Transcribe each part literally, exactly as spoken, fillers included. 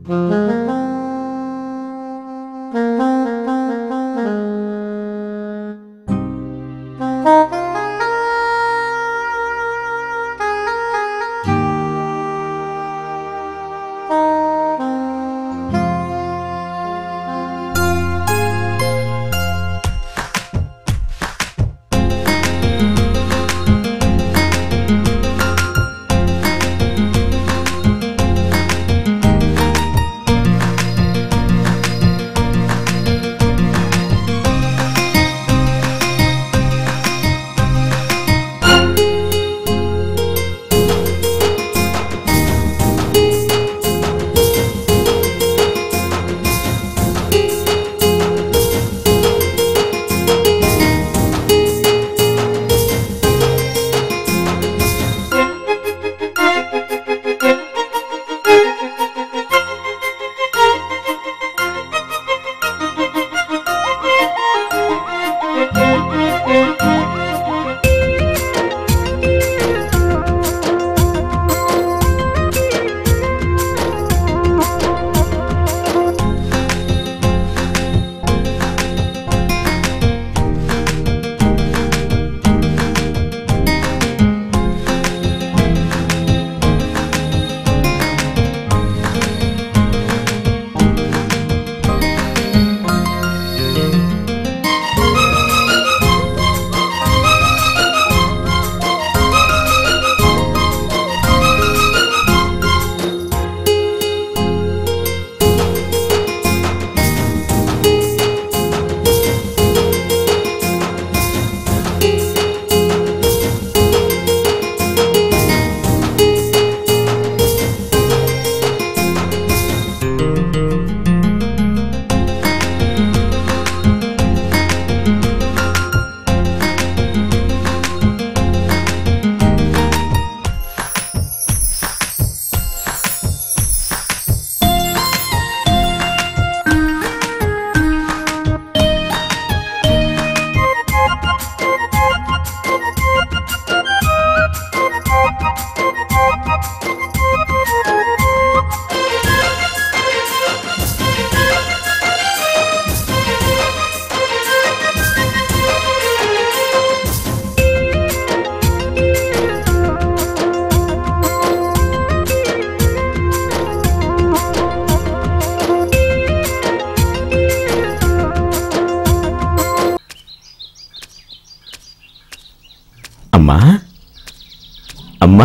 అమ్మా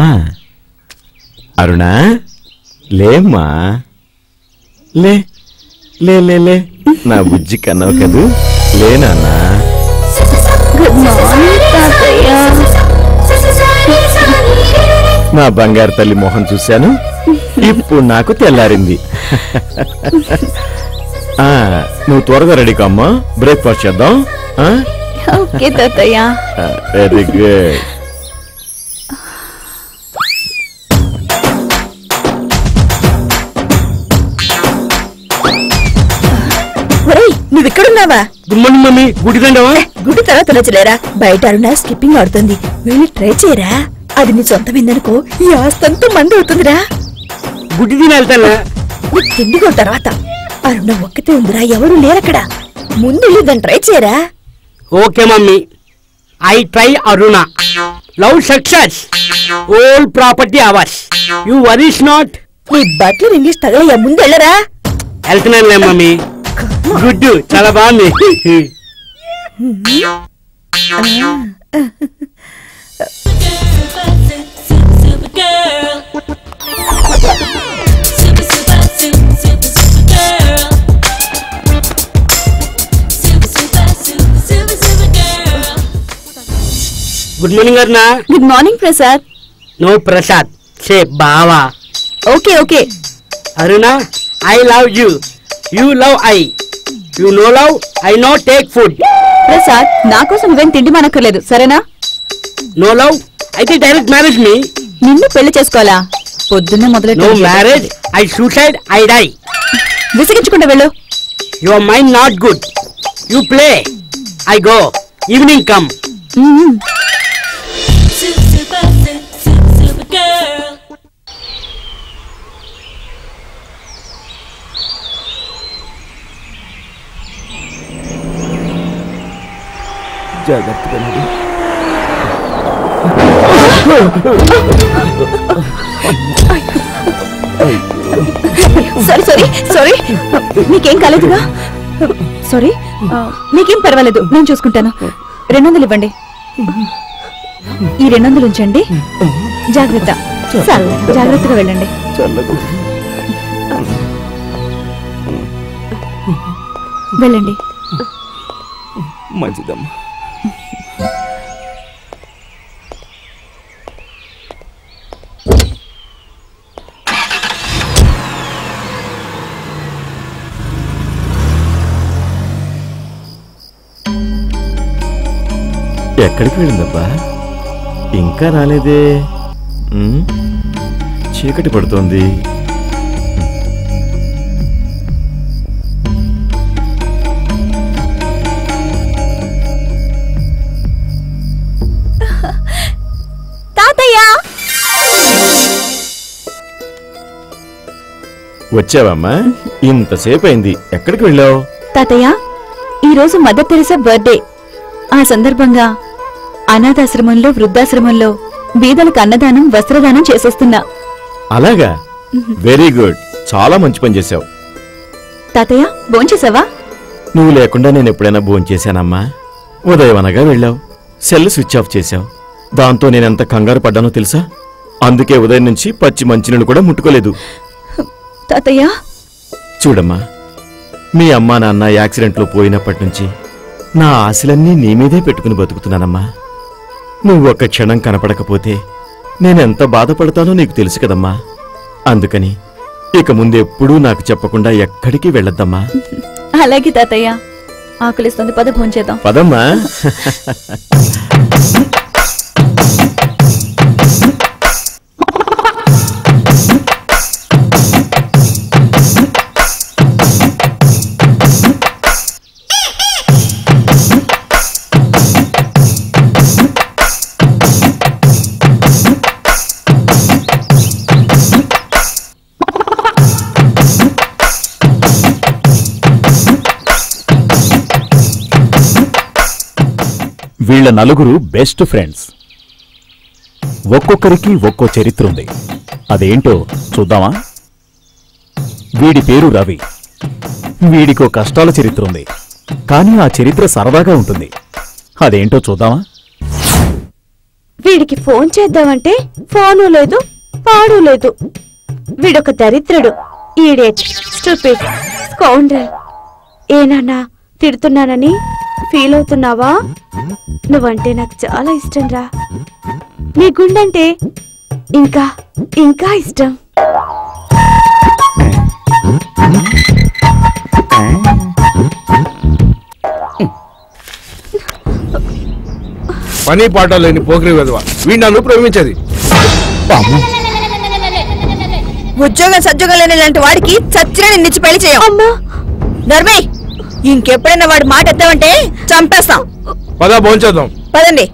అరుణా లేమ్మా లే లే లే లే నా బుజ్జి కన్నావు కదూ లేనాన్నా నా బంగారు తల్లి మొహం చూశాను ఇప్పుడు నాకు తెల్లారింది ఆ నువ్వు త్వరగా రెడీ కమ్మా బ్రేక్ఫాస్ట్ చేద్దాం ఓకే తాతయ్య వెరీ గుడ్ నువ్వు ఇక్కడున్నావా? Good morning mummy. గుడి దండవా? గుడి తర్వాత తొలచలేరా? బయట అరుణ స్కిప్పింగ్ ఆడుతుంది, వెళ్ళి ట్రై చేయరా. అది నీ సొంతమైందనుకో ఈ ఆస్తంతా మంది అవుతుందిరా. గుడి తిని వెళ్తానా? నువ్వు తిండిగో తర్వాత. అరుణ ఒక్కతే ఉందిరా, ఎవరు లేరక్కడ. ముందు వెళ్ళి దాన్ని ట్రై చేయరా. Okay mummy, I try Aruna. Love success, all property ours. You worries not. నీ బట్టలు ఇంగ్లీష్ తగలయ్యా, ముందు వెళ్ళరా. వెళ్తున్నానులే మమ్మీ. గుడ్డు చాలా బాగుంది. Good morning Aruna. Good morning Prasad. No Prasad, say బావా. Okay okay. Aruna, I love you, you love I. You no love, I no take food. Prasad, నా కోసం నువ్వేం తిండి మనక్కర్లేదు, సరేనా? నో లవ్, అయితే డైరెక్ట్ మ్యారేజ్ మీ. నిన్ను పెళ్లి చేసుకోవాలా? పొద్దున్నే మొదలెట్టు. No marriage, I suicide, I die. విసిగించుకుంటా వెళ్ళు. Your mind not good. You play, I go. Evening come. జాగ్రత్తగా నడు. సారీ సారీ సారీ మీకేం కాలేదుగా? సారీ, మీకేం పర్వాలేదు, నేను చూసుకుంటాను. రెండు వందలు ఇవ్వండి. ఈ రెండు వందలు ఉంచండి. జాగ్రత్త సార్, జాగ్రత్తగా వెళ్ళండి. వెళ్ళండి. మంచిదమ్మా. ఎక్కడికి వెళ్ళిందబ్బా? ఇంకా రాలేదే. చీకటి పడుతోంది. తాతయ్య వచ్చావమ్మా? ఇంతసేపు అయింది, ఎక్కడికి వెళ్ళావు? తాతయ్య, ఈరోజు మదర్ తెరెసా బర్త్డే. ఆ సందర్భంగా అనాథాశ్రమంలో, వృద్ధాశ్రమంలో బీదలకు అన్నదానం, వస్త్రదానం చేసొస్తున్నా. అలాగా? వెరీ గుడ్, చాలా మంచి పని చేశావు. తాతయ్య, భోంచేసావా? నువ్వు లేకుండా నేను ఎప్పుడైనా భోంచేశానమ్మా? ఉదయం అనగా వెళ్ళావు, సెల్ స్విచ్ ఆఫ్ చేశావు. దాంతో నేనెంత కంగారు పడ్డానో తెలుసా? అందుకే ఉదయం నుంచి పచ్చి మంచినీళ్ళు కూడా ముట్టుకోలేదు. తాతయ్య చూడమ్మా, మీ అమ్మా నాన్న యాక్సిడెంట్లో పోయినప్పటి నుంచి నా ఆశలన్నీ నీ మీదే పెట్టుకుని బతుకుతున్నానమ్మా. నువ్వు ఒక్క క్షణం కనపడకపోతే నేనెంత బాధపడతానో నీకు తెలుసు కదమ్మా. అందుకని ఇక ముందెప్పుడూ నాకు చెప్పకుండా ఎక్కడికి వెళ్ళొద్దమ్మా. అలాగే తాతయ్య, ఆకలిస్తుంది, పద భోంచేద్దాం. పదమ్మా. వీళ్ళ నలుగురు బెస్ట్ ఫ్రెండ్స్. ఒక్కొక్కరికి ఒక్కో చరిత్ర ఉంది. అదేంటో చూద్దామా? వీడి పేరు రవి. వీడికో కష్టాల చరిత్ర ఉంది, కానీ ఆ చరిత్ర సరదాగా ఉంటుంది. అదేంటో చూద్దామా? వీడికి ఫోన్ చేద్దామంటే ఫోను లేదు, పాడు లేదు. వీడొక దరిద్రుడు, ఈడియట్, స్టూపిడ్, స్కౌండ్రల్. ఏనాన్నా తిడుతున్నానని ఫీల్ అవుతున్నావా? నువ్వంటే నాకు చాలా ఇష్టం రా. నీ గుండంటే ఇంకా ఇంకా ఇష్టం. పని పాట లేని పోకిరి వెధవ వీడు నన్ను ప్రేమించేది. ఉద్యోగం సద్యోగం లేని ఇలాంటి వాడికి చచ్చిన నిన్నిచ్చి పెళ్లి చేయం. అమ్మా ధర్మే, ఇంకెప్పుడైనా వాడి మాట ఎత్తావంటే చంపేస్తాం. పద భోంచేద్దాం. పదండి.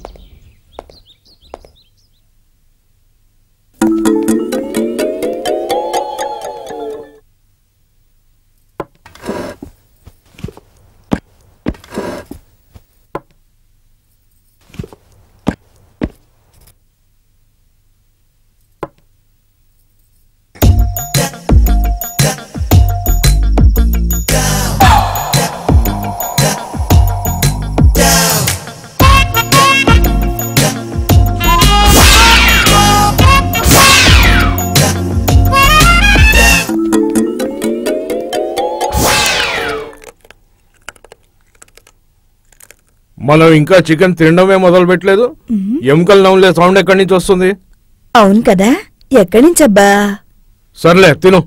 మనం ఇంకా చికెన్ తినడమే మొదలు పెట్టలేదు. ఎముకలు నవ్వులే సౌండ్ ఎక్కడి నుంచి వస్తుంది? అవును కదా, ఎక్కడి నుంచబ్బా? సర్లే తిను.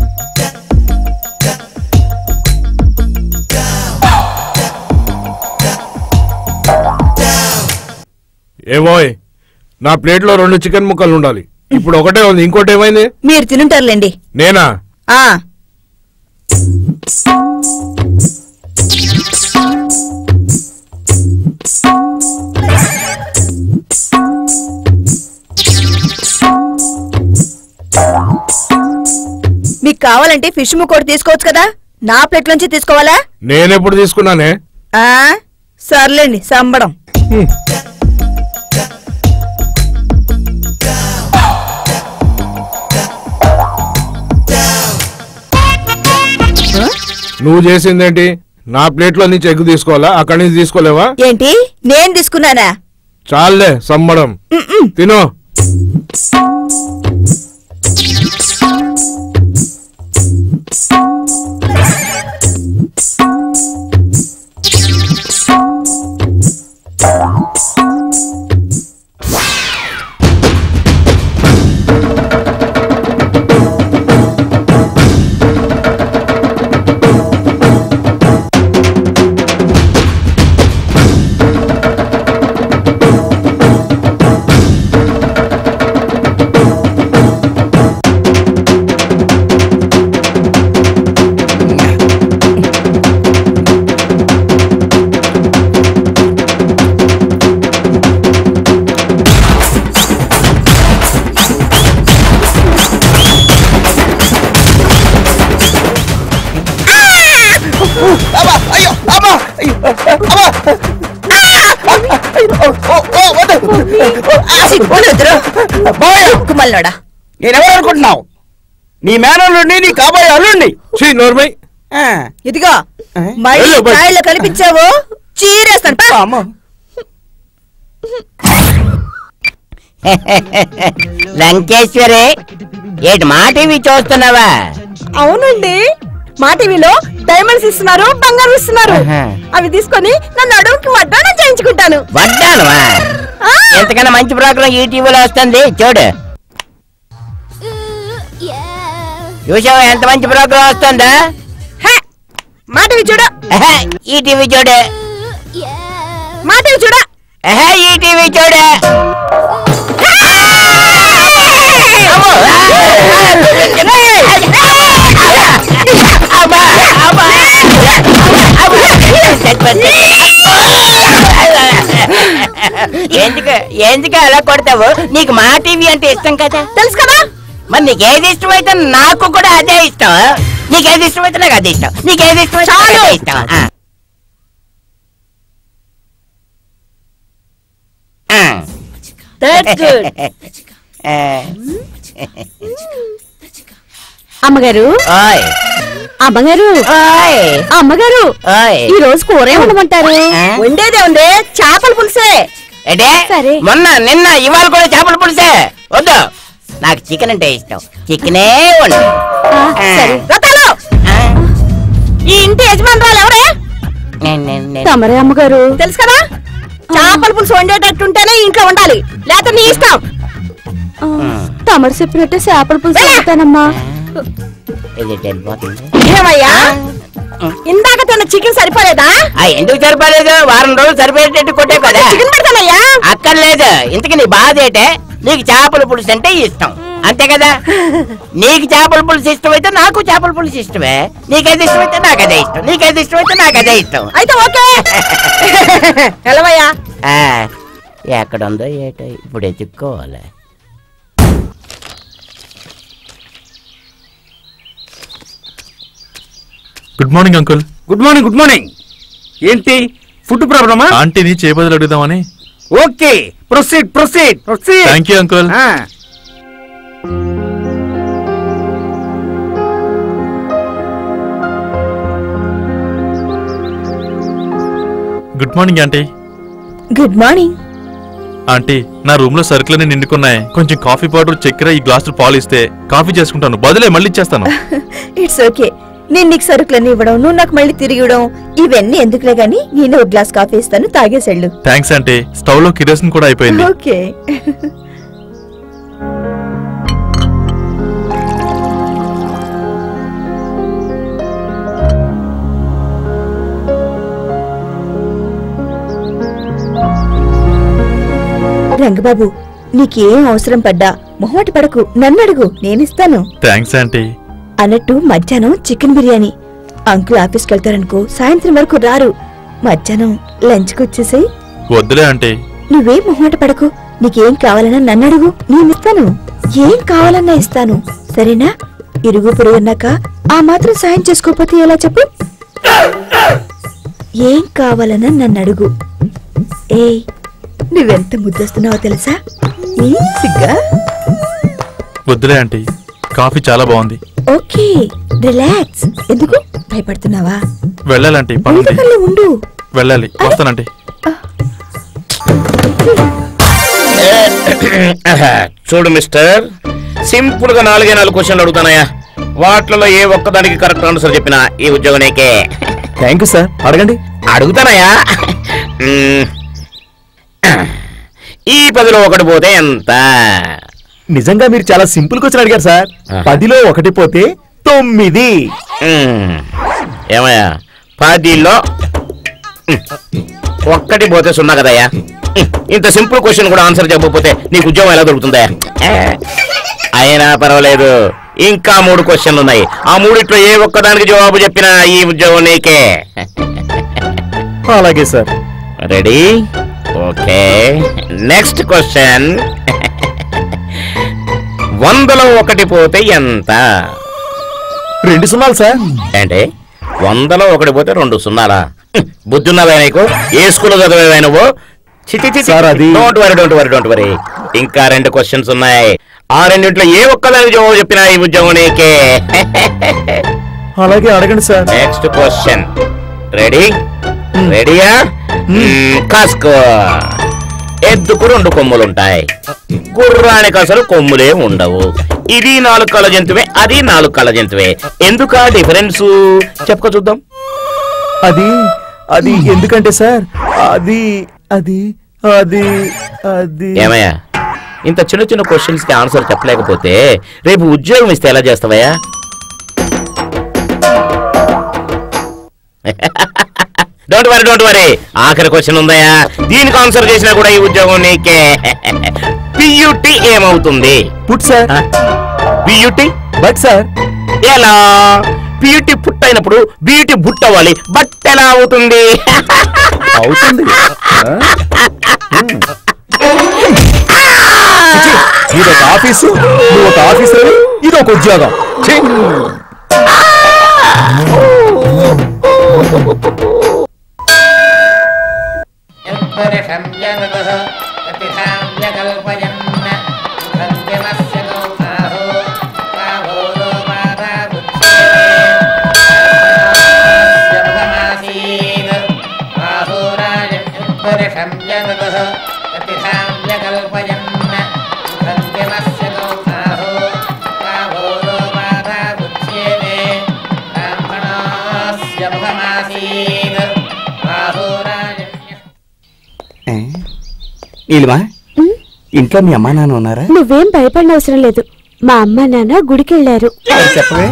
ఏమోయ్, నా ప్లేట్లో రెండు చికెన్ ముక్కలు ఉండాలి. ఇప్పుడు ఒకటే ఉంది, ఇంకోటి ఏమైంది? మీరు తినుంటారులేండి. నేనా? ఆ మీకు కావాలంటే ఫిష్ ముక్కోటి తీసుకోవచ్చు కదా, నా ప్లేట్ నుంచి తీసుకోవాలా? నేనెప్పుడు తీసుకున్నానే? ఆ సర్లేండి సంబడం. నువ్వు చేసిందేంటి? నా ప్లేట్లో నుంచి ఎగ్ తీసుకోవాలా? అక్కడి నుంచి తీసుకోలేవా? ఏంటి నేను తీసుకున్నానా? చాలే సంబడం, తినో. నేనెవరు అనుకుంటున్నావు? నీ మేనల్లుండి, నీ కాబోయే అల్లుండి. ఇదిగో మళ్ళీ కాయలు కనిపించావు చీరేస్తాను. లంకేశ్వరి, ఏటి మా టీవీ చూస్తున్నావా? అవునండి, మా టీవీలో డైమండ్స్ ఇస్తున్నారు, బంగారం ఇస్తున్నారు. అవి తీసుకొని నన్ను అడవుకి వడ్డానం చేయించుకుంటాను. వడ్డానమా? ఎంతకన్నా మంచి ప్రోగ్రాం ఈ టీవీలో వస్తుంది, చూడు. చూసావా ఎంత మంచి ప్రోగ్రాం వస్తుందా? మా టీవీ చూడు. ఈ టీవీ చూడు. మా టీవీ చూడు. ఈ టీవీ చూడు. ఎందుకు ఎందుకు అలా కొడతావు? నీకు మా టీవీ అంటే ఇష్టం కదా, తెలుసు కదా. మరి నీకేది ఇష్టమైతే నాకు కూడా అదే ఇష్టం. నీకేది ఇష్టమైతే నాకు అదే ఇష్టం. నీకేది ఇష్టమైతే నాకు అదే ఇష్టం. అమ్మగారు, అమ్మగారు, అమ్మగారు, ఈ రోజు కూర ఏమంటారు? ఉండేదే ఉంది, చేపల పులుసే. సరే, మొన్న నిన్న ఇవాళ కూడా చేపల పులుసే. వద్దు, నాకు చికెన్ అంటే ఇష్టం. చికెనే వండు. ఈ ఇంటి యజమానురాలు ఎవరే? తమరే అమ్మగారు. తెలుసు కదా, చేపల పులుసు వండేటట్టుంటేనే ఇంట్లో ఉండాలి, లేకపోతే నీ ఇష్టం. తమరు చెప్పినట్టే చేపల పులుసు వండుతానమ్మా. ఏమయ్యా, ఇందాక తిన్న చికెన్ సరిపోలేదా? ఎందుకు సరిపోలేదు? వారం రోజులు సరిపోయేటట్టు కొట్టే కదా. చికెన్ పెడతానయ్యా. అక్కర్లేదు. ఇంతకీ నీ బాధ ఏంటే? నీకు చేపల పులుసు అంటే ఇష్టం, అంతే కదా? నీకు చేపల పులుసు ఇష్టమైతే నాకు చేపల పులుసు ఇష్టమే. నీకేది ఇష్టమైతే నాకు అదే ఇష్టం. నీకేది ఇష్టమైతే నాకు అదే ఇష్టం. అయితే ఓకే. ఎలవయ్యా. ఎక్కడుందో ఏటో ఇప్పుడు ఎత్తుక్కోవాలి. Good morning uncle. Good morning. Good morning. ఏంటి ఫుడ్ ప్రాబ్లమా? ఆంటీని చేపదలు అడుగుదామని. Okay, proceed proceed proceed. Thank you uncle. Good morning aunty. Good morning. Aunty, నా రూమ్ లో సరుకులన్నీ నిండుకున్నాయి. కొంచెం కాఫీ పౌడర్, చక్కెర, ఈ గ్లాసులు పాలు ఇస్తే కాఫీ చేసుకుంటాను. బదులే మళ్ళీ ఇచ్చేస్తాను. It's okay. నేను నీకు సరుకులన్నీ ఇవ్వడం, నువ్వు నాకు మళ్ళీ తిరిగి ఇవ్వడం, ఇవన్నీ ఎందుకులే గానీ నేను ఒక గ్లాస్ కాఫీ ఇస్తాను, తాగేసేళ్ళు. Thanks aunty. స్టవ్ లో కిరోసిన్ కూడా అయిపోయింది. ఓకే. రంగబాబు, నీకేం అవసరం పడ్డా మొహమాట పడకు, నన్ను అడుగు, నేనిస్తాను. Thanks aunty. అన్నట్టు మధ్యాహ్నం చికెన్ బిర్యానీ. అంకుల్ ఆఫీస్కి వెళ్తారనుకో, సాయంత్రం వరకు రారు. మధ్యాహ్నం లంచ్కి వచ్చేసాయి. వద్దులే ఆంటీ. నువ్వేం మొహమాట పడకు, నీకేం కావాలన్నా నన్ను అడుగు, నేనిస్తాను. ఏం కావాలన్నా ఇస్తాను, సరేనా? ఇరుగు పొరుగున్నాక ఆ మాత్రం సాయం చేసుకోకపోతే ఎలా చెప్పు? ఏం కావాలన్నా నన్ను అడుగు. ఏయ్, నువ్వెంత ముద్దొస్తున్నావో తెలుసా? ఏం సిగ్గా? వద్దులే ఆంటీ, కాఫీ చాలా బాగుంది. Okay, relax. ఎందుకు భయపడుతున్నావా? వెళ్ళాలంటీ, పనుంది. ఎందుకల్లా ఉండు. వెళ్ళాలి, వస్తానంటీ. చూడు మిస్టర్, సింపుల్ గా నాలుగే నాలుగు క్వశ్చన్లు అడుగుతానయ్యా. వాటిలో ఏ ఒక్కదానికి కరెక్ట్ ఆన్సర్ చెప్పినా ఈ ఉద్యోగం నీకే. Thank you sir. అడగండి. అడుగుతానయ్యా. ఈ పదిలో ఒకటి పోతే ఎంత? నిజంగా మీరు చాలా సింపుల్ క్వశ్చన్ అడిగారు సార్. పదిలో ఒకటి పోతే తొమ్మిది. ఏమయ్యా, పదిలో ఒక్కటి పోతే సున్నా కదయ్యా. ఇంత సింపుల్ క్వశ్చన్ కూడా ఆన్సర్ చెప్పకపోతే నీకు ఉద్యోగం ఎలా దొరుకుతుందా? అయినా పర్వాలేదు, ఇంకా మూడు క్వశ్చన్లు ఉన్నాయి. ఆ మూడిట్లో ఏ ఒక్కదానికి జవాబు చెప్పినా ఈ ఉద్యోగం నీకే. అలాగే sir. Ready? Okay, next question. వందలో ఒకటి పోతే ఎంత? రెండు సున్నాలు సార్. అంటే వందలో ఒకటి పోతే రెండు సున్నాలా? బుద్ధున్నావా నీకు? ఏ స్కూల్లో చదివేవా నువ్వు? Don't worry don't worry don't worry ఇంకా రెండు క్వశ్చన్స్ ఉన్నాయి. ఆ రెండింట్లో ఏ ఒక్కదానికి జవాబు చెప్పినా ఈ ఉద్యోగం నీకే. అలాగే, అడగండి సార్. Next question. రెడీ? రెడీయా? కాస్కో. ఎద్దుకు రెండు కొమ్ములుంటాయి, గుర్రానికి అసలు కొమ్ములే ఉండవు. ఇది నాలుగు కళ్ళ జంతువే, అది నాలుగు కళ్ళ జంతువే. ఎందుకా డిఫరెన్స్ చెప్పుకో చూద్దాం. అది అది ఎందుకంటే సార్, అది అది అది అది ఏమయ్యా, ఇంత చిన్న చిన్న క్వశ్చన్స్ కి ఆన్సర్ చెప్పలేకపోతే రేపు ఉద్యోగం ఇస్తే ఎలా చేస్తావయ్యా? డోంట్ వరీ డోంట్ వరీ ఆఖరి క్వశ్చన్ ఉందయ్యా, దీనికి ఆన్సర్ చేసినా కూడా ఈ ఉద్యోగం నీకే. పియుటి ఏమవుతుంది? Put sir. P U T but sir. ఎలా? పియుటి పుట్ అయినప్పుడు బియుటి బుట్ అవ్వాలి, బట్ ఎలా అవుతుంది? అవుతుంది. ఇది ఒక ఆఫీసు, నువ్వు ఒక ఆఫీసర్, ఇది ఒక ఉద్యోగం. నీలిమా, ఇంట్లో మీ అమ్మా నాన్న ఉన్నారా? నువ్వేం భయపడిన అవసరం లేదు, మా అమ్మ నాన్న గుడికెళ్ళారు. చెప్పవే.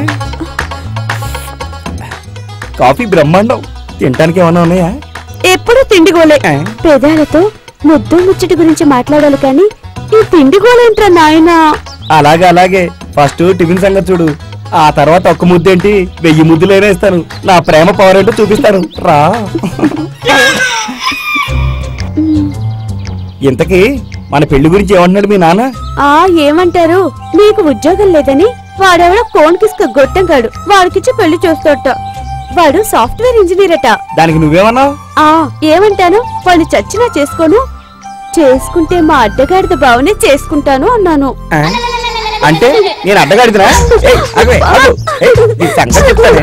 కాఫీ బ్రహ్మాండం. తినటానికి ఏమన్నా ఉన్నాయా? ఎప్పుడు తిండిగోలే. పెదాలతో ముద్దు ముచ్చటి గురించి మాట్లాడాలి కానీ ఈ తిండిగోలేంట్రా నాయనా. అలాగే అలాగే, ఫస్ట్ టిఫిన్ సంగతి చూడు, ఆ తర్వాత ఒక్క ముద్దేంటి వెయ్యి ముద్దులైనా ఇస్తాను. నా ప్రేమ పవర్ ఏంటో చూపిస్తాను రా. ఇంతకీ మన పెళ్లి గురించి ఏమంటున్నాడు మీ నాన్న? ఆ ఏమంటారు, నీకు ఉద్యోగం లేదని వాడెవడో కోన్ కిస్క గొట్టంగాడు, వాడికిచ్చి పెళ్లి చూస్తోట. వాడు సాఫ్ట్వేర్ ఇంజనీర్ అట. దానికి నువ్వేమన్నావు? ఆ ఏమంటాను, వాడిని చచ్చినా చేసుకోను, చేసుకుంటే మా అడ్డగాడిద బావనే చేసుకుంటాను అన్నాను. అంటే నేను అడ్డగాడిదనా? సంగతి చెప్తానే.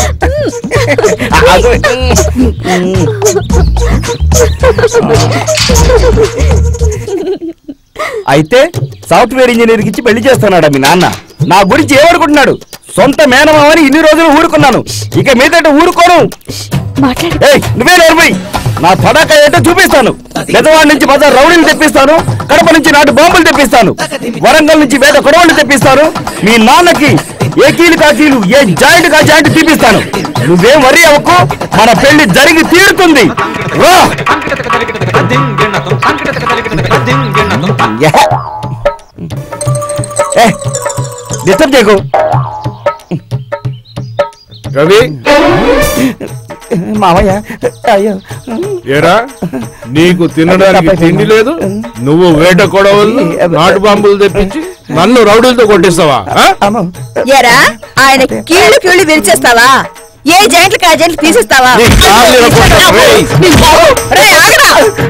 అయితే సాఫ్ట్వేర్ ఇంజనీర్ కి ఇచ్చి పెళ్లి చేస్తున్నాడా మీ నాన్న? నా గురించి ఏమనుకుంటున్నాడు? సొంత మేనమావని ఇన్ని రోజులు ఊరుకున్నాను, ఇక మీదట ఊరుకోను. నువ్వే నేర్పై నా తడాక ఏంటో చూపిస్తాను. పెద్దవాడి నుంచి బజార్ రౌడీలు తెప్పిస్తాను, కడప నుంచి నాటు బాంబులు తెప్పిస్తాను, వరంగల్ నుంచి వేద కొడవలు తెప్పిస్తాను. మీ నాన్నకి ఏ కీలు కాకీలు, ఏ జాయింట్ కా జాయింట్ తీపిస్తాను. నువ్వేం వరి అవ్వకు, మన పెళ్లి జరిగి తీరుతుంది. డిస్టర్బ్ చేయకు. రవి, మామయ్య, అయ్యో ఏరా నీకు తినడానికి తిండి లేదు, నువ్వు వేట కొడవలు నాటు బాంబులు తెప్పించి నన్ను రౌడీలతో కొట్టిస్తావా? ఎరా ఆయన కీళ్ళు కీళ్ళు విరిచేస్తావా? ఏ జాయింట్లు ఆ జాయింట్లు తీసేస్తావా? నీ కాళ్ళు ఇరగొడతా. రేయ్. రేయ్, ఆగరా!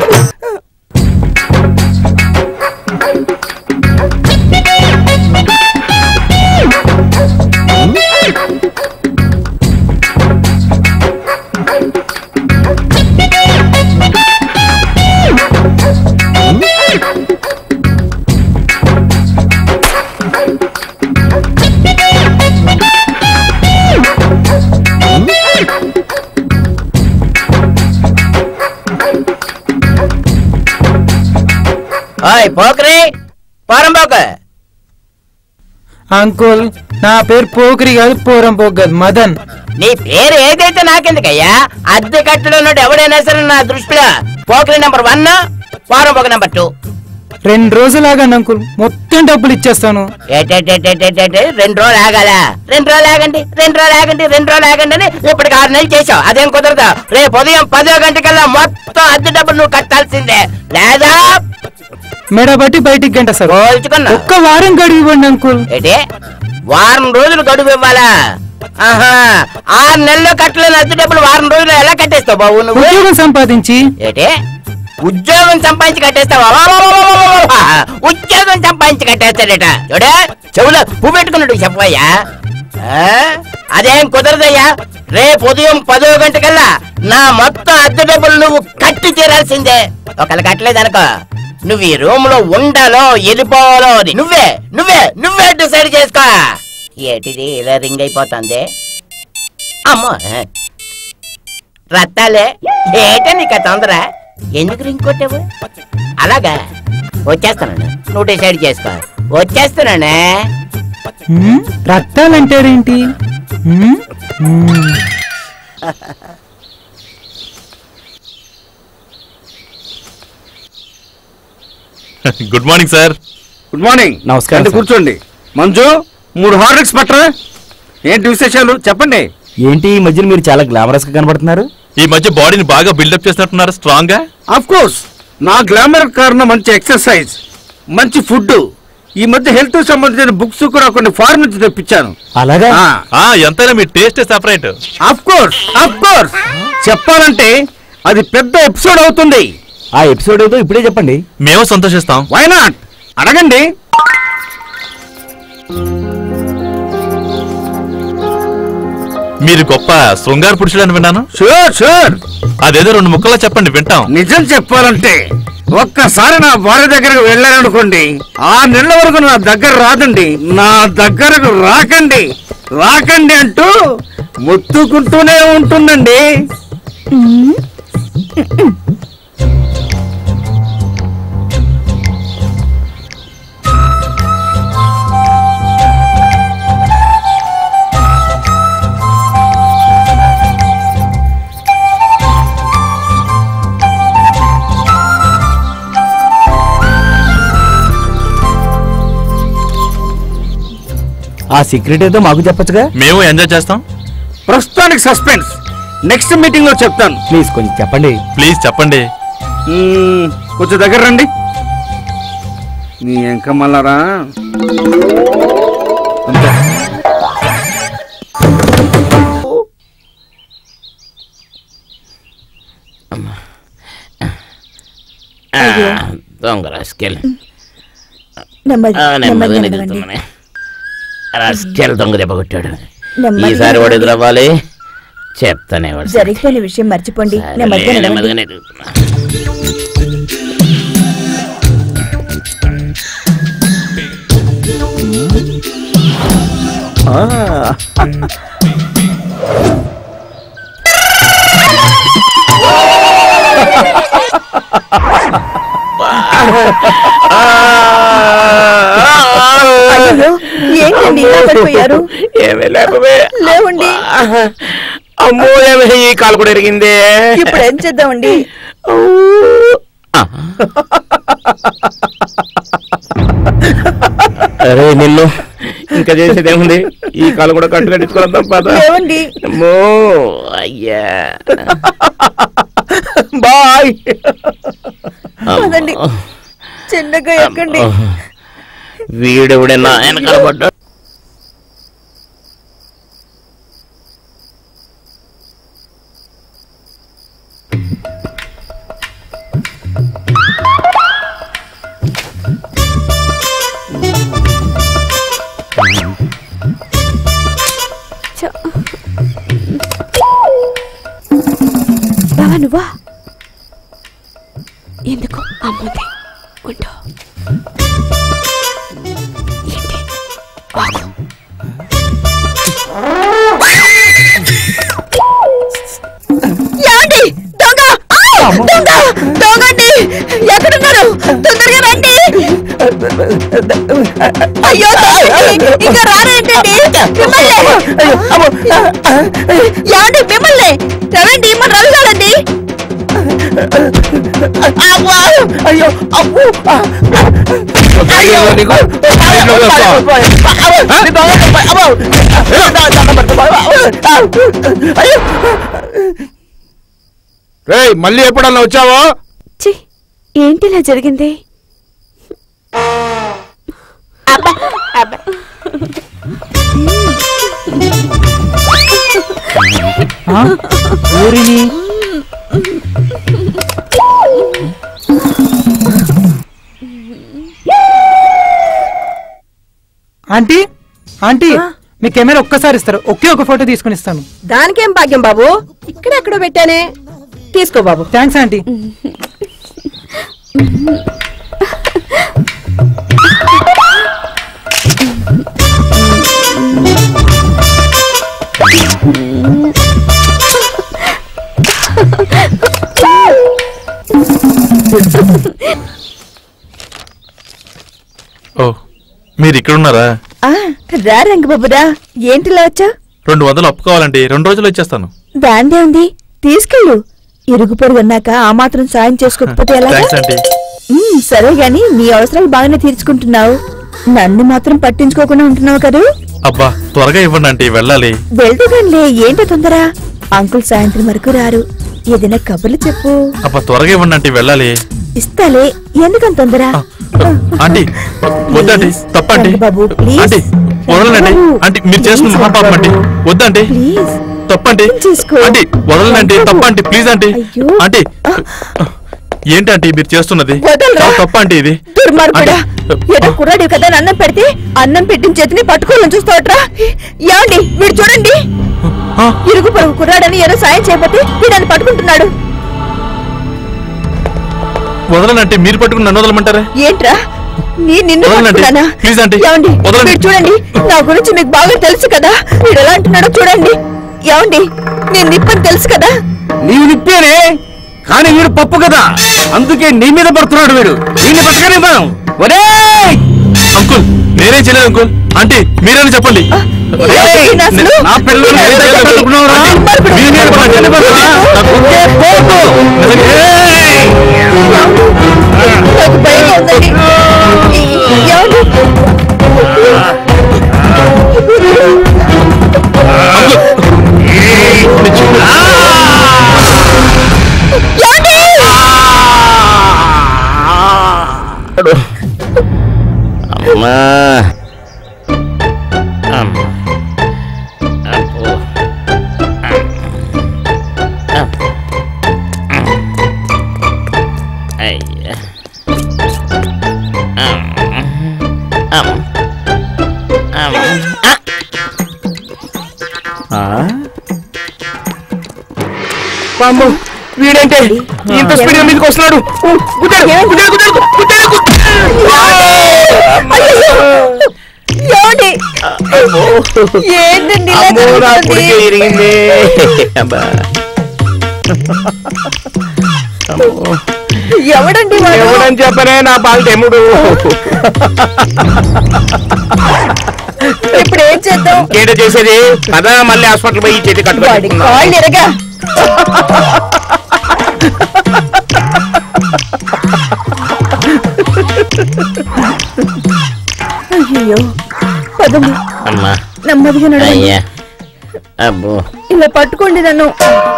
ఓయ్ పోకరి పోరంపోక. అంకుల్ నా పేరు పోకరి కాదు పోరం పోక కాదు మదన్. నీ పేరు ఏదైతే నాకెందుకయ్యా, అద్దె కట్టలో ఉన్నట్టు ఎవడైనా సరే నా దృష్టిలో పోకరి నెంబర్ వన్ పోరంపోక నెంబర్ టూ. రెండు రోజులు ఆగండి అంకుల్, మొత్తం డబ్బులు ఇచ్చేస్తాను. ఏటేటేటేటేటే రెండు రోజులు ఆగాలా? రెండు రోజులు ఆగండి రెండు రోజులు ఆగండి రెండు రోజులు ఆగండి అని ఇప్పటికి ఆరు నెలలు చేసావు. అదేం కుదరదు. రేపు ఉదయం పదో గంటకల్లా మొత్తం అద్దె డబ్బులు నువ్వు కట్టాల్సిందే. లేదా మెడ బట్టి బయటికి గంట సార్. పోల్చుకున్నా ఒక్క వారం గడువు ఇవ్వండి అంకుల్. ఏంటి వారం రోజులు గడువు ఇవ్వాలా? ఆహా, ఆరు నెలల్లో కట్టలేని అద్దె డబ్బులు వారం రోజులు ఎలా కట్టేస్తావు బాబు నువ్వు? ఉద్యోగం సంపాదించి. ఏంటి ఉద్యోగం సంపాదించి కట్టేస్తావా? ఉద్యోగం సంపాదించి కట్టేస్తాడట. చూడే చెవులో పువ్వు పెట్టుకున్నాడు చెప్పయ్యా. అదేం కుదరదయ్యా. రేపు ఉదయం పదో గంటకల్లా నా మొత్తం అద్దె డబ్బులు నువ్వు కట్టి తీరాల్సిందే. ఒకళ్ళు కట్టలేదనుకో నువ్వు ఈ రూమ్ లో ఉండాలో వెళ్ళిపోవాలో అని నువ్వే నువ్వే నువ్వే డిసైడ్ చేసుకో. ఏటిది ఇలా రింగ్ అయిపోతుంది? అమ్మో రత్తాలే ఏట నీకు తొందర? ఎందుకు రింగ్ కొట్టావు? అలాగా వచ్చేస్తానండి, నువ్వు డిసైడ్ చేసుకో. వచ్చేస్తున్నానే. రక్తాలంటారేంటి? Good morning sir. Good morning. నమస్కారం అంటే సార్. కూర్చోండి. మంజు మూడు హార్లిక్స్ పట్టరా. ఏంటి విశేషాలు చెప్పండి. ఏంటి ఈ మధ్యన మీరు చాలా గ్లామరస్ గా కనబడుతున్నారు? ఈ మధ్య బాడీని బాగా బిల్డప్ చేస్తున్నట్టున్నారు, స్ట్రాంగ్ గా. ఆఫ్ కోర్స్ నా గ్లామర్ కారణం మంచి ఎక్సర్సైజ్, మంచి ఫుడ్. ఈ మధ్య హెల్త్ సంబంధించిన బుక్స్ కూడా కొన్ని ఫారెన్ నుంచి తెప్పించాను. అలాగా? ఆ ఎంతైనా మీ taste separate. Of course of course చెప్పాలంటే అది పెద్ద ఎపిసోడ్ అవుతుంది. ఆ ఎపిసోడ్ ఏదో ఇప్పుడే చెప్పండి, మేము సంతోషిస్తాం. Why not? అడగండి. మీరు గొప్ప శృంగార పురుషుడు అని విన్నాను. షూర్ షూర్ అదేదో రెండు ముక్కలా చెప్పండి, వింటాం. నిజం చెప్పాలంటే ఒక్కసారి నా భార్య దగ్గరకు వెళ్ళారనుకోండి, ఆరు నెలల వరకు నా దగ్గర రాదండి. నా దగ్గరకు రాకండి రాకండి అంటూ ముత్తుకుంటూనే ఉంటుందండి. ఆ సీక్రెట్ ఏదో మాకు చెప్పొచ్చుగా. మేము ఎంజాయ్ చేస్తాం. ప్రస్తుతానికి సస్పెన్స్, నెక్స్ట్ మీటింగ్ లో చెప్తాను. ప్లీజ్ కొంచెం చెప్పండి. ప్లీజ్ చెప్పండి. మ్మ్, కొంచెం దగ్గర రండి. నీ ఎంక మళ్ళారా దొంగ రాస్కెల్. నెమ్మది నెమ్మది నెమ్మదిగా నడవండి. ఎదుగుతున్నానే. రాస్కెల్ దొంగ దెబ్బ కొట్టాడు. నెమ్మదిగా ఈసారి వాడు ఎదురవ్వాలి. చెప్తానే వాడు. జరిగిపోయిన విషయం మర్చిపోండి. సరేలే, నెమ్మదిగా నడవండి. నెమ్మదిగానే ఎదుగుతున్నా. అయ్యో, ఏంటండి ఇలా పడిపోయారు? ఏమీ లేకపోతే లేవండి. అమ్మో ఏమి ఈ కాలు కూడా ఎరిగిందే. ఇప్పుడు ఏం చేద్దామండి? అరే నిన్ను ఇంకా చేసేదేముంది, ఈ కాలు కూడా కట్టు కట్టించుకోవడం పద. లేవండి. అమ్మో అయ్యా బాయ్. పదండి, చిన్నగా ఎక్కండి. వీడెవడన్నా వెనకాల పడ్డా. బావా నువ్వా? ఎందుకు అమ్ముంది ఉంటూ ఏంటి ఆగు. యాండి దొంగ ఆ! దొంగ దొంగండి ఎక్కడున్నారు తొందరగా రండి అయ్యో దొంగండి, ఇంకా రారేంటండి మిమ్మల్ని యాండి మిమ్మల్ని రవండి మన రవి కాదండి అయ్యో అబ్బు రేయ్ మళ్ళీ ఎప్పుడన్నా వచ్చావో? ఛీ, ఏంటి ఇలా జరిగింది? అబ్బా అబ్బా ఊరిని ఆంటీ ఆంటీ మీ కెమెరా ఒక్కసారి ఇస్తారు, ఒకే ఒక ఫోటో తీసుకుని ఇస్తాను. దానికేం భాగ్యం బాబు, ఇక్కడెక్కడో పెట్టానే, తీసుకో బాబు. Thanks aunty. ఓ మీరు ఇక్కడ ఉన్నారా? రా రంగబాబురా, ఏంటిలా వచ్చా? రెండు వందలు అప్పు కావాలండి, రెండు రోజులు వచ్చేస్తాను. దాందే ఉంది, తీసుకెళ్ళు. ఇరుగు పొరుగు అన్నాక ఆ మాత్రం సాయం చేసుకోకపోతే ఎలా? Thanks aunty. ఉమ్, సరే గాని నీ అవసరాలు బాగానే తీర్చుకుంటున్నావు, నన్ను మాత్రం పట్టించుకోకుండా ఉంటున్నావు కదా. అబ్బా త్వరగా ఇవ్వండి ఆంటీ, వెళ్ళాలి. వెళ్తుగానిలే, ఏంటో తొందర? అంకుల్ సాయంత్రం వరకు రారు, ఏదైనా కబుర్లు చెప్పు. అబ్బా త్వరగా ఇవ్వండి ఆంటీ, వెళ్ళాలి. ఇస్తాలే, ఎందుకంత తొందర? ఆంటీ వద్దండి, తప్పండి బాబు ప్లీజ్. ఆంటీ, వదలండి ఆంటీ, మీరు చేస్తున్న మహాపాపం ఆంటీ, వద్దండి, ప్లీజ్ తప్పండి చేసుకో. ఆంటీ, వదలండి తప్పండి, ప్లీజ్ ఆంటీ. అయ్యో. ఆంటీ ఏంటి ఆంటీ మీరు చేస్తున్నది? వదలరా. చాలా తప్పండి ఇది. దుర్మార్గుడా, ఆంటీ, ఏదో కుర్రాడి కదా అని అన్నం పెడితే అన్నం పెట్టిన చేతిని పట్టుకోవాలని చూస్తావట్రా? ఏమండి వీడు చూడండి, ఆ, ఇరుగు పొరుగు కుర్రాడని ఏదో సాయం చేయకపోతే వీడని పట్టుకుంటున్నాడు. వదలనంటే మీరు పట్టుకుని నన్ను వదలమంటారా? ఏంట్రా నీ నిన్ను వదలండి. పట్టుకున్నానా? ప్లీజ్ ఆంటీ, ఏమండి వదలండి. వీడు చూడండి, నా గురించి మీకు బాగా తెలుసు కదా, వీడు ఎలా అంటున్నాడో చూడండి. ఏమండి నేను నిప్పని తెలుసు కదా. నీవు నిప్పేనే, కానీ వీడు పప్పు కదా, అందుకే నీ మీద పడుతున్నాడు వీడు. దీన్ని పట్టుకనివ్వను. ఒరే అంకుల్ నేనేం చేయలేదు అంకుల్, ఆంటీ మీరేనా చెప్పండి. ఏయ్, ఈయన అసలు- నా పిల్లలు ఈయన ఏం అసలు- చేయాలనుకున్నావురా? దుర్మార్గుడు. మీ మీద పడ్డాను. ఒకే పోటు. ఏయ్! నాకు భయంగా ఉందండి. ఏమండి అమ్మా అమ్మ అబ్బో అయ్యా పాము వీడంటే ఇంత స్పీడ్ మీదకి వస్తున్నాడు. గుద్దాడు, గుద్దాడు, గుద్దాడు, గుద్దాడు, గుద్దాడు. ఏమండి ఏంటండి ఇలా అమ్మో నా జరుగుతుంది? కొడుకే ఇరిగింది. అబ్బా అమ్మో ఎవడండి వాడు? ఎవడని చెప్పనే నా పాలు తెమ్ముడు. ఇప్పుడు ఏం చేద్దాం? ఏంటో చేసేది? పద మళ్ళీ హాస్పిటల్ పోయి చేతి వాడి కట్టుకుంటున్నా. కాళ్ళు ఎరగా. అయ్యో పదండి, అమ్మా నెమ్మదిగా నడవండి. అయ్యా అబ్బో ఇలా పట్టుకోండి నన్ను.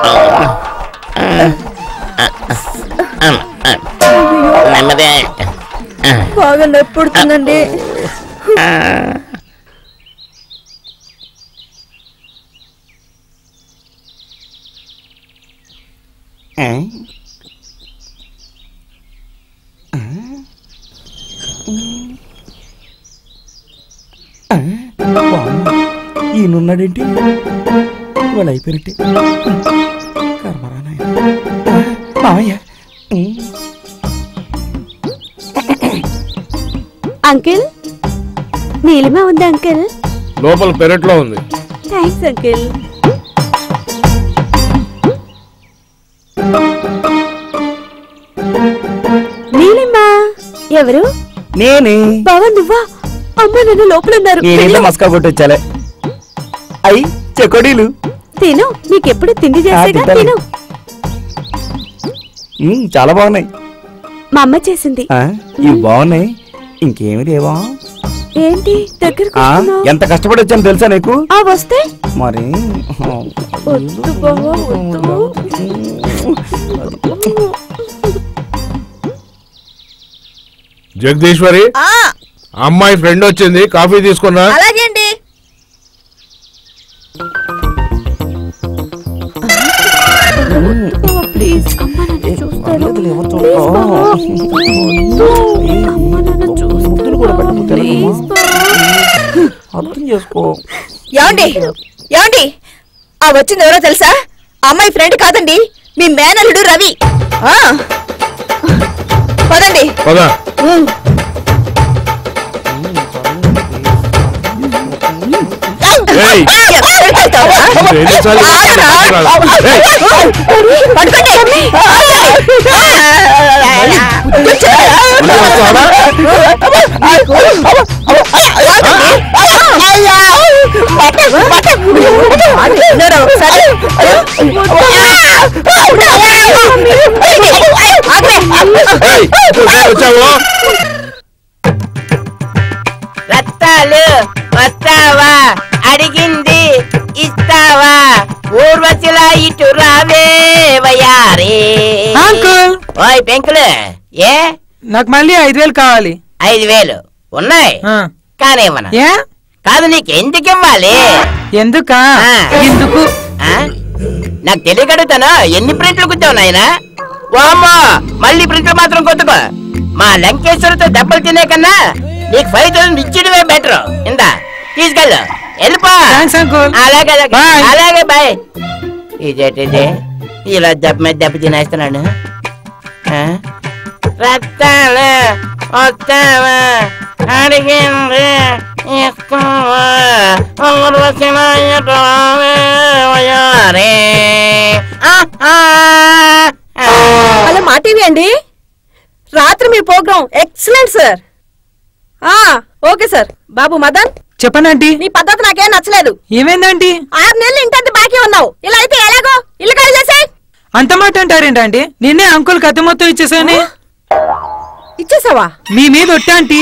నెమ్మదే బాగా నొప్పి పుడుతుందండి. ఈయనున్నాడేంటి? వాళ్ళు అయిపోయినట్టే. కర్మరా నాయనా. మామయ్య. అంకిల్ నీలిమ ఉంది అంకిల్. లోపల పెరట్లో ఉంది. Thanks uncle. నీలిమ ఎవరు? నేనే. బావా నువ్వా? అమ్మ నన్ను లోపల ఉన్నారు. నేనేంటో మస్కా కొట్టొచ్చాలే. అయ్యి చెకోడీలు తిను, నీకెప్పుడు తిండి చేసేగా తిను. చాలా బాగున్నాయి. మా అమ్మ చేసింది. ఇవి బాగున్నాయి. ఇంకేమి లేవా? ఏంటి దగ్గరకు ఎంత కష్టపడి వచ్చాను తెలుసా నీకు? ఆ వస్తే మరి వద్దు బావా వద్దు. జగదీశ్వరి, అమ్మాయి ఫ్రెండ్ వచ్చింది, కాఫీ తీసుకున్నా. అలాగే అండి. ప్లీజ్ అమ్మ నన్ను చూస్తారు. అర్థం చేసుకో. ఏమండి ఏమండి ఆ వచ్చింది ఎవరో తెలుసా? అమ్మాయి ఫ్రెండ్ కాదండి, మీ మేనల్లుడు రవి. ఆ పదండి. రత్తాలు వస్తావా? అడిగింది ఇస్తావా? ఊర్వశిలా ఇటు రావే వయారే. అంకుల్ ఓయ్ పెంకులు, ఏ నాకు మళ్ళీ ఐదు వేలు కావాలి. ఐదు వేలు ఉన్నాయి కానీ ఇవ్వను. కాదు నీకు ఎందుకు ఇవ్వాలి? ఎందుకా? ఎందుకు నాకు తెలియగడుగుతాను. ఎన్ని ప్రింట్లు కుద్దావు నాయనా? వామ్మో, మళ్ళీ ప్రింట్లు మాత్రం కొట్టుకో. మా లంకేశ్వరితో దెబ్బలు తినే కన్నా నీకు ఫైవ్ థౌసండ్ ఇచ్చినవే బెటర్. ఇందా తీసుకెళ్ళు, వెళ్ళిపో. అలాగే అలాగే బాయ్. ఇదేంటిదే ఇలా దెబ్బ మీద దెబ్బ తినేస్తున్నాను. రత్తాలు వస్తావా? అడిగింది ఇస్తావా? హలో మా టీవీ అండి. రాత్రి మీ program excellent sir. Okay sir. బాబు మదన్ చెప్పనండి. నీ పద్ధతి నాకేం నచ్చలేదు. ఏమైందండి? ఆరు నెలలు ఇంటి బాకీ ఉన్నావు. ఇలా అయితే ఎలాగో ఇల్లు ఖాళీ చేసే. అంత మాట అంటారేంటండి? నిన్నే అంకుల్ కత్తి మొత్తం ఇచ్చేసాని. ఇచ్చేసావా? మీ మీద ఒట్టాంటి.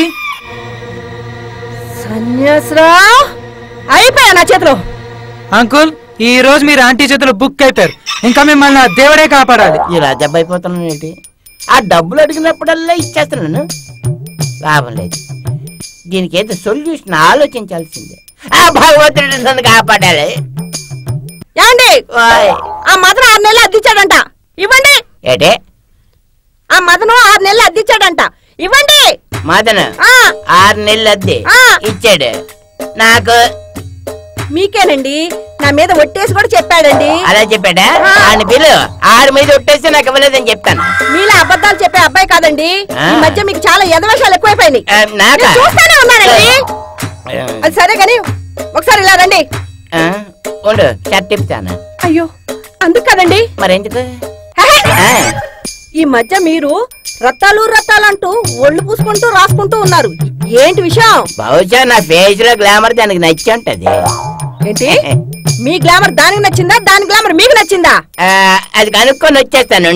సన్యాసరా అయిపోయా నా చేతిలో. అంకుల్ ఈ రోజు మీరు ఆంటీ చేతిలో బుక్ అయిపోయారు. ఇంకా మిమ్మల్ని ఆ దేవుడే కాపాడాలి. ఇలా దెబ్బ అయిపోతున్నాను ఏంటి? ఆ డబ్బులు అడిగినప్పుడల్లా ఇచ్చేస్తున్నాను, లాభం లేదు. దీనికి ఏదో సొల్యూషన్ ఆలోచించాల్సిందే. ఆ భగవంతుడు నన్ను కాపాడాలి. ఏమండి ఆ మదను ఆరు నెలలు అద్దిచ్చాడంట, ఇవ్వండి. ఏటే? ఆ మదను ఆరు నెలలు అద్దిచ్చాడంట, ఇవ్వండి. మదను ఆరు నెలలు అద్దె ఇచ్చాడు నాకు. మీకేనండి, నా మీద ఒట్టేసి కూడా చెప్పాడండి. అలా చెప్పాడా? ఆయన పిలు ఆరు మీద ఒట్టేసి నాకు ఇవ్వలేదని చెప్తాను. మీలా అబద్ధాలు చెప్పే అబ్బాయి కాదండి. ఈ మధ్య మీకు చాలా ఎదవేషాలు ఎక్కువైపోయినాయి. చూస్తానే ఉన్నానండి. అది సరే గాని ఒకసారి ఇలా రండి. ఉండు, షర్ట్ తిప్పుతాను. అయ్యో అందుకు కదండి. మరెందుకు? ఈ మధ్య మీరు రత్తాలు రత్తాలంటూ ఒళ్ళు పూసుకుంటూ రాసుకుంటూ ఉన్నారు. ఏంటి విషయం? బహుశా నా ఫేస్ లో గ్లామర్ దానికి నచ్చి ఉంటది. ఏంటి? మీ గ్లామర్ దానికి నచ్చిందా, దాని గ్లామర్ మీకు నచ్చిందా? అది కనుక్కొని వచ్చేస్తాను.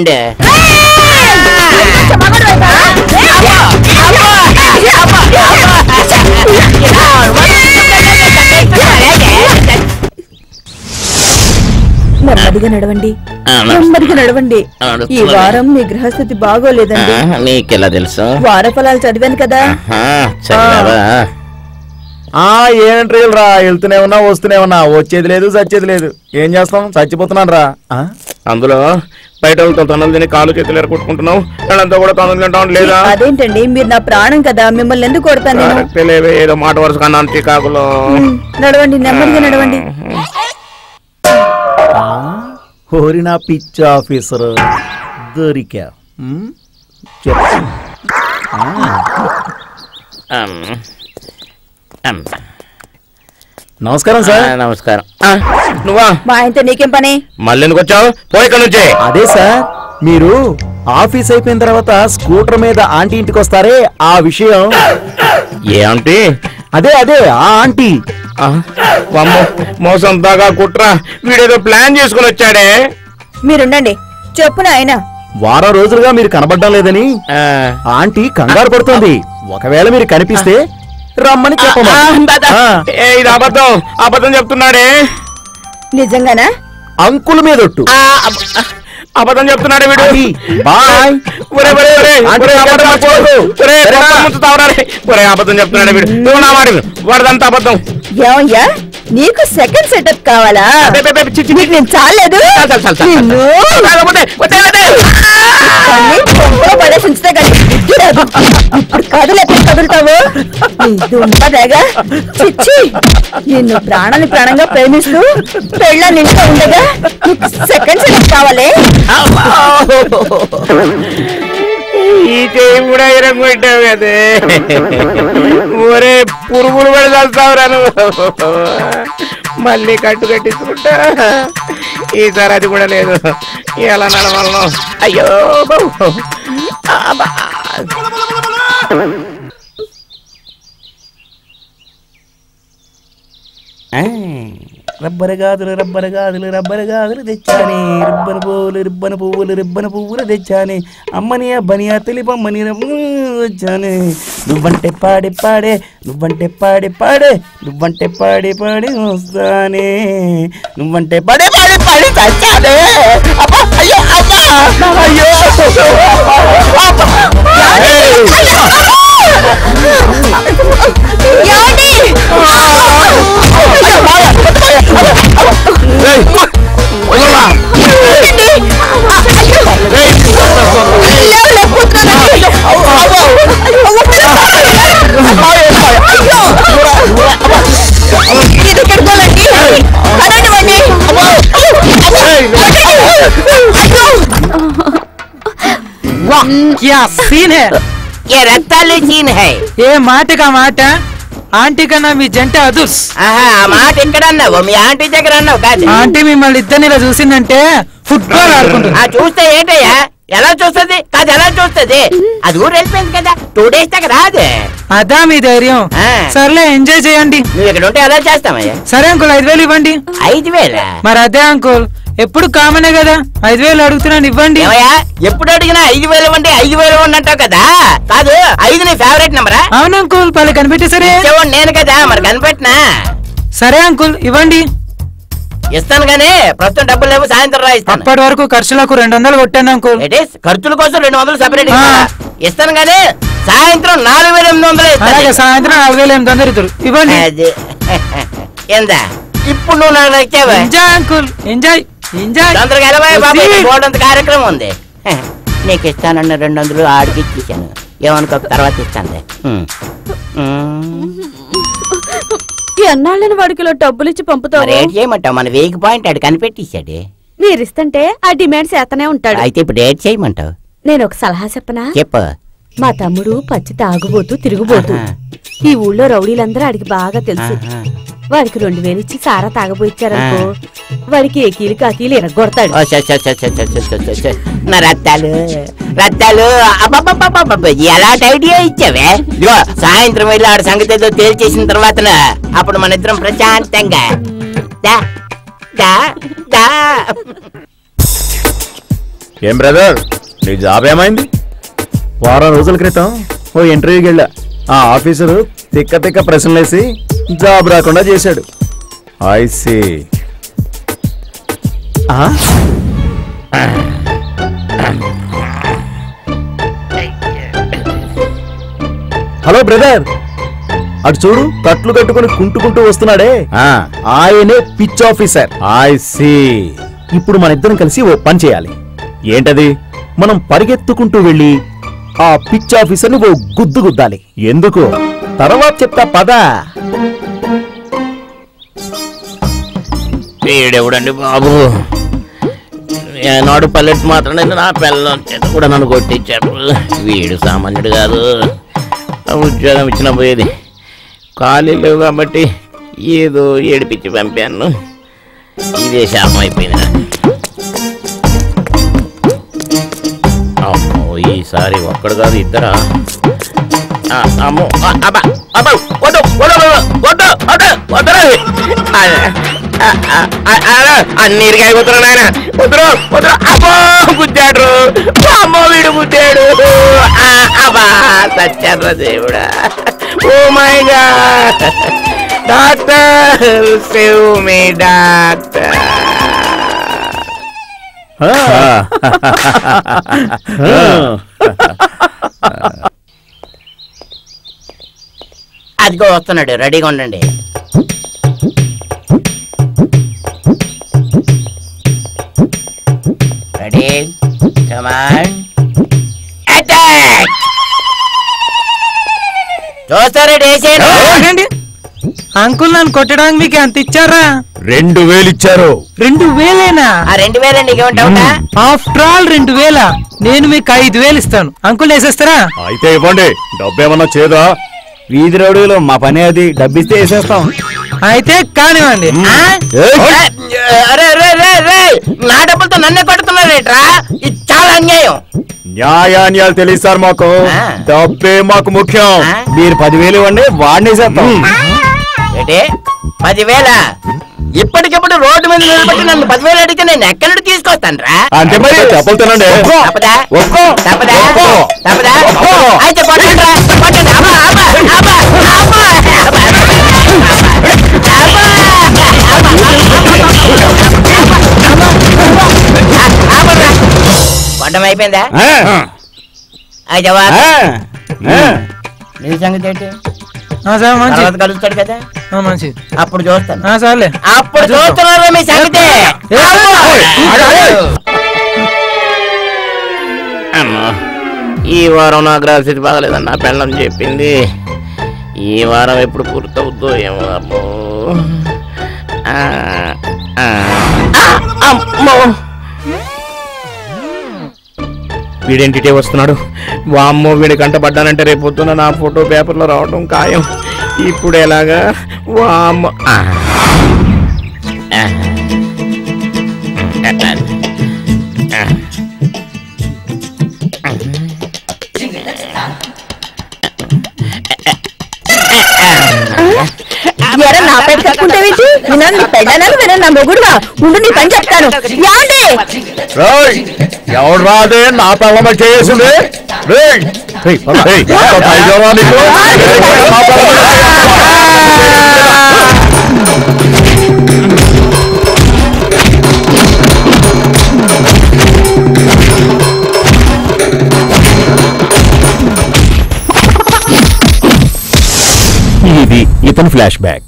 నెమ్మదిగా నడవండి, నెమ్మదిగా నడవండి. ఈ వారం మీ గ్రహస్థితి బాగోలేదండి. నీకెలా తెలుసు? వార ఫలాలు చదివాను కదా. ఏంట్రీ రా, వెళ్తూనే ఉన్నా వస్తూనే ఉన్నా, వచ్చేది లేదు చచ్చేది లేదు. ఏం చేస్తాం, చచ్చిపోతున్నాను రా. అందులో బయట తొందరలు తిని కాలు చేతులు ఎరగొట్టుకుంటున్నావు, వాళ్ళంతా కూడా తొందరలు తింటాం లేదా? అదేంటండి, మీరు నా ప్రాణం కదా, మిమ్మల్ని ఎందుకు కొడతాను నేను? తెలియవే, ఏదో మాట వరుస కన్నా కాకులో. నడవండి, నెమ్మదిగా నడవండి. ఓరి నా పిచ్చి ఆఫీసర్, దొరికా నమస్కారం సార్. నమస్కారం. నువ్వా? మా ఆయనతో నీకేం పని? మళ్ళీ ఎందుకు వచ్చావు? పోయి ఇక్కడ నుంచి. అదే సార్, మీరు ఆఫీస్ అయిపోయిన తర్వాత స్కూటర్ మీద ఆంటీ ఇంటికి వస్తారే, ఆ విషయం. ఏ ఆంటీ? అదే అదే ఆ ఆంటీ. మోసం దాగా కుట్ర, వీడేదో ప్లాన్ చేసుకుని వచ్చాడే. మీరుండండి, చెప్పు నాయన. వారం రోజులుగా మీరు కనబడడం లేదని ఆంటీ కంగారు పడుతుంది. ఒకవేళ మీరు కనిపిస్తే రమ్మని చెప్పమా. ఇది అబద్ధం, అబద్ధం చెప్తున్నాడే. నిజంగానా? అంకుల్ మీద ఒట్టు. అబద్ధం చెప్తున్నాడే వీడు. బాయ్. అబద్ధం చెప్తున్నాడే వీడు. నువ్వు నా మాట వాడదంతా అబద్ధం. ఏమయ్యా, నీకు సెకండ్ సెటప్ కావాలా? నీకు నేను చాలేదు. పడేసి ఉంచితే కానీ ఇప్పుడు కదులు ఎక్కడ కదులుతావు? దుంపదేగా చిచ్చి, నిన్ను ప్రాణాన్ని ప్రాణంగా ప్రేమిస్తూ పెళ్ళని ఇంట్లో ఉండగా సెకండ్ సెటప్ కావాలి? ఈ చేయి కూడా ఇరగొట్టావు కదే. ఒరే పురుగులు పడదాల్సావురా నువ్వు. మళ్ళీ కట్టు కట్టించుకుంటా. ఈసారి అది కూడా లేదు. ఎలా నడవలను? అయ్యో రబ్బరు గాజులు రబ్బరు గాజులు రబ్బరు గాజులు తెచ్చాని, రిబ్బన పువ్వులు రిబ్బన పువ్వులు రిబ్బన పువ్వులు తెచ్చాని, అమ్మని అబ్బని తెలిపమ్మని వచ్చాని. నువ్వంటే పాడి పాడే, నువ్వంటే పాడి పాడే, నువ్వంటే పాడి పాడి వస్తానే, నువ్వంటే పాడే పాడి పాడి తెచ్చానే. అయ్యో అయ్యో क्या सीन है? ये रत्ताली सीन है. ఏ మాటగా మాట, ఆంటీ కన్నా మీ జంట అదుర్స్. ఆహా, ఆ మాట ఇక్కడ అన్నావు, మీ ఆంటీ దగ్గర అన్నావు కాదు. ఆంటీ మిమ్మల్ని ఇద్దరిని ఇలా చూసిందంటే ఫుట్బాల్ ఆడుకుంటుంది. ఆ చూస్తే ఏంటయ్యా, ఎలా చూస్తుంది కాదు, ఎలా చూస్తుంది? అది ఊరు వెళ్ళిపోయింది కదా, టూ డేస్ దాకా రాదే. అదా మీ ధైర్యం? సర్లే, ఎంజాయ్ చేయండి. నువ్వు ఇక్కడ ఉంటే ఎలా చేస్తామయ్యా? సరే అంకుల్, ఐదు వేలు ఇవ్వండి. ఐదు వేల? మరి అదే అంకుల్, ఎప్పుడు కామనే కదా, ఐదు వేలు అడుగుతున్నాను, ఇవ్వండి. ఎప్పుడు అడిగినా ఐదు వేలు ఇవ్వండి ఐదు వేలు ఇవ్వండి కదా. కాదు, ఐదు నీ ఫేవరెట్ నెంబరా? అవును అంకుల్, పలు కనిపెట్టేసరే. నేను కదా, మరి కనిపెట్టినా. సరే అంకుల్, ఇవ్వండి. ఇస్తాను గానీ ప్రస్తుతం డబ్బులు లేవు, సాయంత్రం రా ఇస్తాను. అప్పటి వరకు ఖర్చులకు రెండు వందలు కొట్టాను అంకుల్. ఖర్చుల కోసం రెండు వందలు సపరేట్ ఇస్తాను గానీ సాయంత్రం నాలుగు వేల ఎనిమిది వందలు అలాగే, సాయంత్రం నాలుగు వేల ఎనిమిది వందలు ఇద్దరు ఇవ్వండి. ఏందా ఇప్పుడు నువ్వు నాకు నచ్చావా? Enjoy uncle, enjoy enjoy. తొందరగా వెళ్ళబోయే బాబు, బోర్డంత కార్యక్రమం ఉంది. నీకు ఇస్తానన్న రెండు వందలు ఆడికి ఇచ్చేసాను, ఏమనుకో తర్వాత ఇస్తాను. ఎన్నాళ్ళని వాడికి డబ్బులు ఇచ్చి పంపుతావు? ఏం చేయమంటావు, మన వీక్ పాయింట్ ఆడు కనిపెట్టేశాడు. మీరిస్తుంటే ఆ డిమాండ్స్ ఎత్తనే ఉంటాడు. అయితే ఇప్పుడు ఏడ్ చేయమంటావు? నేను ఒక సలహా చెప్పనా? చెప్పు. మా తమ్ముడు పచ్చి తాగుబోతూ తిరుగుబోతూ. ఈ ఊళ్ళో రౌడీలందరూ ఆడికి బాగా తెలుసు. వాడికి రెండు వేలు ఇచ్చి సారా తాగబోయిచ్చారనుకో, వాడికి ఏకీలు కాకీలు ఎరగొడతాడు. నా రత్తాలు రత్తాలు ఎలాంటి ఐడియా ఇచ్చావే? ఇదిగో సాయంత్రం వెళ్ళి ఆడ సంగతి ఏదో తేల్చేసిన తర్వాత అప్పుడు మన ఇద్దరం ప్రశాంతంగా ఏం బ్రదర్, నీ జాబ్ ఏమైంది? వారం రోజుల క్రితం ఓ ఇంటర్వ్యూకి వెళ్ళా. ఆ ఆఫీసరు తిక్క తిక్క ప్రశ్నలేసి జాబ్ రాకుండా చేశాడు. I see. హలో బ్రదర్, అటు చూడు, కట్లు కట్టుకుని కుంటుకుంటూ వస్తున్నాడే, ఆయనే పిచ్ ఆఫీసర్. I see. ఇప్పుడు మన ఇద్దరం కలిసి ఓ పని చేయాలి. ఏంటది? మనం పరిగెత్తుకుంటూ వెళ్ళి ఆ పిచ్ ఆఫీసర్ని ఓ గుద్దు గుద్దాలి. ఎందుకు తర్వాత చెప్తా, పద. వీడెవడండి బాబు, ఏనాడు పల్లెట్ మాత్రం నా పిల్లల చేత కూడా నన్ను కొట్టించాడు. వీడు సామాన్యుడు కాదు. ఉద్యోగం ఇచ్చిన పోయేది ఖాళీ లేవు కాబట్టి ఏదో ఏడిపించి పంపాను. ఇదే శాపం అయిపోయింది. అమ్మో ఈసారి ఒక్కడు కాదు ఇద్దరా? అమ్మో అబ్బా అబ్బా వద్దు వద్దు వద్దు వద్దు అన్నిటికాయ కుదరు నాయన కుదరు కుదరు. అమ్మో గుద్దాడు. అమ్మో వీడు గుద్దాడు. అబ్బా సత్యారా దేవుడా. Oh my god doctor save me doctor. అదిగో వస్తున్నాడు, రెడీగా ఉండండి. Ready come on attack. చూస్తారా డేసేయండి. అంకుల్ నన్ను కొట్టడానికి మీకు ఎంత ఇచ్చారా? రెండు వేలు ఇచ్చారు. రెండు వేలేనా? ఆ రెండు వేలండి ఏమంటా? ఆఫ్టర్ ఆల్ రెండు వేల. నేను మీకు ఐదు వేలు ఇస్తాను. అంకుల్ వేసేస్తారా? అయితే ఇవ్వండి. డబ్బేమన్నా చేదా? వీధి రౌడీలో మా పని అది, డబ్బిస్తే వేసేస్తాం. అయితే కానివ్వండి. అరే నా డబ్బులతో నన్నే కొడుతున్నారేట్రా? ఇది చాలా అన్యాయం. న్యాయాన్యాలు తెలియదు సార్ మాకు. డబ్బే మాకు ముఖ్యం. మీరు పదివేలు ఇవ్వండి, వాడిని వేసేస్తాం. ఏంటి పదివేల? ఇప్పటికిప్పుడు రోడ్డు మీద నిలబెట్టి నన్ను పదివేలు అడిగితే నేను ఎక్కడి నుండి తీసుకొస్తాను రా? అంటే మరి చెప్పలు తినండి. తప్పదా తప్పదా తప్పదా? అయితే కొట్టండి రా, కొట్టండి. అబ్బా అబ్బా అబ్బా అబ్బా కొట్టం అయిపోయిందా? అయితే నీ సంగతి ఏంటి? తర్వాత కలుస్తాడు కదా, మంచిది. అప్పుడు చూస్తాను. సర్లే, అప్పుడు చూస్తున్నారు మీ సంగతి. అమ్మా ఈ వారం నాకు రాసి బాగలేదని నా పెళ్ళం చెప్పింది. ఈ వారం ఎప్పుడు పూర్తవుద్దో ఏమో. అమ్మో అమ్మో వీడెంటిటీ వస్తున్నాడు. వామ్మో వీడి కంట పడ్డానంటే రేపు పొద్దున నా ఫోటో పేపర్లో రావడం ఖాయం. ఇప్పుడు ఎలాగా? వామ్మో ఎరా నా పేరు చెప్పుకుంటావేంటి? వినా నీ పెళ్ళాను వినా నా మొగుడుగా ఉండు, నీ పని చెప్తాను. ఎవడు రాదే నా పిల్లమ చేసింది? ఇది ఇతను ఫ్లాష్ బ్యాక్.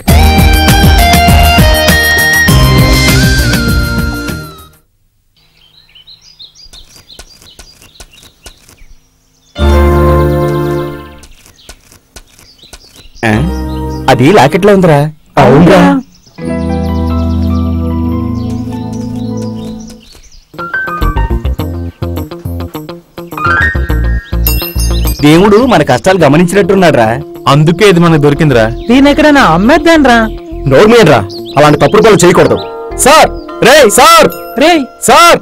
అది లాకెట్ లో ఉందిరా. అవునా? దేవుడు మన కష్టాలు గమనించినట్టున్నాడ్రా. అందుకే ఇది మనకు దొరికిందిరా. దీని ఎక్కడైనా అమ్మేద్దాం రా. నోర్మేన్రా, అలాంటి తప్పుడు పనులు చేయకూడదు. సార్ రే సార్ రే సార్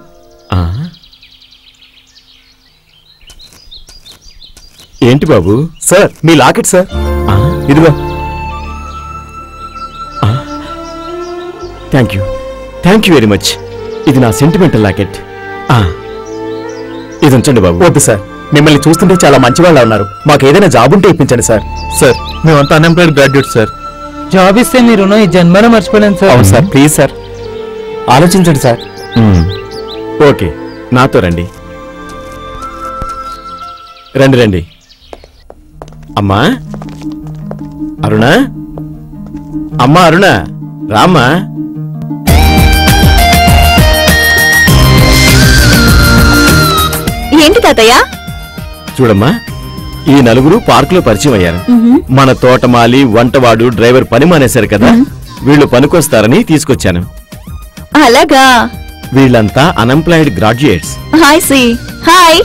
ఏంటి బాబు? సార్ మీ లాకెట్ సార్. ఇదిగో. Thank you thank you very much. ఇది నా సెంటిమెంటల్ లాకెట్. ఇది ఉంచండి బాబు. వద్దు సార్, మిమ్మల్ని చూస్తుంటే చాలా మంచి వాళ్ళ ఉన్నారు. మాకు ఏదైనా జాబ్ ఉంటే ఇప్పించండి సార్. సార్ మేమంతా అన్ఎంప్లాయిడ్ గ్రాడ్యుయేట్ సార్. జాబ్ ఇస్తే మీరు ఈ జన్మలో మర్చిపోలేను సార్. అవును సార్, ప్లీజ్ సార్ ఆలోచించండి సార్. ఓకే, నాతో రండి రండి రండి. అమ్మా అరుణ, అమ్మా అరుణ, రామ్మా. ఏంటి తాతయ్య? చూడమ్మా, ఈ నలుగురు పార్కులో పరిచయం అయ్యారు. మన తోటమాలి, వంటవాడు, డ్రైవర్ పని మానేశారు కదా, వీళ్ళు పనికొస్తారని తీసుకొచ్చాను. అలాగా? వీళ్ళంతా అన్ఎంప్లాయిడ్ గ్రాడ్యుయేట్స్. హాయ్ సి. హాయ్.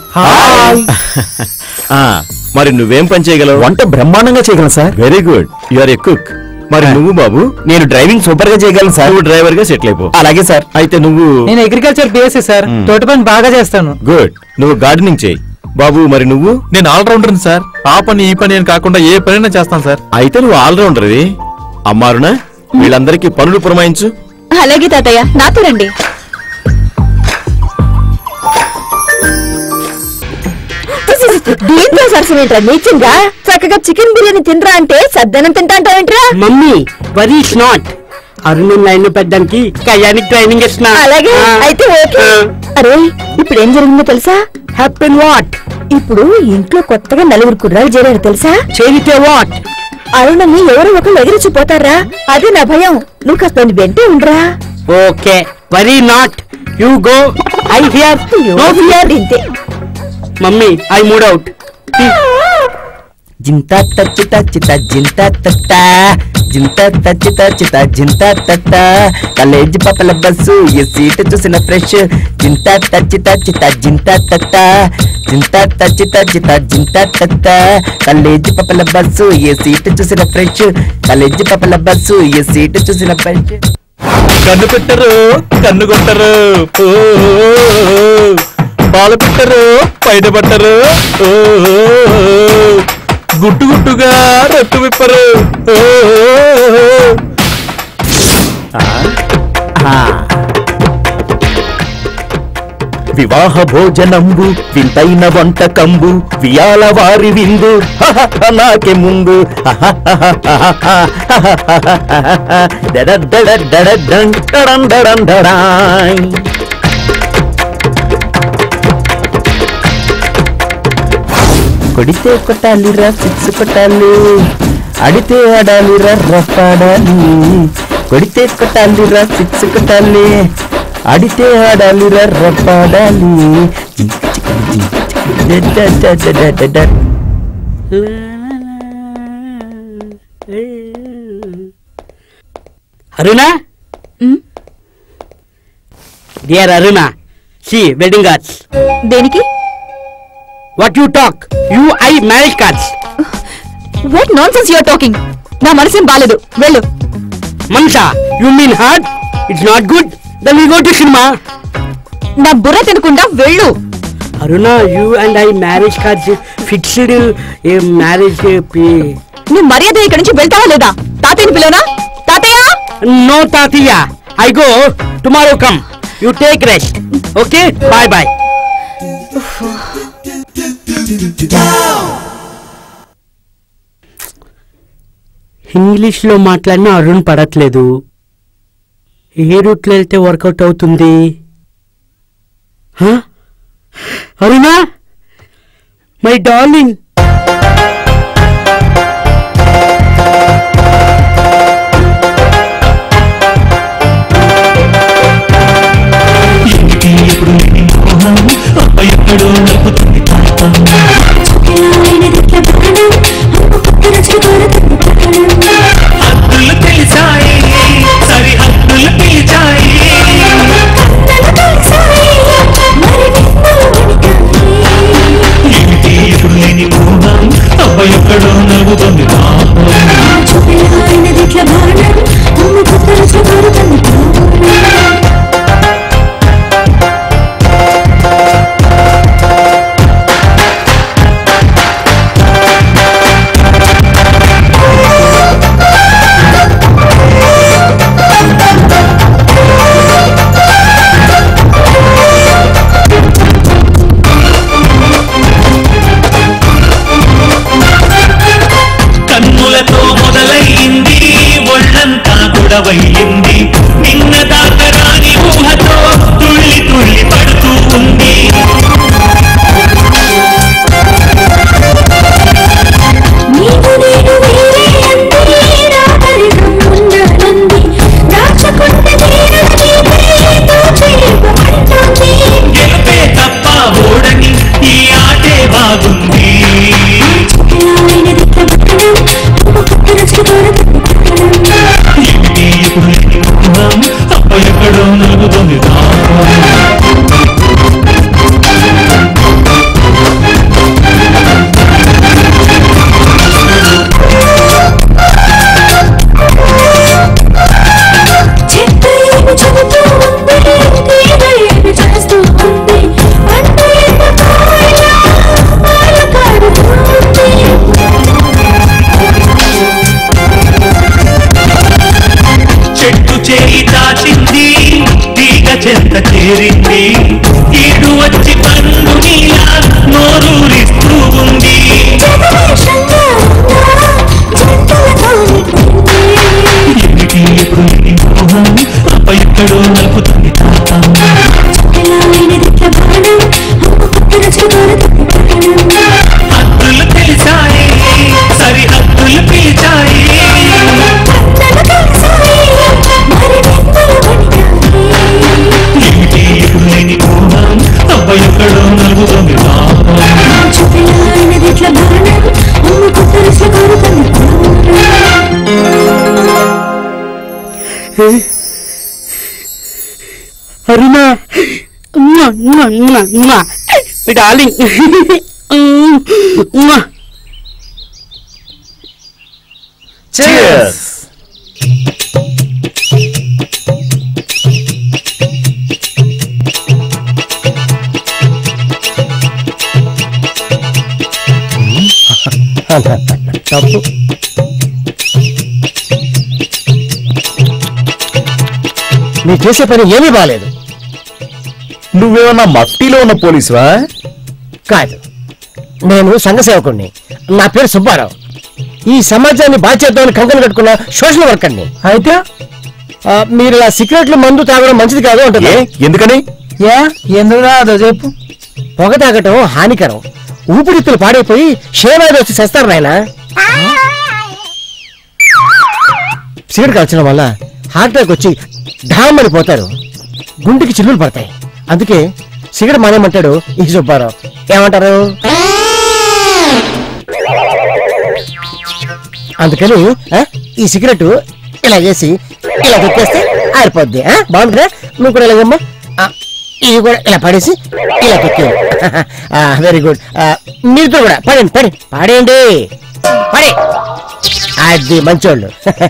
మరి నువ్వేం పని చేయగలవు? వంట బ్రహ్మాండంగా చేయగలను సార్. Very good, you are a cook. మరి నువ్వు బాబు? నేను డ్రైవింగ్ సూపర్ గా చేయగలను సార్. నువ్వు డ్రైవర్ గా సెటిల్ అయిపో. అలాగే సార్. అయితే నువ్వు? నేను అగ్రికల్చర్ బిఎస్సీ సార్, తోట పని బాగా చేస్తాను. గుడ్, నువ్వు గార్డెనింగ్ చేయి. బాబు మరి నువ్వు? నేను ఆల్రౌండర్ సార్. ఆ పని ఈ పని అని కాకుండా ఏ పనైనా చేస్తాను సార్. అయితే నువ్వు ఆల్రౌండర్. అమ్మారునా వీళ్ళందరికీ పనులు పురమాయించు. అలాగే తాతయ్య, నాతో రండి. దీంతో సరసమేంట్రా నీచంగా? చక్కగా చికెన్ బిర్యానీ తినరా అంటే సద్దనం తింటా అంటావేంట్రా? Mummy worry is not. Arun line పెట్టడానికి కయ్యానికి ట్రైనింగ్ ఇస్తున్నా. అలాగే అయితే ఓకే. అరే ఇప్పుడు ఏం జరిగిందో తెలుసా? Happen what? ఇప్పుడు ఇంట్లో కొత్తగా నలుగురు కుర్రాలు చేరారు తెలుసా? చేరితే వాట్? అరుణని ఎవరో ఒకరు ఎగిరిచిపోతారా, అదే నా భయం. నువ్వు కాస్త వెంటే ఉండరా. Okay worry not. You go. I here no fear. ఇంతే. Mummy I mood out. జింతా తచ్చిత చిత జింతా తట్ట జింతా తచ్చిత చిత జింతా తట్ట కాలేజీ పాపల బస్సు ఈ సీట్ చూసిన ఫ్రెష్ జింతా తచ్చిత చిత జింతా తట్ట జింతా తచ్చిత చిత జింతా తట్ట కాలేజీ పాపల బస్సు ఈ సీట్ చూసిన ఫ్రెష్ కాలేజీ పాపల బస్సు ఈ సీట్ చూసిన ఫ్రెష్. కన్ను పెట్టరు కన్ను కొట్టరు, పాలు పెట్టరు బయట పట్టరు, గుట్టు గుట్టుగా రొట్టు విప్పరు. వివాహ భోజనంబు వింతైన వంటకంబు వియాల వారి విందు నాకే ముందు కొడితే కొట్టాలిరా సిక్స్ కొట్టాలి, అడితే ఆడాలిరా రఫ్ ఆడాలి. కొడితే కొట్టాలిరా సిక్స్ కొట్టాలి, అడితే ఆడాలిరా రఫ్ ఆడాలి. Aruna dear Aruna, see wedding cards. దేనికి? What you talk? You I marriage cards. What nonsense you are talking? నా మనసేం బాలేదు, వెళ్ళు. మనసా? You mean heart? It's not good. Then we go to cinema. నా బుర్ర తినకుండా వెళ్ళు. Aruna, you and I marriage cards fixed. ఏ మ్యారేజ్? నువ్వు మర్యాద ఇక్కడి నుంచి వెళ్తావా లేదా? తాతయ్యని పిలవనా? తాతయ్య! నో తాతయ్య, I go tomorrow. Come, you take rest. Okay, bye bye. English లో మాట్లాడినా అరుణ్ పడట్లేదు. ఏ రూట్లో వెళ్తే వర్కౌట్ అవుతుంది? Aruna, my darling. నిన్న దాకా రాని ఊహతో తుళ్ళి తుళ్ళి పడుతూ ఉంది. గెలుపే తప్ప ఓడని ఈ ఆటే బాగుంది. ఎక్కడో నలుగుతుంది. చెంత చేరింది ఈడు వచ్చి పన్ను నీలా నోరూరిస్తూ ఉంది ఏమిటి ఎప్పుడు నీ మోహం అప్ప ఎక్కడో నలుపుతుంది తాపం హద్దులు తెలిసాయి సరిహద్దులు పిలిచాయి ఎక్కడో నలుగుతుంది అరుణా డార్లింగ్ Cheers. తప్పు నీ చేసే పని ఏమీ బాలేదు. నువ్వేమన్నా మఫ్టీలో ఉన్న పోలీసువా? కాదు, నేను సంఘ సేవకుడిని. నా పేరు సుబ్బారావు. ఈ సమాజాన్ని బాధ్యతని కంకణం కట్టుకున్న సోషల్ వర్కర్ని. అయితే మీరు ఇలా సిగరెట్లు మందు తాగడం మంచిది కాదు అంటే ఎందుకని? ఏ ఎందుకు రాదో చెప్పు. పొగ తాగటం హానికరం. ఊపిరిత్తులు పాడైపోయి షేవాయిలు వచ్చి చేస్తారు నాయన. సిగరెట్ కాల్చడం వల్ల హార్ట్ అటాక్ వచ్చి ఢామని పోతారు, గుండెకి చిల్లులు పడతాయి. అందుకే సిగరెట్ మానేమంటాడు ఈ సుబ్బారావు. ఏమంటారు? అందుకని ఈ సిగరెట్ ఇలా చేసి ఇలా పెట్టేస్తే ఆరిపోద్ది. బాగుంటుందా? నువ్వు కూడా ఇలాగమ్మా, ఇది కూడా ఇలా పడేసి ఇలా పెట్టే. Very good. మీరు కూడా పడండి పడి పాడేయండి పడే. అది మంచోళ్ళు.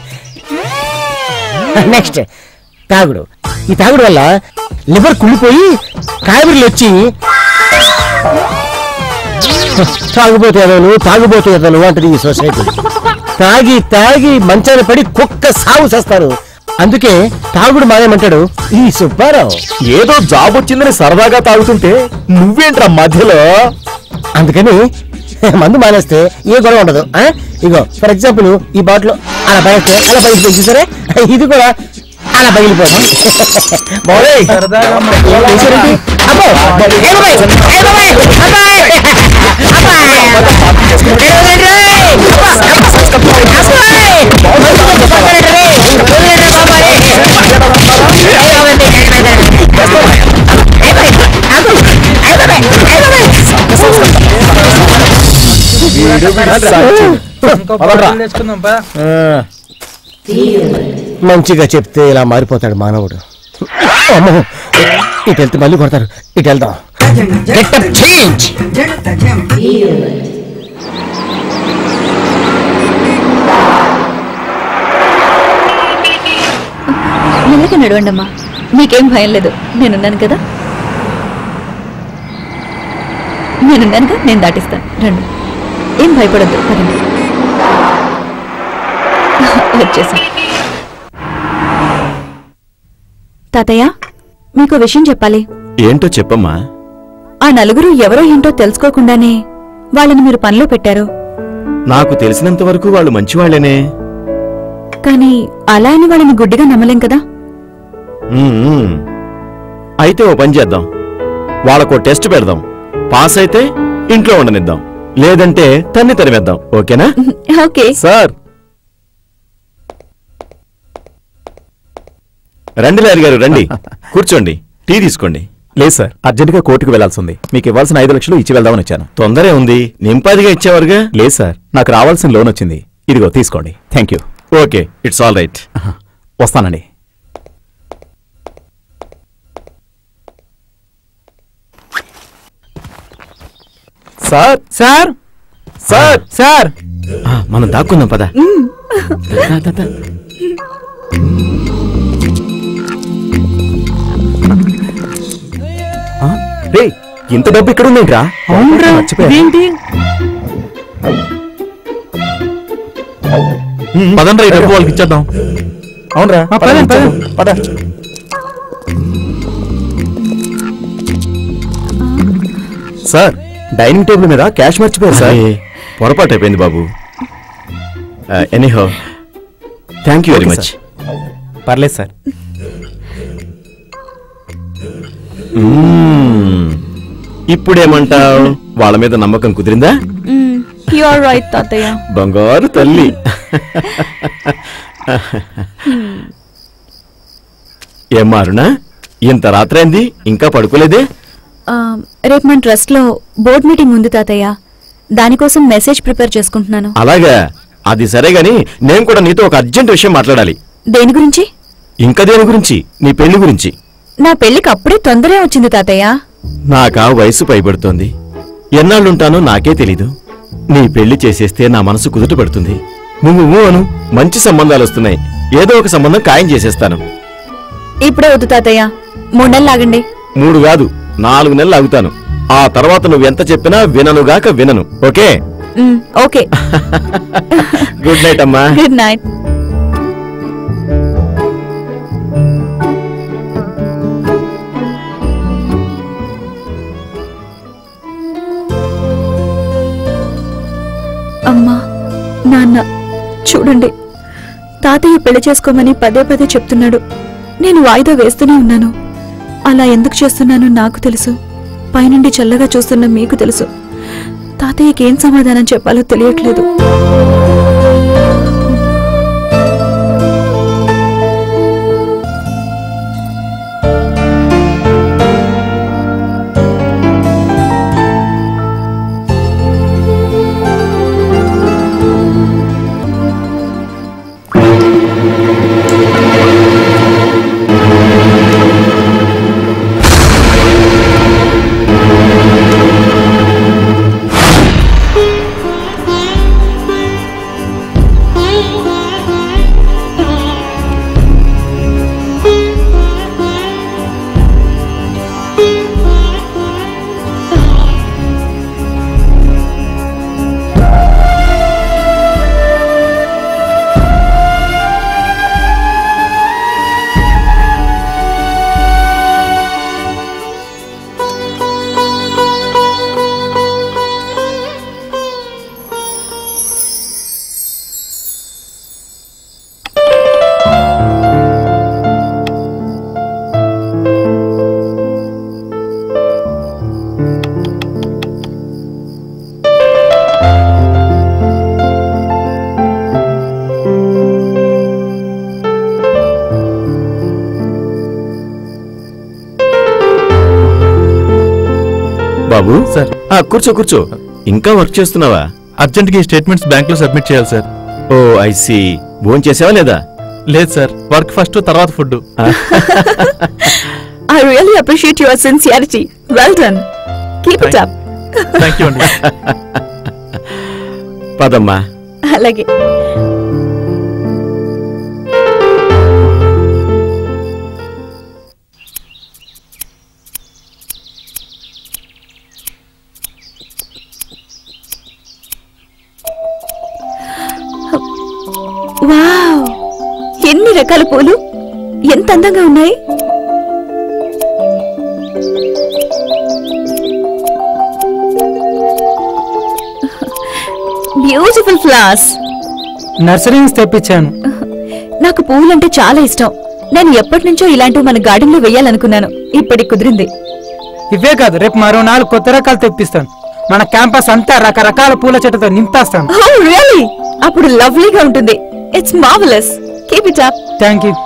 నెక్స్ట్ తాగుడు. ఈ తాగుడు వల్ల లివర్ కుళ్ళిపోయి కావిరిలు వచ్చి తాగుబోతు ఎదలు తాగుబోతు ఎదలు అంటది ఈ సొసైటీ. తాగి తాగి మంచాన్ని పడి కుక్క సాగు చేస్తారు. అందుకే తాగుడు మానేమంటాడు ఈ సుబ్బారావు. ఏదో జాబ్ వచ్చిందని సరదాగా తాగుతుంటే నువ్వేంట్రా మధ్యలో? అందుకని మందు మానేస్తే ఏ గొడవ ఉండదు. ఇగో ఫర్ ఎగ్జాంపుల్ ఈ బాటిల్ అలా బయట అలా బయట చూసారే, ఇది కూడా అలా పగిలిపోతుంది. మంచిగా చెప్తే ఇలా మారిపోతాడు మానవుడు. అమ్మో, ఇటు వెళ్తే మళ్ళీ కొడతారు. ఇటు వెళ్దాం. మెల్లగా నడవండి అమ్మా, మీకేం భయం లేదు. నేనున్నాను కదా, నేనున్నానుగా, నేను దాటిస్తాను. రండి, ఏం భయపడద్దు. పదండి. వచ్చేసా. తాతయ్య, మీకు విషయం చెప్పాలి. ఏంటో చెప్పమ్మా. ఆ నలుగురు ఎవరో ఏంటో తెలుసుకోకుండానే వాళ్ళని మీరు పనిలో పెట్టారు. నాకు తెలిసినంత వరకు వాళ్ళు మంచివాళ్లేనే. కానీ అలా అని వాళ్ళని గుడ్డిగా నమ్మలేం కదా. ఉమ్, అయితే ఓ పని చేద్దాం, వాళ్ళకో టెస్ట్ పెడదాం. పాస్ అయితే ఇంట్లో ఉండనిద్దాం, లేదంటే తన్ని తరిమేద్దాం. ఓకేనా? Okay sir. రండి లాయర్ గారు, రండి కూర్చోండి, టీ తీసుకోండి. లేదు సార్, అర్జెంటుగా కోర్టుకు వెళ్లాల్సింది. మీకు ఇవ్వాల్సిన ఐదు లక్షలు ఇచ్చి వెళ్దామని వచ్చాను. తొందరే ఉంది, నింపాదిగా ఇచ్చేవారుగా. లేదు సార్, నాకు రావాల్సిన లోన్ వచ్చింది. ఇదిగో తీసుకోండి. Thank you. Okay, it's all right. వస్తానండి. సార్ సార్ సార్ సార్ ఆ, మనం దాక్కుందాం పద. దా, దా, దా. ఆ, రే ఇంత డబ్బు ఇక్కడ ఉందేంట్రా? అవునరా మర్చిపోయా. ఏంటి పదండ్రా ఈ డబ్బు వాళ్ళకి ఇచ్చేద్దాం. అవునరా ఆ, పదండి, పదండి. పద. సార్ డైనింగ్ టేబుల్ మీద క్యాష్ మర్చిపోయారు సార్. అరే, పొరపాటు అయిపోయింది బాబు. Anyhow thank you very okay much. Sir. పర్లేదు సార్. ఇప్పుడేమంటావు? వాళ్ళ మీద నమ్మకం కుదిరిందా? యు ఆర్ రైట్ తాతయ్య. బంగారు తల్లి. ఏం మారునా, ఇంత రాత్రైంది ఇంకా పడుకోలేదే? రేపు మన ట్రస్ట్ లో బోర్డ్ మీటింగ్ ఉంది తాతయ్య, దానికోసం మెసేజ్ ప్రిపేర్ చేసుకుంటున్నాను. అలాగా, అది సరే గాని నేను కూడా నీతో ఒక అర్జెంట్ విషయం మాట్లాడాలి. దేని గురించి? ఇంకా దేని గురించి? నీ పెళ్లి గురించి. నా పెళ్లికి అప్పుడే తొందరే వచ్చింది తాతయ్య. నాకా వయసు పైబడుతోంది. ఎన్నాళ్ళుంటానో నాకే తెలీదు. నీ పెళ్లి చేసేస్తే నా మనసు కుదుట పడుతుంది. నువ్వు ఊ అను, మంచి సంబంధాలు వస్తున్నాయి. ఏదో ఒక సంబంధం ఖాయం చేసేస్తాను. ఇప్పుడే వద్దు తాతయ్య, మూడు నెలలు ఆగండి. మూడు కాదు, నాలుగు నెలలు ఆగుతాను. ఆ తర్వాత నువ్వెంత చెప్పినా విననుగాక వినను. Okay? Hmm, okay. Good night అమ్మా. Good night. అమ్మా, నాన్న, చూడండి, తాతయ్య పెళ్లి చేసుకోమని పదే పదే చెప్తున్నాడు. నేను వాయిదా వేస్తూనే ఉన్నాను. అలా ఎందుకు చేస్తున్నానో నాకు తెలుసు, పైనుండి చల్లగా చూస్తున్న మీకు తెలుసు. తాతయ్యకి ఏం సమాధానం చెప్పాలో తెలియట్లేదు. బాబు సార్, కూర్చో కూర్చో. ఇంకా వర్క్ చేస్తున్నావా? అర్జెంట్ గా ఈ స్టేట్మెంట్స్ బ్యాంక్ లో సబ్మిట్ చేయాలి సార్. Oh I see. భోజనం చేసావా లేదా? లేదు సార్, వర్క్ ఫస్ట్ తర్వాత food. I really appreciate your sincerity. Well done. Keep it up. Thank you అండి. పదమ్మా. అలాగే. వావ్, ఎన్ని రకాల పూలు, ఎంత అందంగా ఉన్నాయి. Beautiful flowers. నర్సరీ నుంచి తెప్పించాను. నాకు పువ్వులంటే చాలా ఇష్టం. నేను ఎప్పటి నుంచో ఇలాంటివి మన గార్డెన్ లో వెయ్యాలనుకున్నాను. ఇప్పటికి కుదిరింది. ఇవే కాదు, రేపు మరో నాలుగు కొత్త రకాలు తెప్పిస్తాను. మన క్యాంపస్ అంతా రకరకాల పూల చెట్టుతో నింపేస్తాను. Oh really? అప్పుడు లవ్లీగా ఉంటుంది. It's marvellous. Keep it up. Thank you.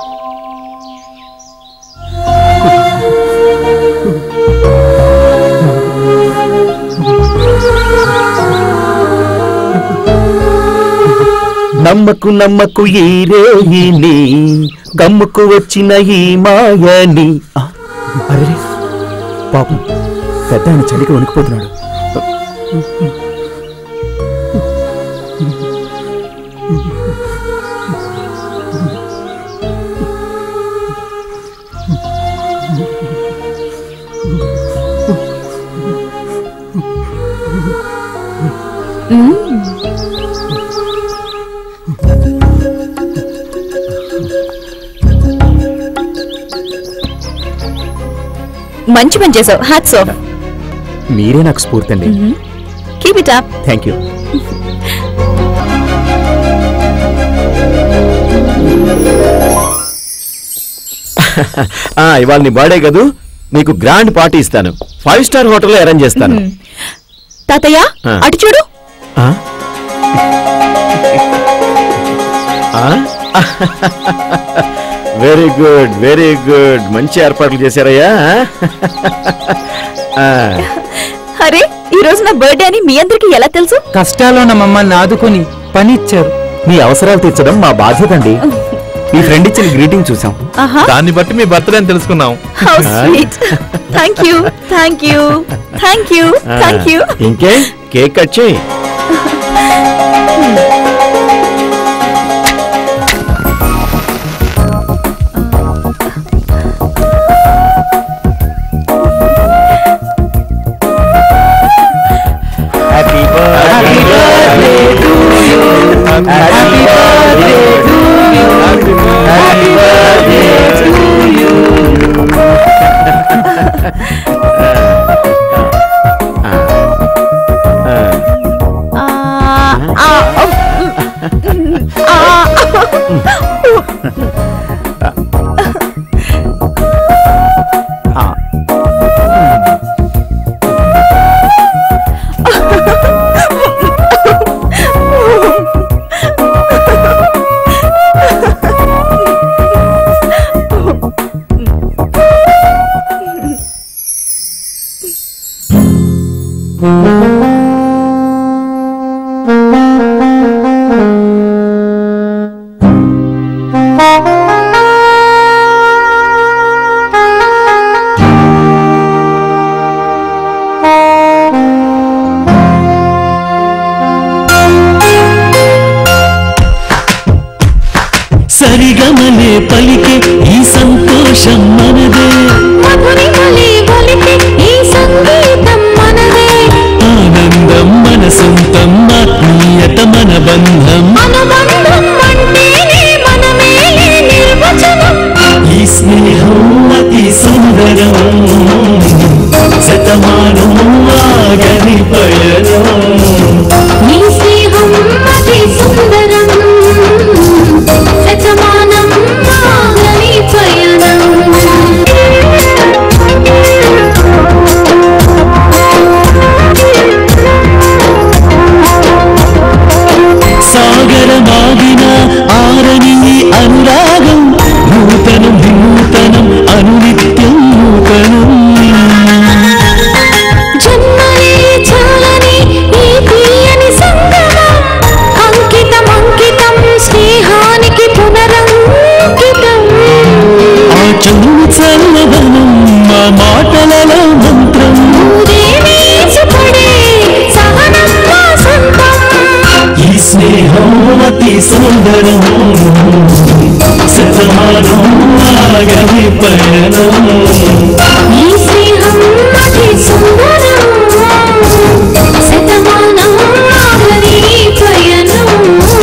నమ్మకు నమ్మకు ఈ రేయిని, గమ్ముకు వచ్చిన ఈ మాయని. అరే పాపం, పెద్ద ఆయన చలికి వణికిపోతున్నాడు. మంచి పని చేసావు. Hats off. మీరే నాకు స్ఫూర్తి అండి. Keep it up. Thank you. ఇవాళ నీ బర్త్డే కదూ, నీకు గ్రాండ్ పార్టీ ఇస్తాను. ఫైవ్ స్టార్ హోటల్లో అరేంజ్ చేస్తాను. తాతయ్య అటు చూడు. వెరీ గుడ్ వెరీ గుడ్, మంచి ఏర్పాట్లు చేశారయ్యా. అరే ఈ రోజు నా బర్త్డే అని మీ అందరికి ఎలా తెలుసు? కష్టాల్లో ఉన్న మమ్మల్ని ఆదుకుని పని ఇచ్చారు. మీ అవసరాలు తీర్చడం మా బాధ్యత అండి. మీ ఫ్రెండ్ ఇచ్చిన గ్రీటింగ్ చూసాం, దాన్ని బట్టి మీ బర్త్డే అని తెలుసుకున్నాం. How sweet. Thank you thank you thank you thank you. ఇంకే కేక్ కట్ చేయి. Happy birthday to you, happy birthday to you, happy birthday to you. సరిగమలే పలికే ఈ సంతోషం మనదే, మధురిమలే పలికే ఈ సంగీతం మనదే, ఆనందం మన సొంతం, ఆత్మీయత మన బంధం, అనుబంధం అంటేనే మనమేలే నిర్వచనం, ఈ స్నేహం అతి సుందరం, శతమానం ఆగని పయనం, ఈ స్నేహం అతి సుందరం, శతమానం ఆగని పయనం. సాగరమాగిన ఆరని అనురాగం, నూతనం వినూతనం అనునిత్యం నూతనం, జన్మలే చాలని ఈ తీయని సంగమం, అంకితం అంకితం స్నేహానికి పునరంకితం, ఆ చదువు చల్లదనం మా మాటలలో మంత్రం, ఊరేవేసుపడే సహనం మా సొంతం, ఈ స్నేహం అతి సుందరం, శతమానం ఆగని పయనం, ఈ స్నేహం అతి సుందరం, శతమానం ఆగని పయనం.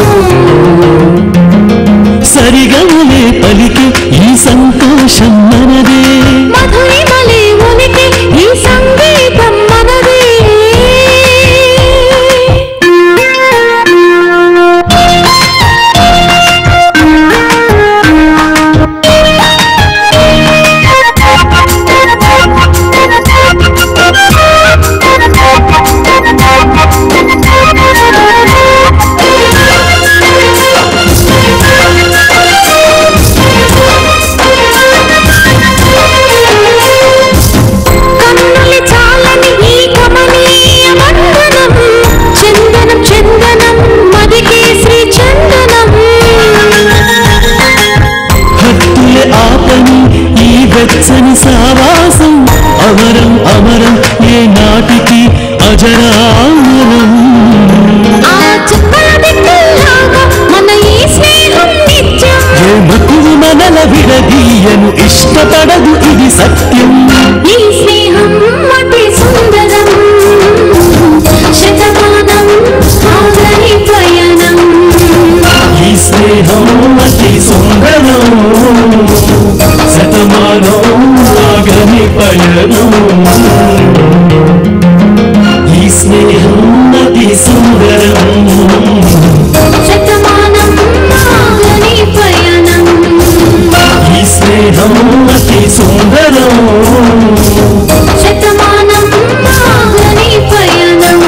సరిగమలే పలికి ఈ సంతోషం మనదే, మధురిమలే ఉనికి ఈ సంగీతం మనదే. కన్నులు చాలని ఈ కమనీయ బంధనం, చందనం చందనం మదికే శ్రీ చందనం, హత్తులే ఆపని ఈ వెచ్చని సావాసం, అమరం అమరం ఏ నాటికి అజరామరం. తడదు ఇది సత్యం ఈ స్నేహం అతి సుందరం శతమానం ఆగని పయనం ఈ స్నేహం అతి సుందరం శతమానం ఆగని పయనం ఈ స్నేహం అతి సుందరం శతమానం ఆగని పయనం ఈ స్నేహం అతి సుందరం శతమానం ఆగని పయనం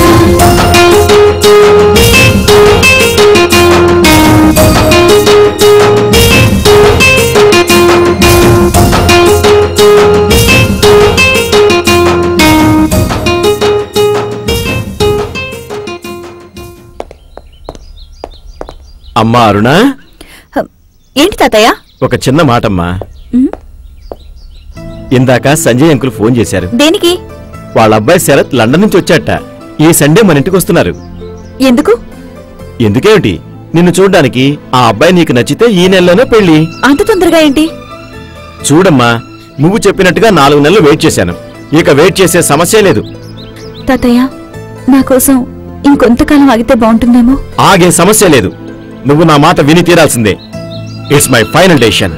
అమ్మా అరుణ, ఏంటి తాతయ్య? ఒక చిన్న మాటమ్మా. ఉమ్. ఇందాక సంజయ్ అంకుల్ ఫోన్ చేశారు. దేనికి? వాళ్ళ అబ్బాయి శరత్ లండన్ నుంచి వచ్చాట. ఈ సండే మన ఇంటికి వస్తున్నారు. ఎందుకు? ఎందుకేమిటి, నిన్ను చూడ్డానికి. ఆ అబ్బాయి నీకు నచ్చితే ఈ నెలలోనే పెళ్లి. అంత తొందరగా ఏంటి? చూడమ్మా, నువ్వు చెప్పినట్టుగా నాలుగు నెలలు వెయిట్ చేశాను. ఇక వెయిట్ చేసే సమస్య లేదు. తాతయ్య, నా కోసం ఇంకొంతకాలం ఆగితే బాగుంటుందేమో. ఆగే సమస్య లేదు. నువ్వు నా మాట విని తీరాల్సిందే. It's my final decision.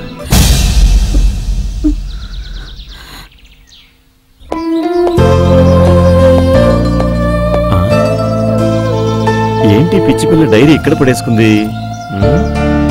ఏంటి పిచ్చి పిల్ల డైరీ ఇక్కడ పడేసుకుంది? ఉమ్?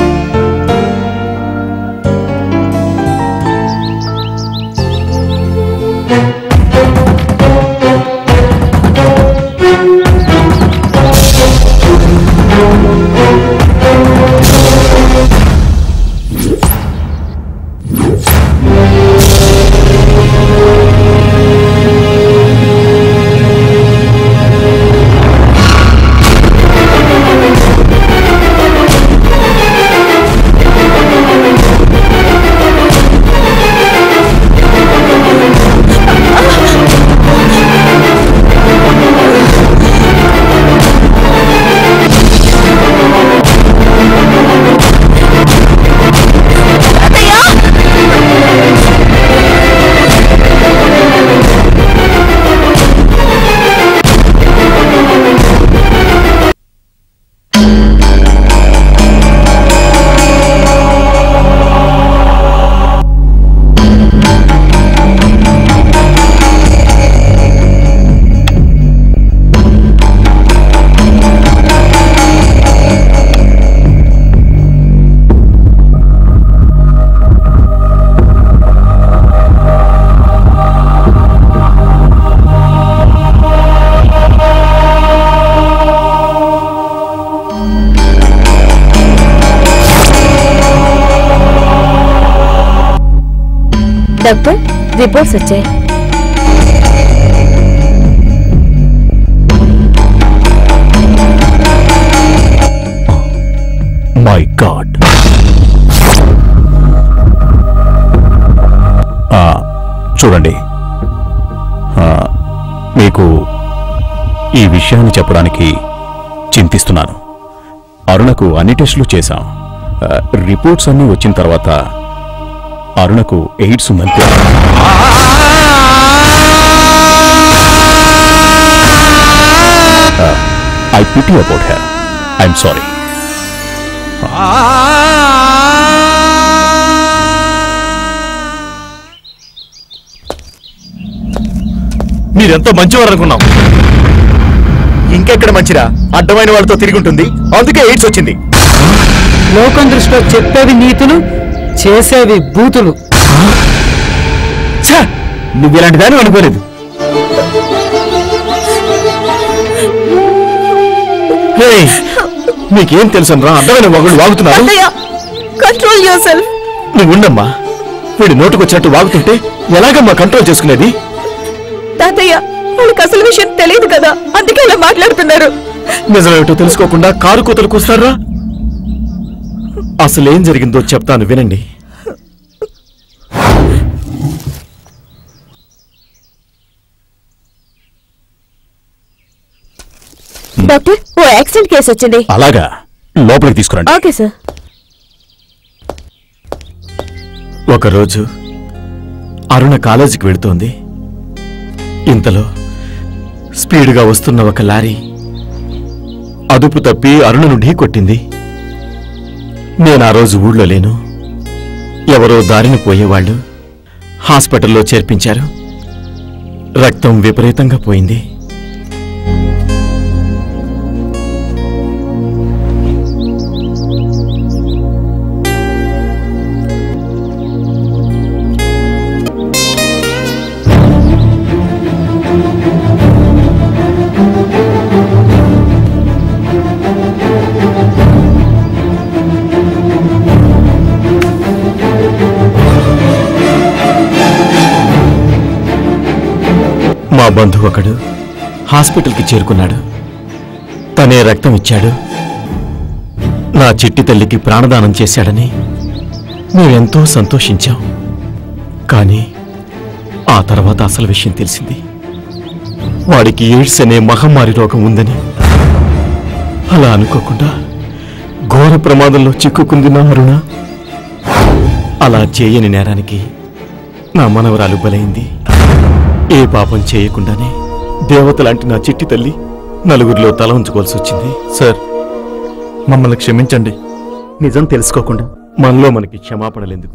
డాక్టర్, రిపోర్ట్స్ వచ్చాయి. My god. చూడండి, ఆ, మీకు ఈ విషయాన్ని చెప్పడానికి చింతిస్తున్నాను. అరుణకు అన్ని టెస్టులు చేశాం. ఆ, రిపోర్ట్స్ అన్నీ వచ్చిన తర్వాత అరుణకు ఎయిడ్స్ ఉందని I pity about her. I'm sorry. మీరెంతో మంచివారు అనుకున్నాం. ఇంకెక్కడ మంచిరా, అడ్డమైన వాళ్ళతో తిరిగి ఉంటుంది. అందుకే ఎయిడ్స్ వచ్చింది. లోకం దృష్టిలో చెప్పేవి నీతులు, చేసేవి బూతులు. నువ్వు ఇలాంటి దాన్ని అనుకోలేదు. నీకేం తెలుసు రా, అడ్డమైన వాగుడు వాగుతున్నారు. Control your self. నువ్వు ఉండమ్మా. వీడి నోటుకొచ్చినట్టు వాగుతుంటే ఎలాగమ్మా కంట్రోల్ చేసుకునేది? తాతయ్య, వాళ్ళకి అసలు విషయం తెలియదు కదా, అందుకే ఇలా మాట్లాడుతున్నారు. నిజమేమిటో తెలుసుకోకుండా కారు కూతలు కూస్తారా? అసలేం జరిగిందో చెప్తాను వినండి. డాక్టర్, ఓ యాక్సిడెంట్ కేసు వచ్చింది. అలాగా, లోపలికి తీసుకురండి. Okay sir. ఒకరోజు అరుణ కాలేజీకి వెళుతోంది. ఇంతలో స్పీడ్గా వస్తున్న ఒక లారీ అదుపు తప్పి అరుణను ఢీకొట్టింది. నేను ఆ రోజు ఊళ్ళో లేను. ఎవరో దారిని పోయేవాళ్లు హాస్పిటల్లో చేర్పించారు. రక్తం విపరీతంగా పోయింది. మా బంధువు ఒకడు హాస్పిటల్కి చేరుకున్నాడు. తనే రక్తం ఇచ్చాడు. నా చిట్టి తల్లికి ప్రాణదానం చేశాడని మేమెంతో సంతోషించాం. కానీ ఆ తర్వాత అసలు విషయం తెలిసింది. వాడికి ఎయిడ్స్ అనే మహమ్మారి రోగం ఉందని. అలా అనుకోకుండా ఘోర ప్రమాదంలో చిక్కుకుంది నా అరుణ. అలా చేయని నేరానికి నా మనవరాలు బలైంది. ఏ పాపం చేయకుండానే దేవతలాంటి నా చిట్టి తల్లి నలుగురిలో తల ఉంచుకోవాల్సి వచ్చింది. సార్, మమ్మల్ని క్షమించండి. నిజం తెలుసుకోకుండా మనలో మనకి క్షమాపణలెందుకు?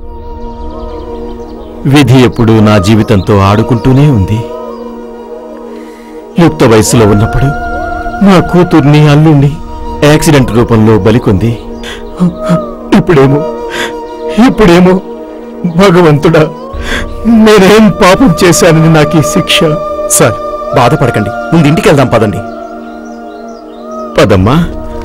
విధి ఎప్పుడూ నా జీవితంతో ఆడుకుంటూనే ఉంది. యుక్త వయసులో ఉన్నప్పుడు నా కూతుర్ని అల్లుణ్ణి యాక్సిడెంట్ రూపంలో బలికొంది. ఇప్పుడేమో ఇప్పుడేమో భగవంతుడా, నేనేం పాపం చేశానని నాకు ఈ శిక్ష. సార్, బాధపడకండి. ముందు ఇంటికి వెళ్దాం పదండి. పదమ్మా.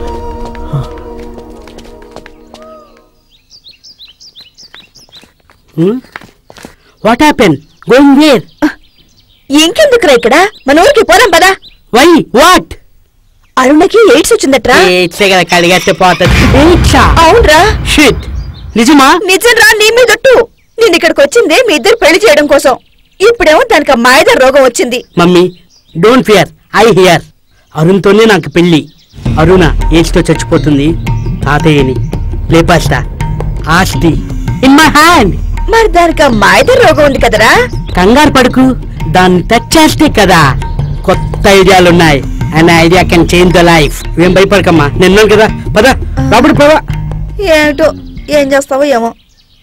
What happen? Going where? ఇంకెందుకురా ఇక్కడ, మన ఊరికి పోదాం పదా. వై? వాట్? అరుణకి ఎయిడ్స్ వచ్చిందట్రా. ఎయిడ్సే కదా కడిగట్టే పోతుంది. ఎయిడ్సా? అవునరా. షిట్. నిజమా? నిజంరా, నీ మీదొట్టు. నేను ఇక్కడికి వచ్చిందే మీ ఇద్దరు పెళ్లి చేయడం కోసం. ఇప్పుడేమో దానికి మాయద రోగం వచ్చింది. Mummy, don't fear, I here. అరుణ్తోనే నాకు పెళ్లి. అరుణ ఎయిడ్స్ తో చచ్చిపోతుంది. తాతయ్యని లేపాస్తా. ఆస్తి ఇన్ మై హ్యాండ్. మరి దానికి మాయద రోగం ఉంది కదరా. కంగారు పడుకు, దాన్ని టచ్ చేస్తే కదా కొత్త ఐడియాలున్నాయి. And idea can change the life. ఏం భయపడకమ్మా, నిన్నాను కదా. పదా రాబడి పదా. ఏమిటో, ఏం చేస్తావో ఏమో.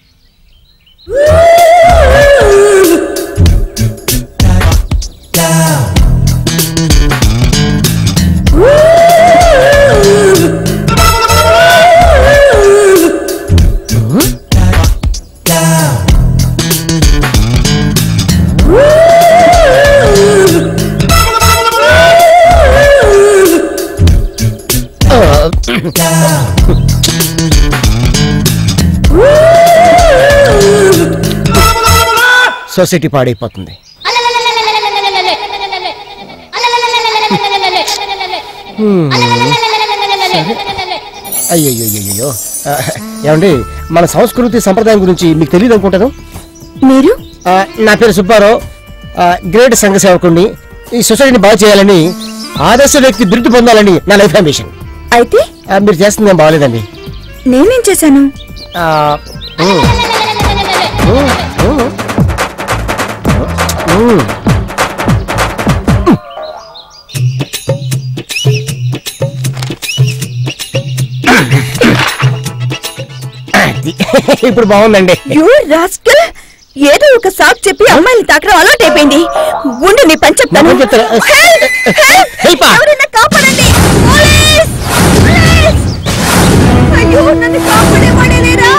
సొసైటీ పాడైపోతుంది. అయ్యయ్యో, ఏమండి, మన సంస్కృతి సంప్రదాయం గురించి మీకు తెలియదు అనుకుంటాను. మీరు? నా పేరు సుబ్బారావు, గ్రేట్ సంఘ సేవకుడిని. ఈ సొసైటీని బాగు చేయాలని, ఆదర్శ వ్యక్తి బిరుదు పొందాలని నా లైఫ్ అంబిషన్. అయితే మీరు చేస్తుంది ఏం బాగలేదండి. నేనేం చేశాను? ఇప్పుడు బాగుందండి. ఏదో ఒక సాకు చెప్పి అమ్మాయిని తాకడం అలవాటు అయిపోయింది. గుండె నీ పని చెప్తాను. కాపాడండి. అయ్యో, నన్ను కాపాడేవాడే లేరా?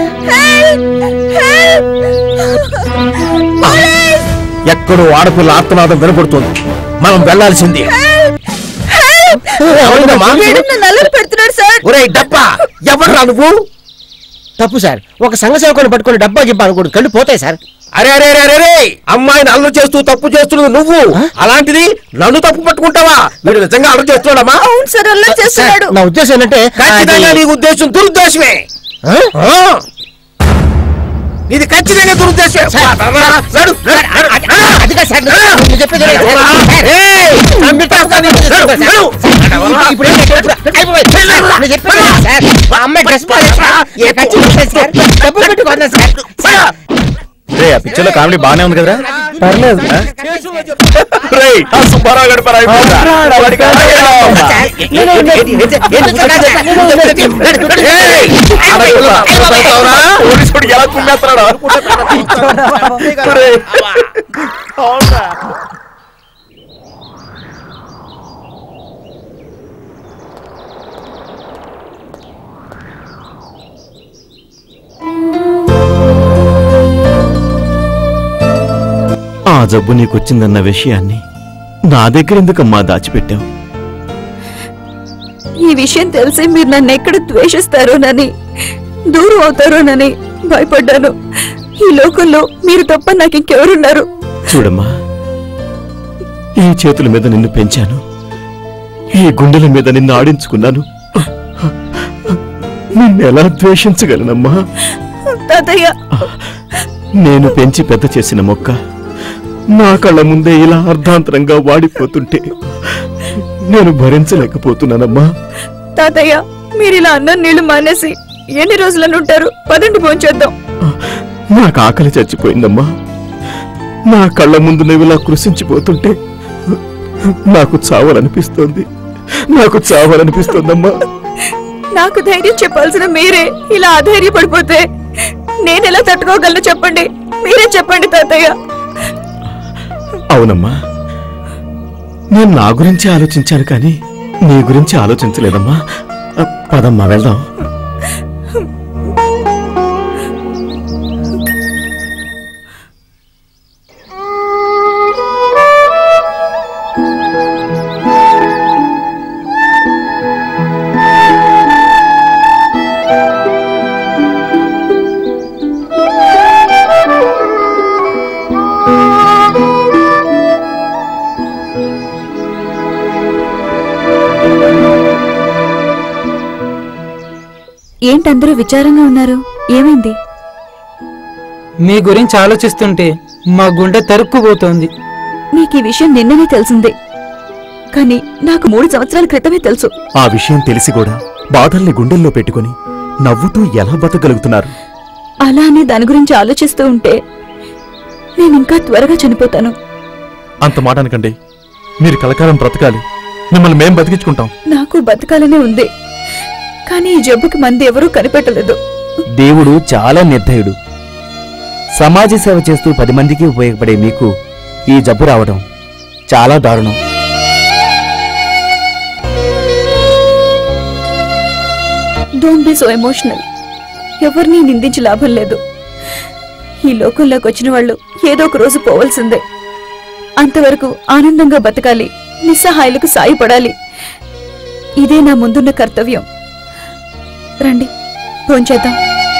ఎక్కడో ఆడపిల్ల ఆత్మనాదం వినపడుతుంది. మనం వెళ్లాల్సింది. నల్లలు పెడుతున్నాడు సార్. ఒరే డబ్బా, ఎవరు నువ్వు? తప్పు సార్. ఒక సంఘ సేవకుని పట్టుకుని డబ్బా గిబ్బా అనుకోడు, కళ్ళు పోతాయి సార్. అరే అరే అరే అరే, అమ్మాయిని అల్లు చేస్తూ తప్పు చేస్తున్నావు నువ్వు. అలాంటిది నన్ను తప్పు పట్టుకుంటావా? వీడు నిజంగా అల్లు చేస్తున్నాడమ్మా? అవును సార్, అల్లు చేస్తున్నాడు. నా ఉద్దేశం ఏంటంటే, ఖచ్చితంగా నీ ఉద్దేశం దురుద్దేశమే. ఇది ఖచ్చితంగా దురుద్దేశం. ఆ పిక్చర్ లో కామెడీ బానే ఉంది కదరా? పర్లేదు. రేయ్, ఆ సుబ్బారావు గారి పరాయి పోతా. వాడికి అలాగే రావమ్మా. ఏయ్, అడగలా. పోలీసుడు ఎలా కుమ్మేస్తున్నాడు? రేయ్. అవునా? ఆ జబ్బు నీకొచ్చిందన్న విషయాన్ని నా దగ్గర ఎందుకమ్మా దాచిపెట్టావు? ఈ విషయం తెలిసి మీరు నన్ను ఎక్కడ ద్వేషిస్తారోనని, దూరం అవుతారోనని భయపడ్డాను. ఈ లోకంలో మీరు తప్ప నాకు ఇంకెవరున్నారు? చూడమ్మా, ఈ చేతుల మీద నిన్ను పెంచాను, ఈ గుండెల మీద నిన్ను ఆడించుకున్నాను. నిన్నెలా ద్వేషించగలనమ్మా? తాతయ్య, నేను పెంచి పెద్ద చేసిన మొక్క నా కళ్ళ ముందే ఇలా అర్ధాంతరంగా వాడిపోతుంటే నేను భరించలేకపోతున్నానమ్మా. తాతయ్య, మీరు ఇలా అన్నం నీళ్లు మానేసి ఎన్ని రోజులను ఉంటారు? పదండి భోంచేద్దాం. నాకు ఆకలి చచ్చిపోయిందమ్మా. నా కళ్ళ ముందు నువ్వు ఇలా కృషించిపోతుంటే నాకు చావాలనిపిస్తోంది, నాకు చావాలనిపిస్తోందమ్మా. నాకు ధైర్యం చెప్పాల్సిన మీరే ఇలా అధైర్యపడిపోతే నేనెలా తట్టుకోగలను చెప్పండి? మీరే చెప్పండి తాతయ్య. అవునమ్మా, నేను నా గురించి ఆలోచించాను కానీ నీ గురించి ఆలోచించలేదమ్మా. పదమ్మా, వెళ్దాం. ఏంటందరూ విచారంగా ఉన్నారు? ఏమైంది? మీ గురించి ఆలోచిస్తుంటే మా గుండె తరుక్కుపోతోంది. నీకు ఈ విషయం నిన్ననే తెలిసిందే, కానీ నాకు మూడు సంవత్సరాల క్రితమే తెలుసు. ఆ విషయం తెలిసి కూడా బాధల్ని గుండెల్లో పెట్టుకుని నవ్వుతూ ఎలా బతకగలుగుతున్నారు? అలా అని దాని గురించి ఆలోచిస్తూ ఉంటే నేను ఇంకా త్వరగా చనిపోతాను. అంత మాట అనకండి. మీరు కలకాలం బ్రతకాలి, మిమ్మల్ని మేం బతికించుకుంటాం. నాకు బతకాలనే ఉంది, కానీ ఈ జబ్బుకి మంది ఎవరూ కనిపెట్టలేదు. దేవుడు చాలా నిర్దయుడు. సమాజ సేవ చేస్తూ పది మందికి ఉపయోగపడే మీకు ఈ జబ్బు రావడం చాలా దారుణం. Don't be so emotional. ఎవరిని నిందించి లాభం లేదు. ఈ లోకంలోకి వచ్చిన వాళ్ళు ఏదో ఒక రోజు పోవలసిందే. అంతవరకు ఆనందంగా బతకాలి, నిస్సహాయులకు సాయపడాలి. ఇదే నా ముందున్న కర్తవ్యం. రండి, భోంచేద్దాం.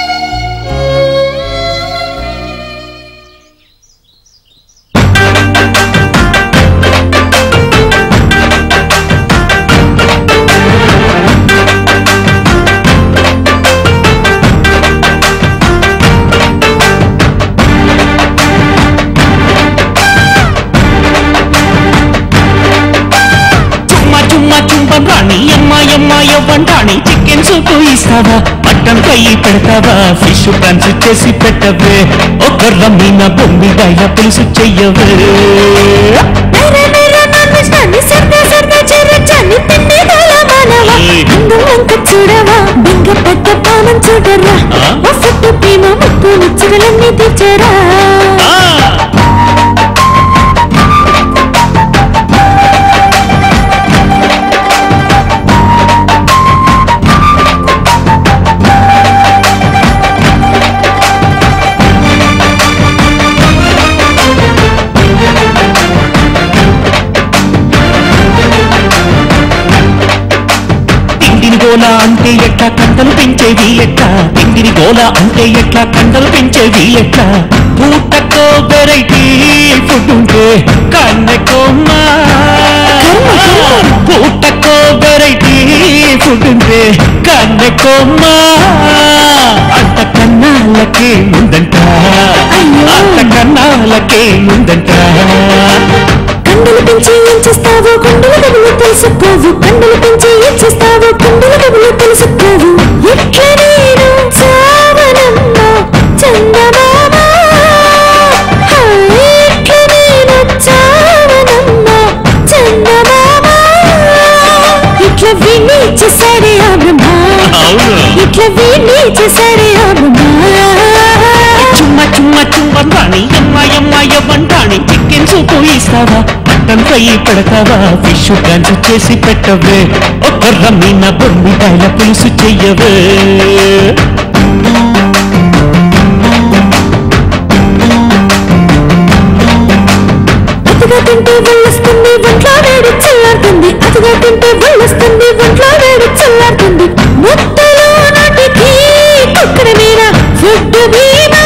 చికెన్ సూపు ఇస్తావా, మటన్ ఫ్రై పెడతావా, ఫిష్ ఫ్రాన్స్ చేసి పెట్టవే, ఒక రమ్మీన బొమ్మిడాయ పులుసు చెయ్యవే. చూడవా బింగ పెద్ద పానం చూడరా, వసట్టు ప్రేమ ముప్పు ముచ్చులన్నీ తెచ్చరా. గోలా అంటే ఎట్లా కండలు పెంచేవి ఎట్లా, తిండిని గోలా అంటే ఎట్లా కండలు పెంచేవి ఎట్లా. పూటకో వెరైటీ ఫుడ్ ఉంటే కన్నెకోమ్మా, పూటకో వెరైటీ ఫుడ్ ఉంటే కన్నెకోమ్మా. అంత కన్నాళ్ళకే ముందంట, అంత కన్నాళ్ళకే ముందంట. కండలు పెంచి ఏం చేస్తావో గుండెల డబ్బులు తెలుసుకోవు, కండలు పెంచి ఏం చేస్తావో గుండెల డబ్బులు తెలుసుకోవు. ఎట్ల నేను చావనమ్మా చందమామ, ఇట్లా వీడి చేశారే అమ్మా చుమ్మ చుమ్మ చుమ్మంటాని అమ్మాయమ్మాయ వంటాని చికెన్ సూపు ఇస్తావా మటన్ ఫ్రై పెడతావా ఫిష్ గంజు చేసి పెట్టవే ఒక రమ్మిన బొమ్మిడాయల పులుసు చెయ్యవే అతిగా తింటే వెళ్ళొస్తుంది ఒంట్లో వేడి చల్లారుతుంది అతిగా తింటే వెళ్ళొస్తుంది ఒంట్లో వేడి చల్లారుతుంది ముద్దలో నాటికి కుక్కడ మీద ఫుడ్ బీమా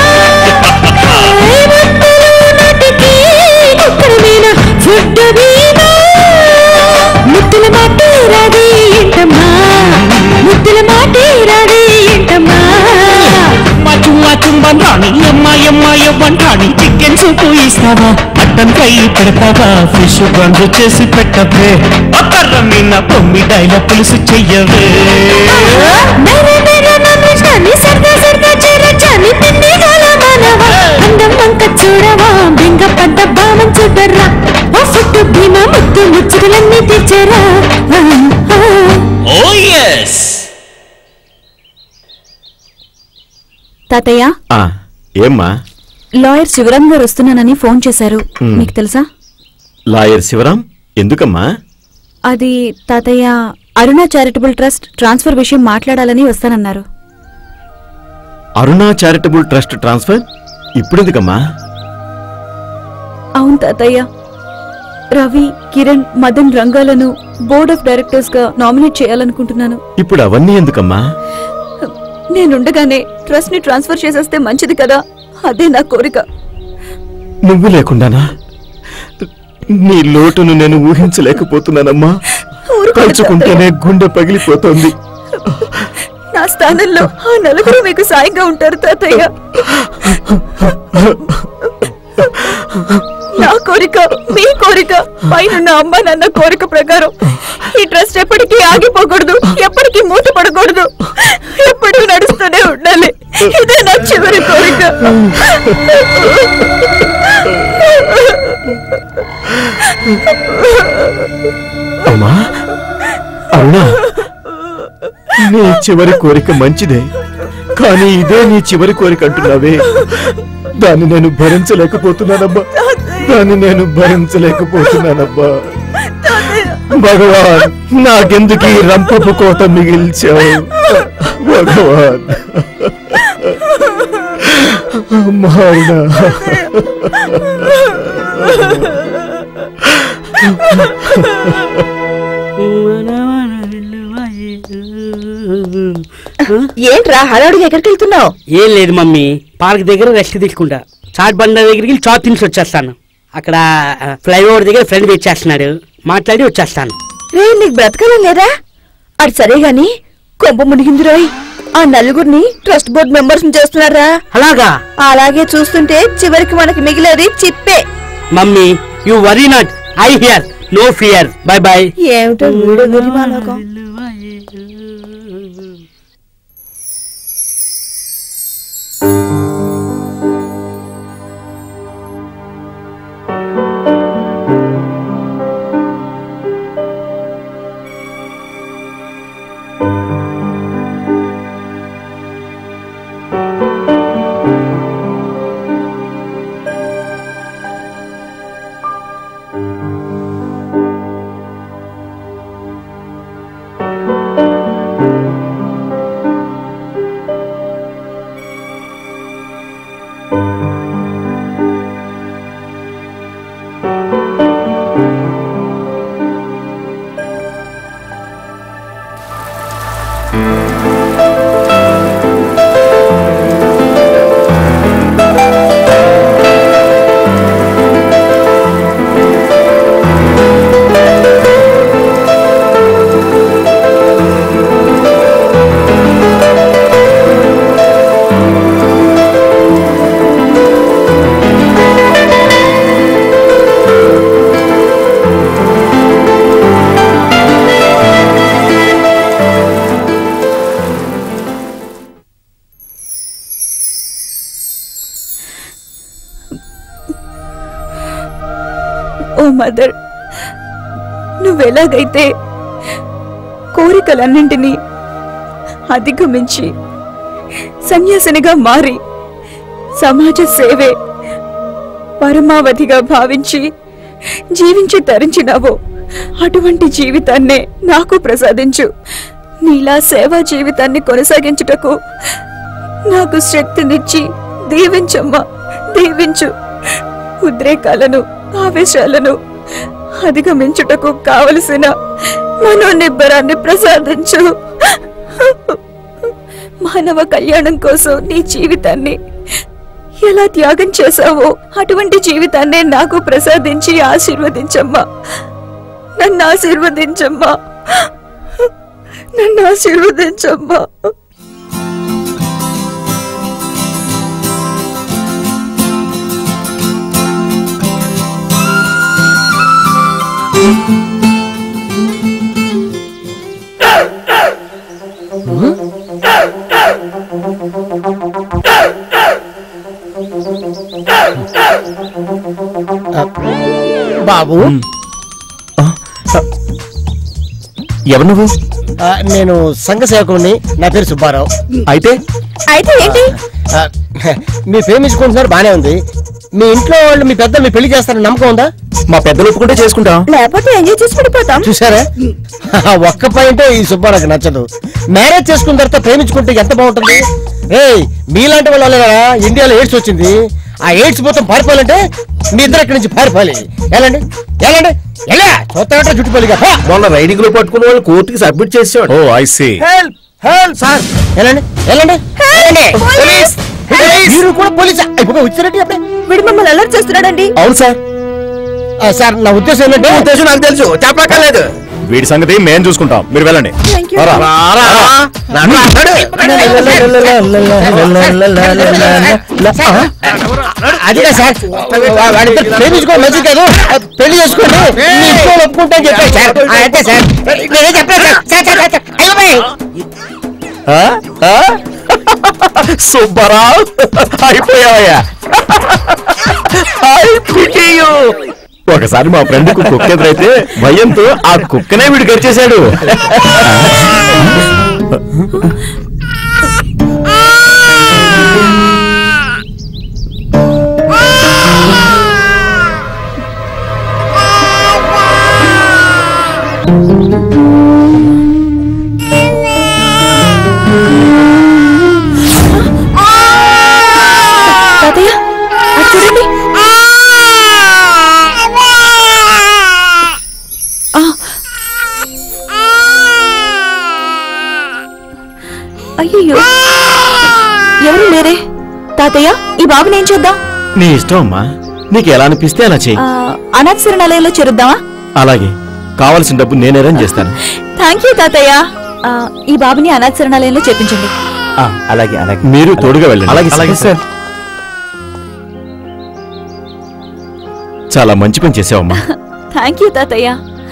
ముద్దలో నాటికి కుక్కడ మీద ఫుడ్ బీమా ముద్దుల మాటే రాదే ఏంటమ్మా ముద్దుల మాటే రాదే ఏంటమ్మా చుమ్మ చుమ్మంటాని అమ్మాయమ్మాయ వంటాని చికెన్ సూపు ఇస్తావా మటన్ ఫ్రై పెడతావా ఫిష్ గంజు చేసి పెట్టవే ఒక రమ్మిన బొమ్మిడాయల పులుసు చెయ్యవే మేరే మేరే నన్ను సర్గా సర్గా చేరచాని పిన్ని గాల మానవా అందం వంక చూడవా బెంగ పడ్డ బావం చూడరా ఓ ఫుట్టు భీమా ముద్దు ముచ్చులన్నీ తెచ్చరా ఓ yes తాతయ్య ఆ, ఏమ్మా లాయర్ శివరాం గారు వస్తున్నానని ఫోన్ చేశారు హ్మ్. మీకు తెలుసా లాయర్ శివరాం ఎందుకమ్మా? అది తాతయ్య అరుణ చారిటబుల్ ట్రస్ట్ ట్రాన్స్ఫర్ విషయం మాట్లాడాలని వస్తానన్నారు. అరుణ చారిటబుల్ ట్రస్ట్ ట్రాన్స్ఫర్ ఇప్పుడెందుకమ్మా? అవును తాతయ్య, రవి, కిరణ్, మదన్ రంగాలను బోర్డ్ ఆఫ్ డైరెక్టర్స్ గా నామినేట్ చేయాలనుకుంటున్నాను. ఇప్పుడు అవన్నీ ఎందుకమ్మా? నేనుండగానే ట్రస్ట్ ని ట్రాన్స్ఫర్ చేసేస్తే మంచిది కదా, అదే నా కోరిక. నువ్వు లేకుండానా? నీ లోటును నేను ఊహించలేకపోతున్నానమ్మా. తలుచుకుంటేనే గుండె పగిలిపోతోంది. నా స్థానంలో ఆ నలుగురు మీకు సాయంగా ఉంటారు తాతయ్య. నా కోరిక, మీ కోరిక, పైన అమ్మ నాన్న కోరిక ప్రకారం ఈ ట్రస్ట్ ఎప్పటికీ ఆగిపోకూడదు, ఎప్పటికీ మూతపడకూడదు, ఎప్పుడూ నడుస్తూనే ఉండాలి. ఇదే నా చివరి కోరిక. అమ్మా అరుణ, నీ చివరి కోరిక మంచిదే, కానీ ఇదే నీ చివరి కోరిక అంటున్నావే, దాన్ని నేను భరించలేకపోతున్నానబ్బా. దాన్ని నేను భరించలేకపోతున్నానబ్బా. భగవాన్, నాకెందుకు ఈ రంపపు కోత మిగిల్చావు భగవాన్? అమ్మా అరుణ, ఏంట్రా హడావుడిగా ఎక్కడికి వెళ్తున్నావు? ఏం లేదు మమ్మీ, పార్క్ దగ్గర రెస్ట్ తీసుకుంటా. చాట్ బండ దగ్గరికి చాట్ తినిసి వచ్చేస్తాను. అక్కడ ఫ్లైఓవర్ దగ్గర ఫ్రెండ్ వెయిట్ చేస్తున్నాడు, మాట్లాడి వచ్చేస్తాను. రే, నీకు బ్రతకాలం లేదా? అది సరే గాని కొంప మునిగింది రోయ్. ఆ నలుగురిని ట్రస్ట్ బోర్డ్ మెంబర్స్ చేస్తున్నారా? అలాగా? అలాగే చూస్తుంటే చివరికి మనకి మిగిలేది చిప్పే. Mummy, you worry not, I here, no fear, bye bye. ఏమిటో వీడు నిర్మాణకం. ఓ మదర్, నువ్వెలాగైతే కోరికలన్నింటినీ అధిగమించి సన్యాసినిగా మారి సమాజ సేవే పరమావధిగా భావించి జీవించి తరించినావో అటువంటి జీవితాన్నే నాకు ప్రసాదించు. నీలా సేవా జీవితాన్ని కొనసాగించుటకు నాకు శక్తినిచ్చి దీవించమ్మా, దీవించు. ఉద్రేకాలను ఆవేశాలను అధిగమించుటకు కావలసిన మనోనిబ్బరాన్ని ప్రసాదించు. మానవ కళ్యాణం కోసం నీ జీవితాన్ని ఎలా త్యాగం చేశావో అటువంటి జీవితాన్నే నాకు ప్రసాదించి ఆశీర్వదించమ్మా. నన్ను ఆశీర్వదించమ్మా, నన్ను ఆశీర్వదించమ్మా. బాబు, ఎవరు నువ్వు? ఆ, నేను సంఘ సేవకుడిని. నా పేరు సుబ్బారావు. అయితే అయితే ఏంటి? ఆ, మీ ప్రేమించుకుంటున్నారు బానే ఉంది. మీ ఇంట్లో వాళ్ళు మీ పెద్దలు మీ పెళ్లి చేస్తారని నమ్మకం ఉందా? మా పెద్దలు ఒప్పుకుంటే చేసుకుంటాం, లేకపోతే ఎంజాయ్ చేసి పడిపోతాం. చూసారా, ఒక్క పాయింటే ఈ సుబ్బారావుకి నచ్చదు. మ్యారేజ్ చేసుకున్న తర్వాత ప్రేమించుకుంటే ఎంత బాగుంటుంది. ఏయ్, మీలాంటి వాళ్ళ ఇండియాలో ఎయిడ్స్ వచ్చింది. ఆ ఎయిడ్స్ మొత్తం పారిపోవాలంటే మీ ఇద్దరు ఇక్కడి నుంచి పారిపోవాలి. ఎలాండి ఎలాండి ఎలా చూస్తా చుట్టుపల్లిగా మొన్న రైడింగ్ లో పట్టుకున్న వాళ్ళు కోర్టుకి సబ్మిట్ చేసాడు. Oh I see. Help help sir. ఎలాండి ఎలాండి పోలీస్ మీరు కూడా పోలీసా? ఇప్పుడు వచ్చినట్టు అప్పుడే వీడు మమ్మల్ని అలర్ట్ చేస్తున్నాడండి. అవును సార్. సార్ నా ఉద్దేశం ఏంటంటే ఉద్దేశం నాకు తెలుసు, చెప్పక్కర్లేదు. వీడి సంగతి మేం చూసుకుంటాం, మీరు వెళ్ళండి. రా. అదే సార్, వాడిద్దరు ప్రేమించుకో మంచిది కాదు, పెళ్లి చేసుకోండి, మీ ఇంట్లో ఒప్పుకుంటా అని చెప్పారు సార్. అంతే సార్, నేనే చెప్పలేదు సార్. సార్ సార్ అయ్యో సుబ్బారావు, అయిపోయావయ్యా. ఒకసారి మా ఫ్రెండ్ కు కుక్క ఎదురైతే భయంతో ఆ కుక్కనే వీడు గడిచేశాడు. అయ్యో, ఎవరు లేరే? తాతయ్య, ఈ బాబుని ఏం చేద్దాం? నీ ఇష్టం అమ్మా, నీకు ఎలా అనిపిస్తే అలా చెయ్యి. అనాథ శరణాలయంలో చేరుద్దామా? అలాగే, కావలసిన డబ్బు నేను అరేంజ్ చేస్తాను. థ్యాంక్ యూ తాతయ్య. ఆ, ఈ బాబుని అనాథ శరణాలయంలో చేర్పించండి. అలాగే అలాగే, మీరు తోడుగా వెళ్ళండి. అలాగే అలాగే సార్. చాలా మంచి పని చేసావమ్మా. థ్యాంక్ యూ తాతయ్య.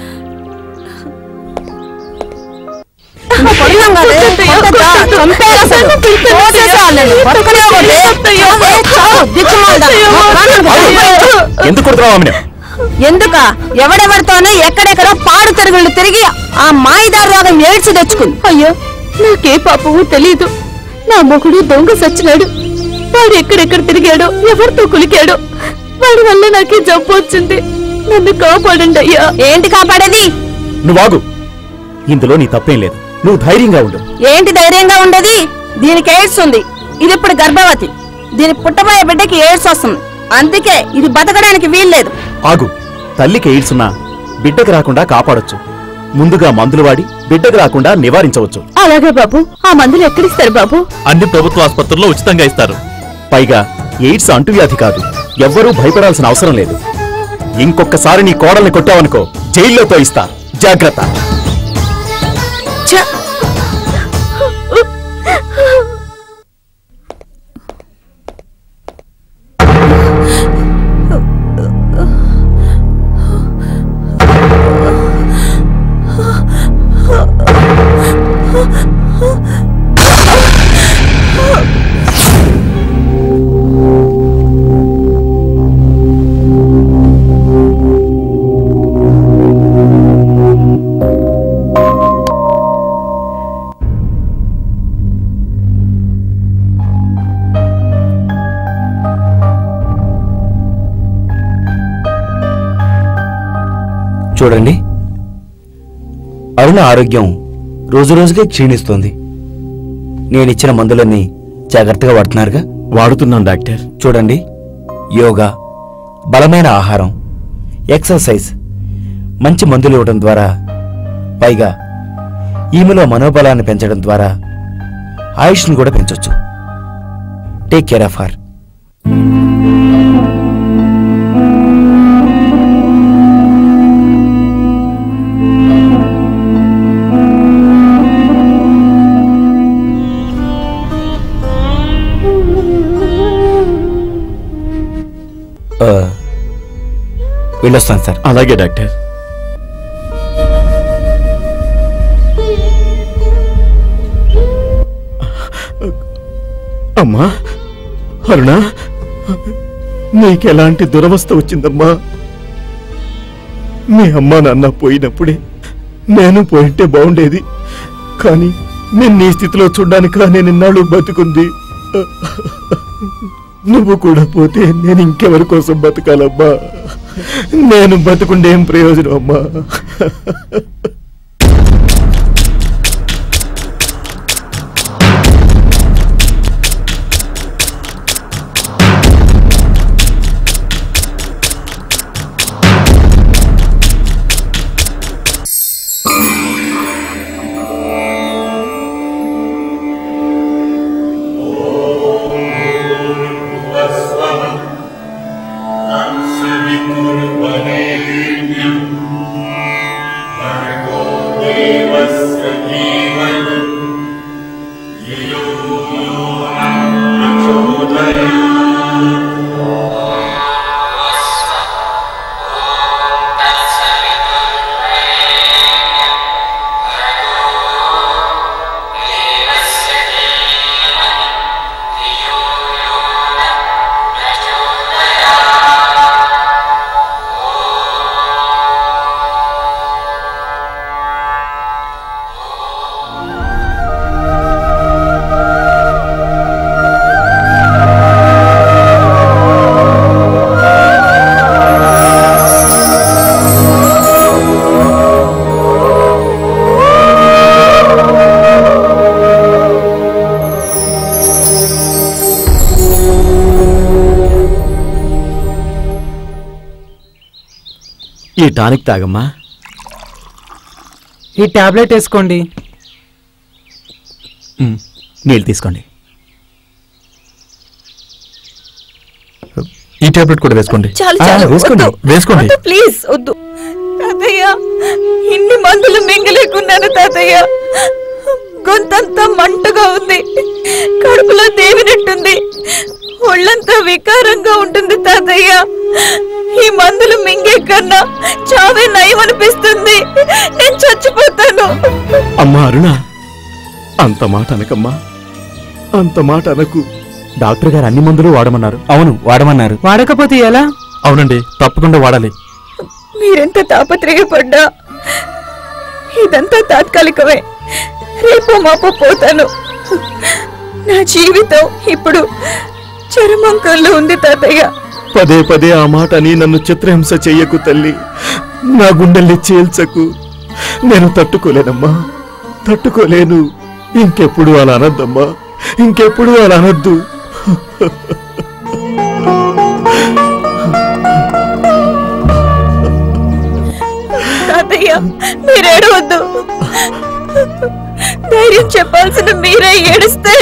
ఎందుకు కొడుతున్నావు ఆమెను? ఎందుక ఎవడెవరితోనే ఎక్కడెక్కడో పాడు తిరుగులు తిరిగి ఆ మాయిదారు రోగం ఏడ్చి తెచ్చుకుంది. అయ్యో, నాకే పాపము తెలీదు. నా మొగుడు దొంగ సచ్చినాడు. వాడు ఎక్కడెక్కడ తిరిగాడో, ఎవరితో కులికాడో, వాడి వల్ల నాకే జబ్బు వచ్చింది. నన్ను కాపాడండి అయ్యా. ఏంటి కాపాడేది? నువ్వాగు, ఇందులో నీ తప్పేం లేదు. నువ్వు ధైర్యంగా ఉండు. ఏంటి ధైర్యంగా ఉండేది? దీనికి ఎయిడ్స్ ఉంది. ఇది ఇప్పుడు గర్భవతి. దీని పుట్టబోయే బిడ్డకి ఎయిడ్స్ వస్తుంది. అందుకే ఇది బతకడానికి వీల్లేదు. ఆగు, తల్లికి ఎయిడ్స్ ఉన్నా బిడ్డకు రాకుండా కాపాడొచ్చు. ముందుగా మందులు వాడి బిడ్డకు రాకుండా నివారించవచ్చు. అలాగే బాబు. ఆ మందులు ఎక్కడిస్తారు బాబు? అన్ని ప్రభుత్వ ఆసుపత్రుల్లో ఉచితంగా ఇస్తారు. పైగా ఎయిడ్స్ అంటువ్యాధి కాదు, ఎవ్వరూ భయపడాల్సిన అవసరం లేదు. ఇంకొకసారి నీ కోడల్ని కొట్టావనుకో, జైల్లో తోయిస్తా. జాగ్రత్త. చూడండి, అరుణ ఆరోగ్యం రోజు రోజుకే క్షీణిస్తోంది. నేనిచ్చిన మందులన్నీ జాగ్రత్తగా వాడుతున్నారుగా? వాడుతున్నాను డాక్టర్. చూడండి, యోగా, బలమైన ఆహారం, ఎక్సర్సైజ్, మంచి మందులు ఇవ్వడం ద్వారా, పైగా ఈమెలో మనోబలాన్ని పెంచడం ద్వారా ఆయుష్ను కూడా పెంచొచ్చు. Take care of her. వెళ్ళొస్తాను సార్. అలాగే డాక్టర్. అమ్మా అరుణ, నీకెలాంటి దురవస్థ వచ్చిందమ్మా? మీ అమ్మా నాన్న పోయినప్పుడే నేను పోయింటే బాగుండేది, కానీ నేను నీ స్థితిలో చూడ్డానికా నేను ఇన్నాళ్ళు బతుకుంది. నువ్వు కూడా పోతే నేను ఇంకెవరి కోసం బతకాలమ్మా? నేను బతుకుండేం ప్రయోజనం అమ్మా? ఈ టానిక్ తాగమ్మా. ఈ టాబ్లెట్ వేసుకోండి. నీళ్ళు తీసుకోండి. ఈ టాబ్లెట్ కూడా వేసుకోండి. చాలు చాలు, వేసుకోండి వద్దు. వేసుకోండి వద్దు, ప్లీజ్ వద్దు తాతయ్య. ఇన్ని మందులు మింగలేకున్నాను తాతయ్య. గొంతంతా మంటగా ఉంది, కడుపులో దేవినట్టుంది, ఒళ్ళంతా వికారంగా ఉంటుంది తాతయ్య. ఈ మందులు మింగే కన్నా చావే నయమనిపిస్తుంది. నేను చచ్చిపోతాను. అమ్మా అరుణ, అంత మాట అనకమ్మా, అంత మాట అనకు. డాక్టర్ గారు అన్ని మందులు వాడమన్నారు. అవును, వాడమన్నారు. వాడకపోతే ఎలా? అవునండి, తప్పకుండా వాడాలి. మీరెంత తాపత్రయపడ్డా ఇదంతా తాత్కాలికమే. రేపు మాపో పోతాను. నా జీవితం ఇప్పుడు చరమాంకంలో ఉంది తాతయ్య. పదే పదే ఆ మాట అని నన్ను చిత్రహింస చెయ్యకు తల్లి. నా గుండెల్ని చీల్చకు. నేను తట్టుకోలేనమ్మా, తట్టుకోలేను. ఇంకెప్పుడు అలా అనద్దమ్మా, ఇంకెప్పుడు అలా అనద్దు. తాతయ్య, మీరేడవద్దు. ధైర్యం చెప్పాల్సిన మీరే ఏడిస్తే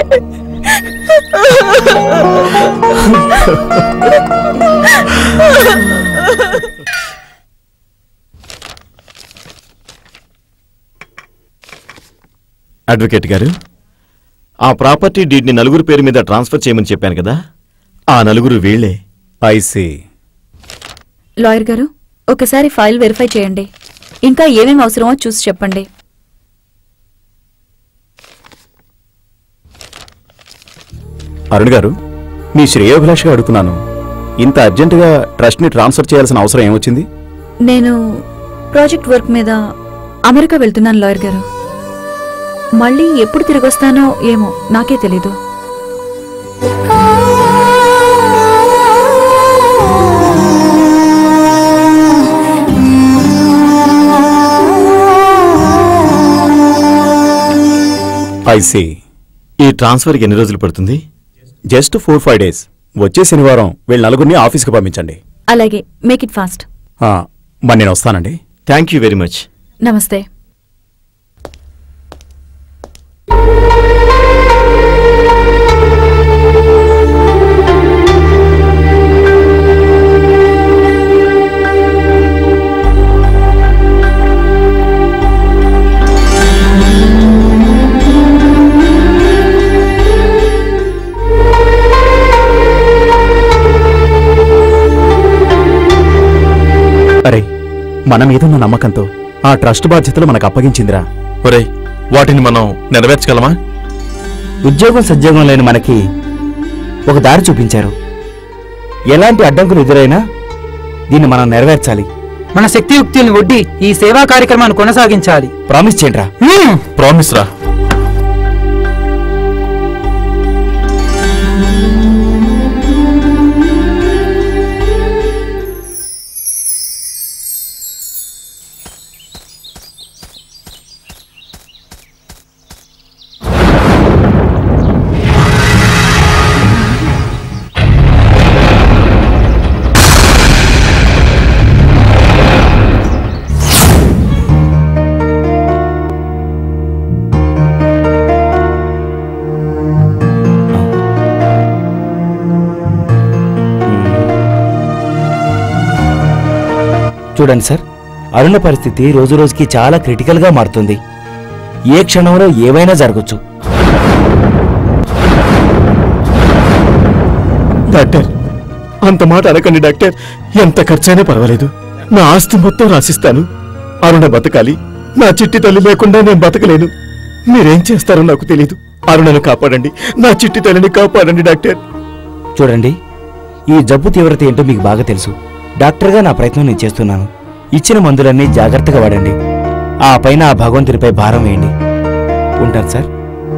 అడ్వకేట్ గారు, ఆ ప్రాపర్టీ డీడ్ని నలుగురు పేరు మీద ట్రాన్స్ఫర్ చేయమని చెప్పాను కదా, ఆ నలుగురు వీళ్లే. ఐసీ. లాయర్ గారు, ఒకసారి ఫైల్ వెరిఫై చేయండి. ఇంకా ఏమేం అవసరమో చూసి చెప్పండి. అరుణ్ గారు, మీ శ్రేయోభిలాషగా అడుగుతున్నాను, ఇంత అర్జెంటుగా ట్రస్ట్ని ట్రాన్స్ఫర్ చేయాల్సిన అవసరం ఏమొచ్చింది? నేను ప్రాజెక్ట్ వర్క్ మీద అమెరికా వెళ్తున్నాను లాయర్ గారు. మళ్ళీ ఎప్పుడు తిరిగి వస్తానో ఏమో నాకే తెలీదు. I see. ఈ ట్రాన్స్ఫర్కి ఎన్ని రోజులు పడుతుంది? Just four five days. వచ్చే శనివారం వీళ్ళ నలుగురిని ఆఫీస్కి పంపించండి. అలాగే, మేక్ ఇట్ ఫాస్ట్. ఆ, మరి నేను వస్తానండి. Thank you very much. నమస్తే. అరే, మన మీదున్న నమ్మకంతో ఆ ట్రస్ట్ బాధ్యతలు మనకు అప్పగించిందిరా. ఒరే, వాటిని మనం నెరవేర్చగలమా? ఉద్యోగం సద్యోగం లేని మనకి ఒక దారి చూపించారు. ఎలాంటి అడ్డంకులు ఎదురైనా దీన్ని మనం నెరవేర్చాలి. మన శక్తియుక్తుల్ని ఒడ్డి ఈ సేవా కార్యక్రమాన్ని కొనసాగించాలి. ప్రామిస్ చేయండి రా. ప్రామిస్ రా. చూడండి సార్, అరుణ పరిస్థితి రోజు రోజుకి చాలా క్రిటికల్ గా మారుతుంది. ఏ క్షణంలో ఏవైనా జరగచ్చు. డాక్టర్, అంత మాట అనకండి డాక్టర్. ఎంత ఖర్చైనా పర్వాలేదు, నా ఆస్తి మొత్తం రాసిస్తాను. అరుణ బతకాలి. నా చిట్టి తల్లి లేకుండా నేను బతకలేను. మీరేం చేస్తారో నాకు తెలీదు. అరుణను కాపాడండి, నా చిట్టి తల్లిని కాపాడండి డాక్టర్. చూడండి, ఈ జబ్బు తీవ్రత ఏంటో మీకు బాగా తెలుసు. డాక్టర్గా నా ప్రయత్నం నేను చేస్తున్నాను. ఇచ్చిన మందులన్నీ జాగ్రత్తగా వాడండి. ఆ పైన ఆ భగవంతుడిపై భారం వేయండి. ఉంటాను సార్.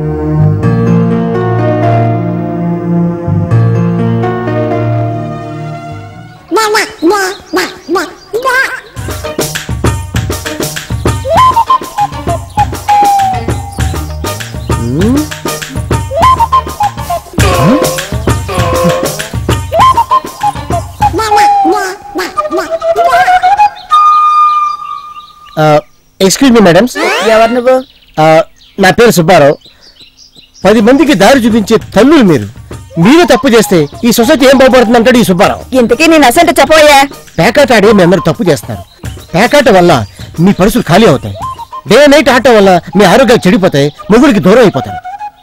Excuse me madams. ఎవరు నువ్వు? నా పేరు సుబ్బారావు. పది మందికి దారి చూపించే తల్లులు మీరు. మీరు తప్పు చేస్తే ఈ సొసైటీ ఏం బాగుపడుతుంది అంటాడు ఈ సుబ్బారావు. ఇంతకీ నేను అసంటే చెప్పబోయా? పేకాట ఆడి మీ అందరూ తప్పు చేస్తారు. పేకాట వల్ల మీ పరుసులు ఖాళీ అవుతాయి. డే నైట్ ఆడటం వల్ల మీ ఆరోగ్యాలు చెడిపోతాయి. మొగుడికి దూరం అయిపోతారు.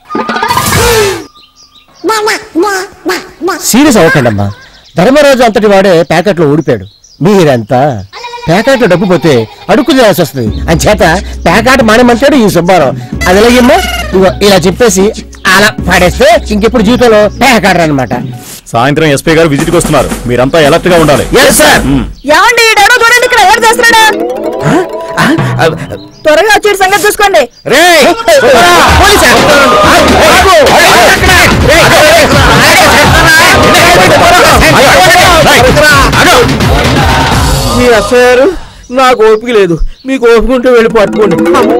సీరియస్ అవ్వకండి అమ్మా. ధర్మరాజు అంతటి వాడే ప్యాకెట్లో ఓడిపోయాడు. మీరంతా ప్యాకెట్లో డబ్బు పోతే అడుక్కు చేయాల్సి వస్తుంది. అని చేత ప్యాకెట్ మానేమంటాడు ఈ సుబ్బారావు. అది ఎలాగమ్మా, ఇగో ఇలా చెప్పేసి అలా పాడేస్తే ఇంకెప్పుడు జీవితంలో ప్యాకెట్ అనమాట. సాయంత్రం ఎస్పీ గారు విజిట్కి వస్తున్నారు. మీరంతా అలర్ట్ గా ఉండాలి. ఏమండి ఈడెవడో చూడండి, ఇక్కడ ఎవరు చేస్తున్నాడా? త్వరగా వచ్చే సంగతి చూసుకోండి. మీ అసలు నాకు ఓపిక లేదు. మీకు ఓపిక ఉంటే వెళ్ళి పట్టుకోండి.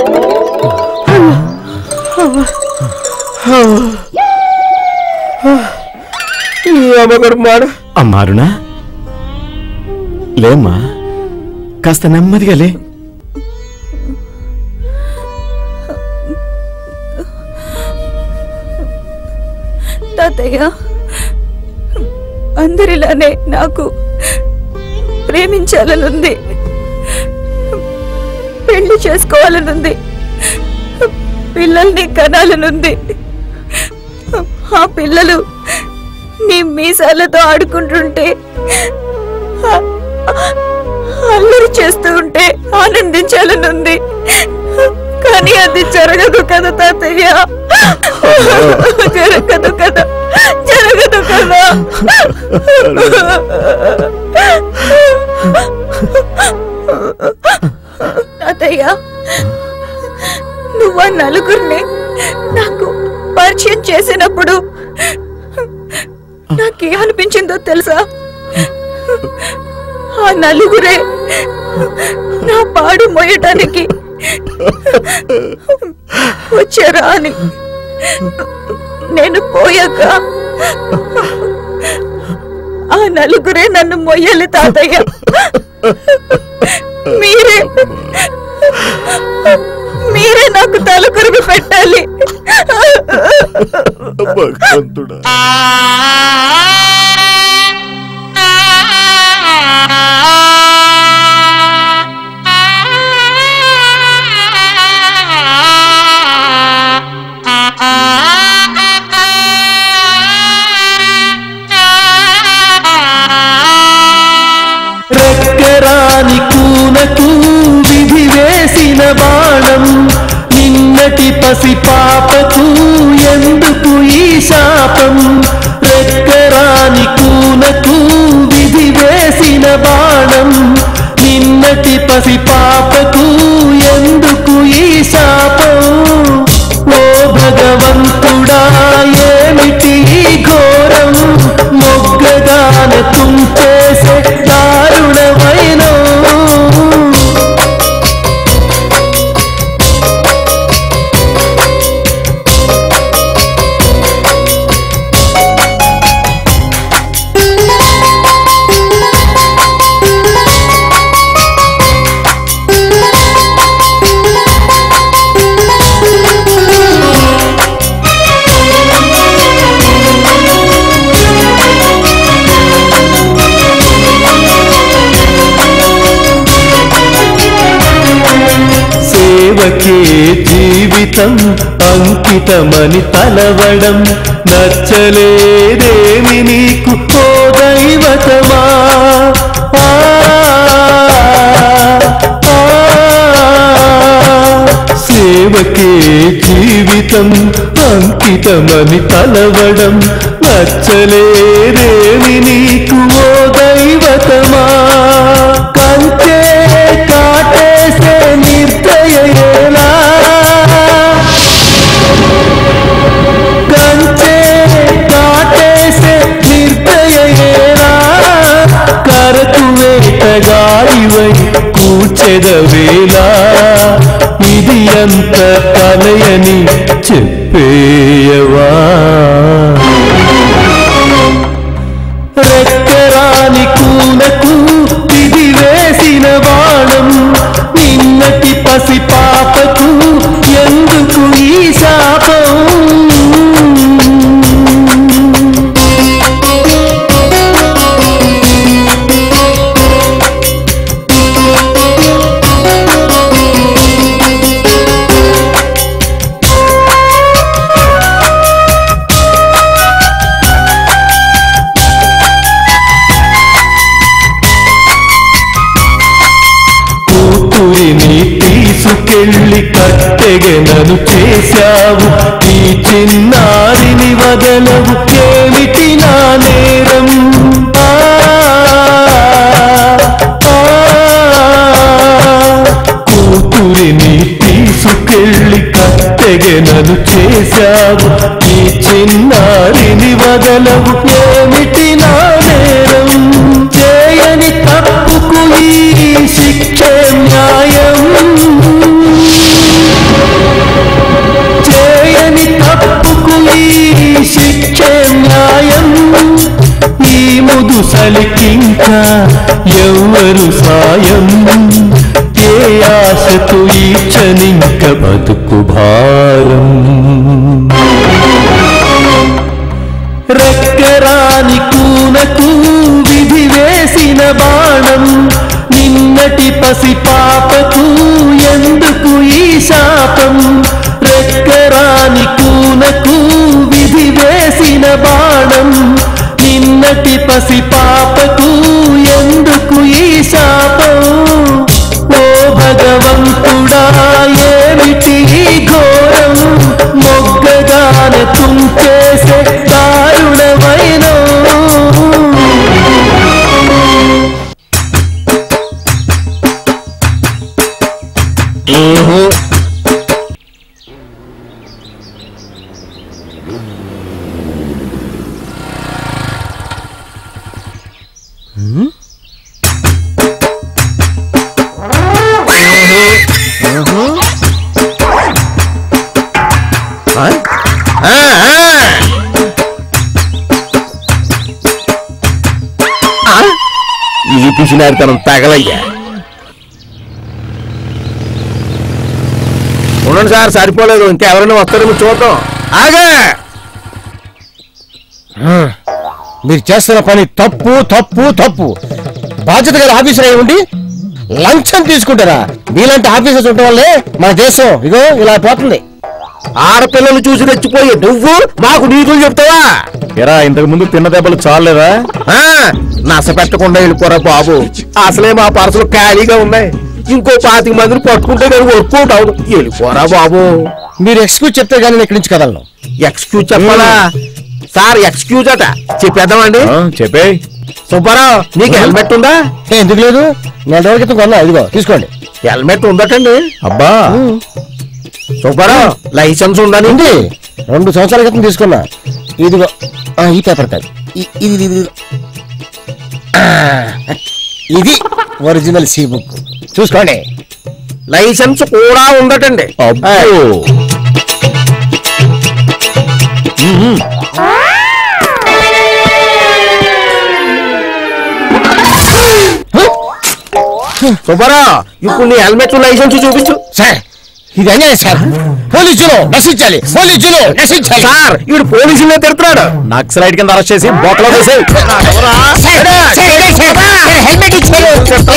అమ్మారునా లేమ్మా, కాస్త నెమ్మదిగా లే. తాతయ్య, అందరిలానే నాకు ప్రేమించాలనుంది, పెళ్లి చేసుకోవాలనుంది, పిల్లల్ని కనాలనుంది. ఆ పిల్లలు నీ మీసాలతో ఆడుకుంటుంటే, అల్లరి చేస్తూ ఉంటే ఆనందించాలనుంది. కానీ అది జరగదు కదా తాతయ్య, జరగదు కదా, జరగదు కదా. తాతయ్య, నువ్వు ఆ నలుగురిని నాకు పరిచయం చేసినప్పుడు నాకేమనిపించిందో తెలుసా? ఆ నలుగురే నా పాడు మోయటానికి వచ్చారా అని నేను పోయాక ఆ నలుగురే నన్ను మొయ్యాలి తాతయ్య. మీరే మీరే నాకు తలకొరుగు పెట్టాలి. భగవంతుడా, రెక్కరాని కూనకు విధి వేసిన బాణం, నిన్నటి పసి పాపకు ఎందుకు ఈ శాపం. రెక్కరాని కూనకు విధి వేసిన బాణం, నిన్నటి పసి పాపకు ఎందుకు ఈ శాపం. ఓ భగవంతుడా, ఏమిటి ఈ ఘోరం, మొగ్గగాన తుంచేసే దారుణమైన. సేవకే జీవితం అంకితమని తలవడం, నచ్చలేదేమి నీకు ఓ దైవతమా. ఆ, ఆ, సేవకే జీవితం అంకితమని తలవడం, నచ్చలేదేమి నీకు ఓ దైవతమా. కంటే కాటేసే నిర్దయేలా, కంటే కాటేసే నిర్దయేలా, కరకు వేటగాడివై కూర్చెదవేలా. ఇది అంత కలయని చెప్పేయవా. రెక్కరాని కూనకు విధి వేసిన బాణం, నిన్నటి పసి పాపకు ఎందుకు ఈ శాపం. కూతురిని తీసుకెళ్ళి కట్టెగనను చేశావు, ఈ చిన్నారిని వదలవు, ఏమిటి నా నేరం. ఆ, ఆ, కూతురిని తీసుకెళ్ళి కట్టెగనను చేశావు, ఈ చిన్నారిని వదలవు, ఏమిటి నా నేరం. చేయని తప్పుకు ఈ శిక్షే న్యాయం, చేయని తప్పుకు ఈ శిక్షే న్యాయం. ఈ ముదుసలికింకా ఎవ్వరు సాయం, ఏ ఆశతో ఈచనింక బతుకు భారం. రెక్కరాని కూనకు విధి వేసిన బాణం, నిన్నటి పసి పాపకు ఎందుకు ఈ శాపం. రెక్కరాని కూనకు విధి వేసిన బాణం, నిన్నటి పసి పాపకు ఎందుకు ఈ శాపం. ఓ భగవంతుడా, ఏమిటి ఈ ఘోరం, మొగ్గగాన తుంచేసే దారుణమైన. Uh-huh. పిసినారితనం తగలయ్యా. ఉండండి సార్, సరిపోలేదు, ఇంకెవరైనా వస్తారేమో చూద్దాం. ఆగా మీరు చేస్తున్న పని తప్పు తప్పు తప్పు. బాధ్యత గల ఆఫీసర్ అయి ఉండి లంచం తీసుకుంటారా? మీలాంటి ఆఫీసర్స్ ఉండటం వల్లే మన దేశం ఇగో ఇలా పోతుంది. ఆడపిల్లలు చూసి రెచ్చిపోయి నువ్వు మాకు నీతులు చెప్తావా? ఎరా ఇంతకు ముందు తిన్న దెబ్బలు చాలేదా? నస పెట్టకుండా వెళ్ళిపోరా బాబు, అసలే మా పర్సులు ఖాళీగా ఉన్నాయి. ఇంకో పాతిక మందిని పట్టుకుంటే కానీ వర్కౌట్ అవును. వెళ్ళిపోరా బాబు. మీరు ఎక్స్క్యూజ్ చెప్తే కానీ నేను ఇక్కడి నుంచి కదలను. ఎక్స్క్యూజ్ చెప్పాలా సార్? ఎక్స్క్యూజ్ అట చెప్పేద్దామండి. చెప్పే. సుబ్బారావు నీకు హెల్మెట్ ఉందా? ఎందుకు లేదు, నేను రోజు క్రితం కొన్నా, ఇదిగో తీసుకోండి. హెల్మెట్ ఉందటండి. అబ్బా సుబ్బారావు లైసెన్స్ ఉందా? ఉంది, రెండు సంవత్సరాల క్రితం తీసుకున్నా. ఇదిగో ఈ పేపర్ కాదు, ఇది ఇది ఇది ఒరిజినల్ సి బుక్, చూసుకోండి. లైసెన్స్ కూడా ఉందటండి. సుబ్బారావు ఇప్పుడు నీ హెల్మెట్ లైసెన్స్ చూపించు. సార్ ఇది అన్యాయం సార్, పోలీసులు నశించాలి, పోలీసులు నశించాలి. సార్ వీడు పోలీసులే తిడుతున్నాడు. నక్సలైట్ కింద అరెస్ట్ చేసి బొక్కలో వేసేయ్. హెల్మెట్ ఇచ్చారు,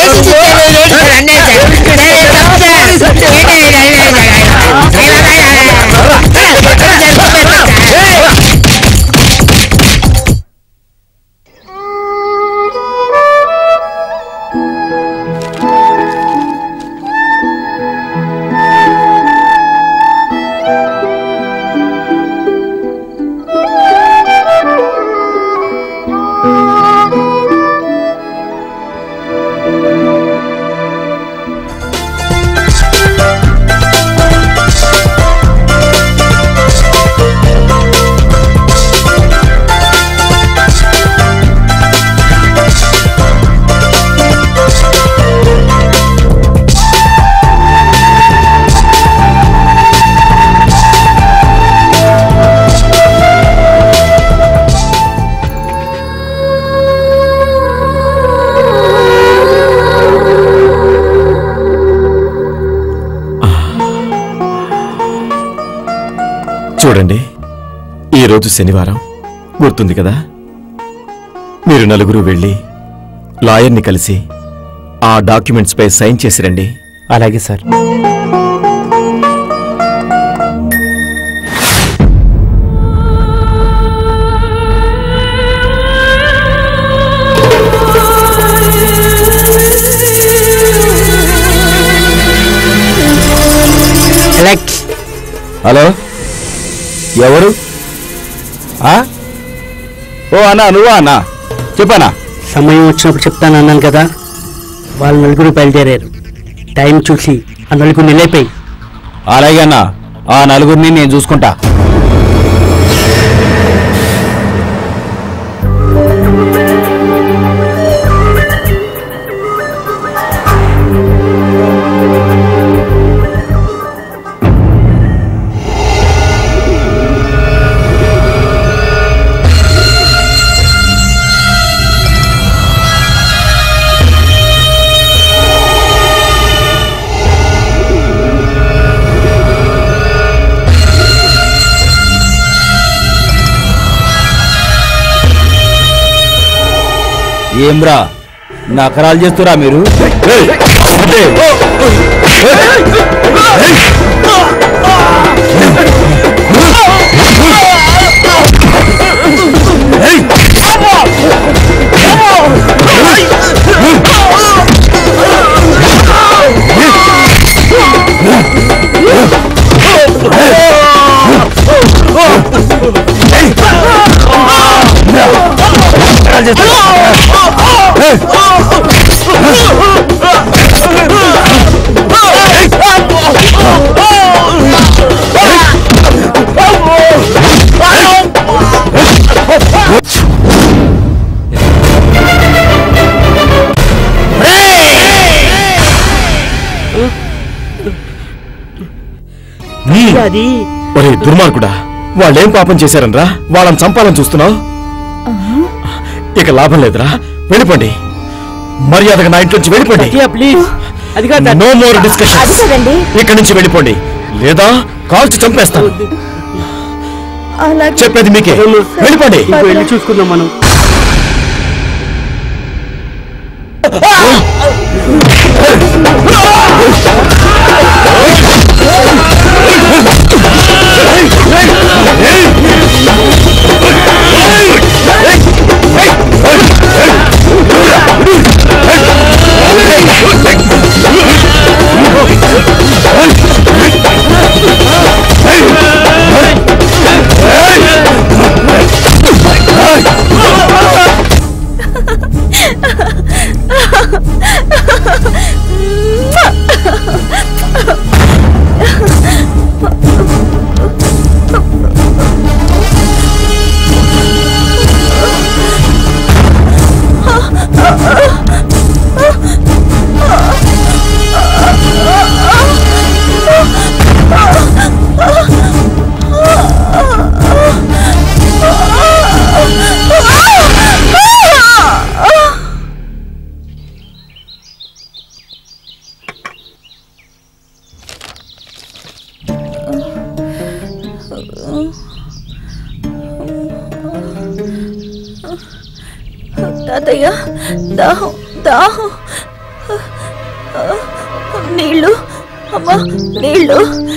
చూడండి, ఈరోజు శనివారం గుర్తుంది కదా? మీరు నలుగురు వెళ్ళి లాయర్ని కలిసి ఆ డాక్యుమెంట్స్ పై సైన్ చేసి రండి. అలాగే సార్. హలో, ఎవరు? ఓ అన్నా, నువ్వా అన్నా? చెప్పానా? సమయం వచ్చినప్పుడు చెప్తాను అన్నాను కదా. వాళ్ళు నలుగురు బయలుదేరారు. టైం చూసి ఆ నలుగురు నిలైపోయి. అలాగే అన్నా, ఆ నలుగురిని నేను చూసుకుంటా. ఏమ్రా నకరాలు చేస్తురా మీరు? ఒరే దుర్మార్గుడా, వాళ్ళేం పాపం చేశారనరా వాళ్ళని చంపాలని చూస్తున్నావు? ఇక లాభం లేదురా, వెళ్ళిపోండి. మర్యాదగా నా ఇంట్లో నుంచి వెళ్ళిపోండి. ప్లీజ్ అది కాదు. No more discussion. ఇక్కడి నుంచి వెళ్ళిపోండి లేదా కాల్చి చంపేస్తాను. చెప్పేది మీకే. వెళ్ళిపోండి. వెళ్ళి చూసుకుందాం మనం. తాతయ్య దాహం దాహం నీళ్ళు అమ్మా నీళ్ళు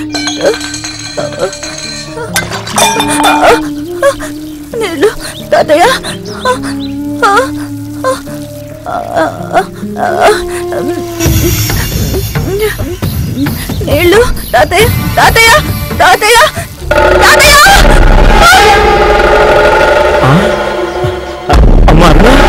నీళ్ళు తాతయ్య నీళ్ళు తాతయ్య తాతయ్య తాతయ్య తాతయ్య అమ్మా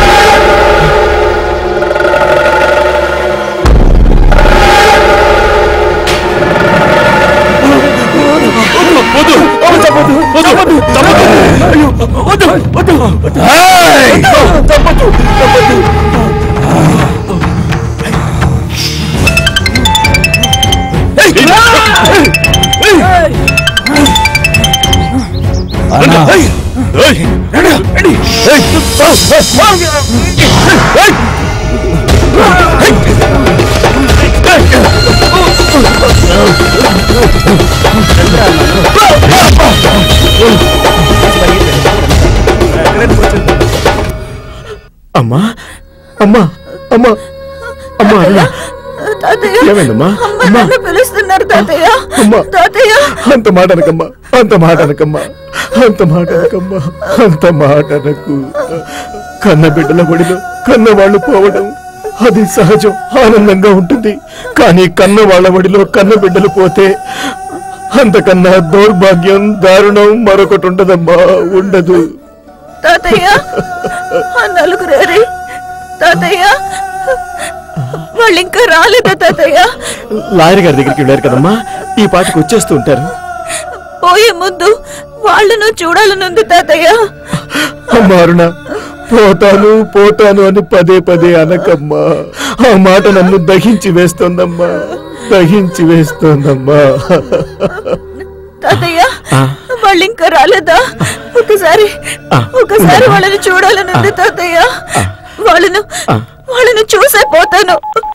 అమ్మా అమ్మా అమ్మా అమ్మా ఏమైందమ్మా? అమ్మా పిలుస్తున్నారు తాతయ్య. తాతయ్య అంత మాట అనకమ్మా, అంత మాట అనకమ్మా, అంత మాట అనకమ్మా, అంత మాట అనకు. కన్న బిడ్డల ఒడిలో కన్న వాళ్ళు పోవడం అది సహజం, ఆనందంగా ఉంటుంది. కానీ కన్న వాళ్ళ ఒడిలో కన్న బిడ్డలు పోతే అంతకన్నా దౌర్భాగ్యం దారుణం మరొకటి ఉండదమ్మా, ఉండదు. తాతయ్య నలుగురేరి తాతయ్య వాళ్ళు ఇంకా రాలేదా తాతయ్య? లాయర్ గారి దగ్గరికి వెళ్ళారు కదమ్మా, ఈ పాటకు వచ్చేస్తూ ఉంటారు. పోయే ముందు వాళ్ళను చూడాలనుంది తాతయ్య. అమ్మా అరుణ, పోతాను పోతాను అని పదే పదే అనకమ్మా, ఆ మాట నన్ను దహించి వేస్తోందమ్మా, దహించి వేస్తోందమ్మా. తాతయ్య వాళ్ళు ఇంకా రాలేదా? ఒకసారి ఒకసారి వాళ్ళని చూడాలనుంది తాతయ్య. వాళ్ళను వాళ్ళను చూసే పోతాను.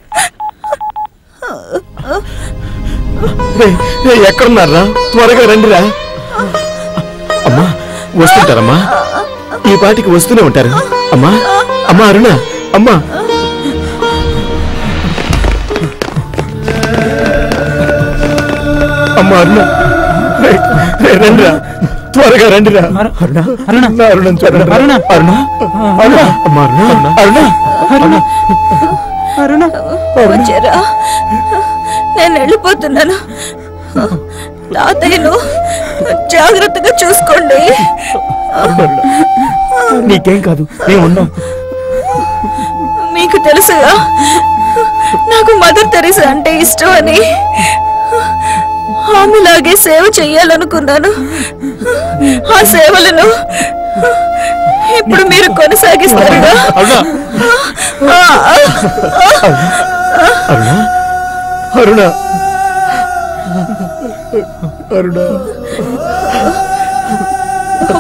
ఎక్కడున్నారా? త్వరగా రండిరా. అమ్మా వస్తుంటారమ్మా, ఈ పాటికి వస్తూనే ఉంటారు. అమ్మా అమ్మా అరుణ, అమ్మా అమ్మా అరుణ, రండిరా, త్వరగా రండిరా. అరుణ అరుణ చూడండి. అరుణ అరుణ అరుణ అమ్మా అరుణ అరుణ అరుణ అరుణ వచ్చారా? నేను వెళ్ళిపోతున్నాను. తాతయ్యను జాగ్రత్తగా చూసుకోండి. నీకేం కాదు, మేము ఉన్నాం. మీకు తెలుసుగా నాకు మదర్ తెరీసా అంటే ఇష్టం అని. ఆమెలాగే సేవ చెయ్యాలనుకున్నాను. ఆ సేవలను ఇప్పుడు మీరు కొనసాగిస్తారుగా? అరుణ అరుణ అరుణ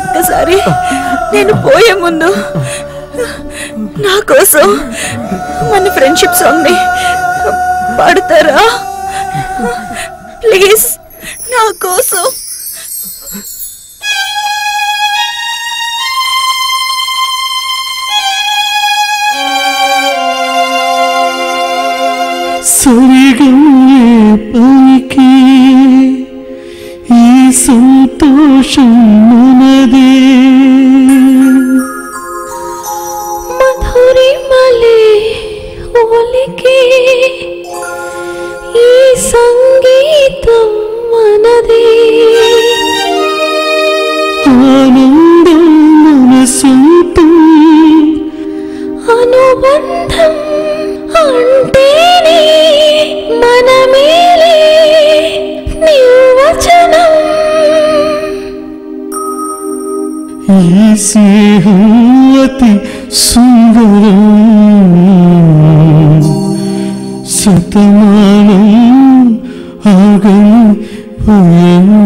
ఒక్కసారి నేను పోయే ముందు నా కోసం మన ఫ్రెండ్షిప్ సాంగ్ ని పాడతారా ప్లీజ్ నా కోసం? సరిగమే పలికి ఈ సంతోషం మనదే మధురిమలే ఒలికి ఈ సంగీతం మనదే ఆనందం మనసంతం అనుబంధం అంటేనే మనమేలే నిర్వచనం ఈ స్నేహం అతి సుందరం శతమానం ఆగని పయనం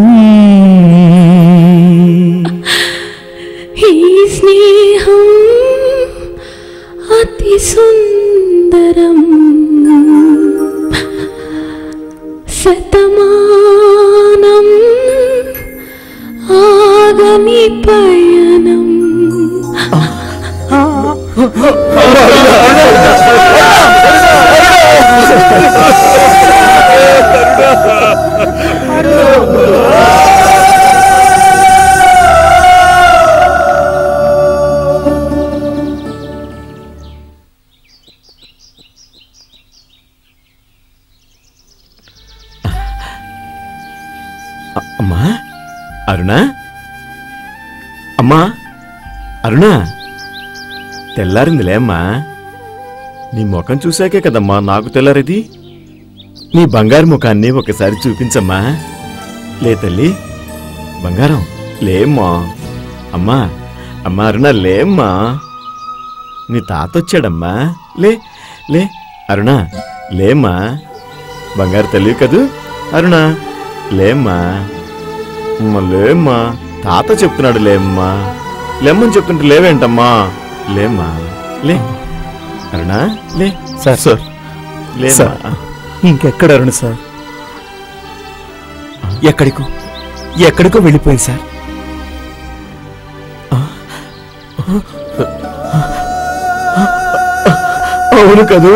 ఈ స్నేహం అతి సుందరం శతమానం ఆగని పయనం అమ్మా అరుణా, అమ్మా అరుణా, తెల్లారిందిలే అమ్మా. నీ ముఖం చూశాకే కదమ్మా నాకు తెల్లారేది. నీ బంగారు ముఖాన్ని ఒకసారి చూపించమ్మా. లే తల్లి బంగారం, లేమ్మా. అమ్మా అమ్మా అరుణ, లేమ్మా. నీ తాత వచ్చాడమ్మా. లే లే అరుణ, లేమ్మా. బంగారు తల్లి కదూ అరుణ, లేమ్మా. లేమ్మా, తాత చెప్తున్నాడు లేమ్మా. లేమ్మని చెప్తుంటే లేవేంటమ్మా. లేమ్మా, లే అరుణా, లే. సార్ సార్ లేమ్మా. ఇంకెక్కడ అరుణ సార్? ఎక్కడికో ఎక్కడికో వెళ్ళిపోయింది సార్. అవును కదూ.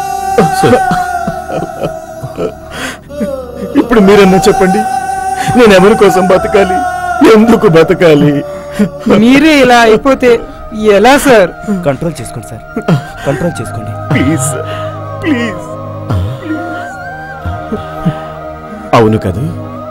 ఇప్పుడు మీరన్నా చెప్పండి, నేను ఎవరి కోసం బతకాలి, ఎందుకు బతకాలి? మీరే ఇలా అయిపోతే ఎలా సార్? కంట్రోల్ చేసుకోండి సార్, కంట్రోల్ చేసుకోండి ప్లీజ్ ప్లీజ్. అవును కదూ.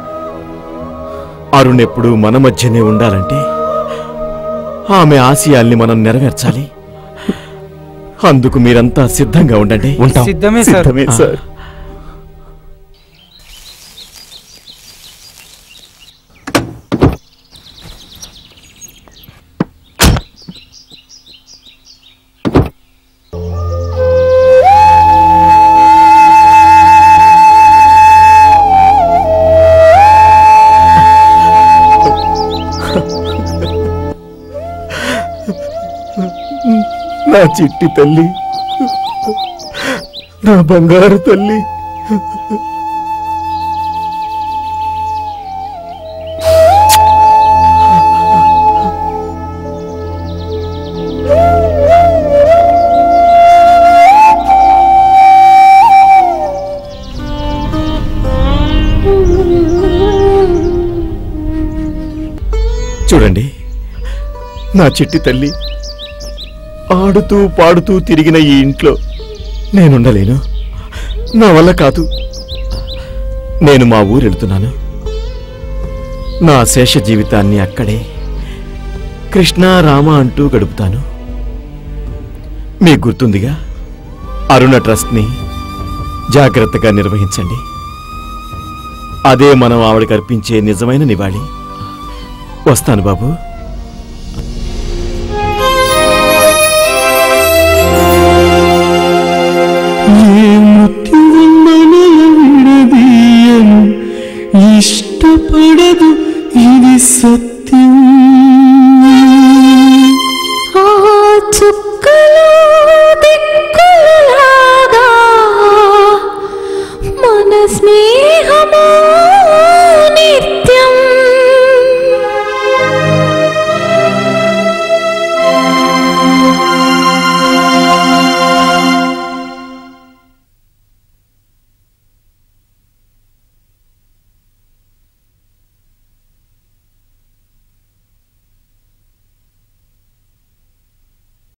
అరుణ్ ఎప్పుడు మన మధ్యనే ఉండాలంటే ఆమె ఆశయాల్ని మనం నెరవేర్చాలి. అందుకు మీరంతా సిద్ధంగా ఉండండి. ఉంటాం. సిద్ధమే సార్. సిద్ధమే సార్. నా చిట్టి తల్లి, నా బంగారు తల్లి. చూడండి, నా చిట్టి తల్లి ఆడుతూ పాడుతూ తిరిగిన ఈ ఇంట్లో నేనుండలేను. నా వల్ల కాదు. నేను మా ఊరు వెళ్తున్నాను. నా శేష జీవితాన్ని అక్కడే కృష్ణ రామ అంటూ గడుపుతాను. మీకు గుర్తుందిగా, అరుణ ట్రస్ట్ని జాగ్రత్తగా నిర్వహించండి. అదే మనం ఆవిడకి అర్పించే నిజమైన నివాళి. వస్తాను బాబు. ఇష్టపడదు ఇది సత్యం. ఆ చుక్క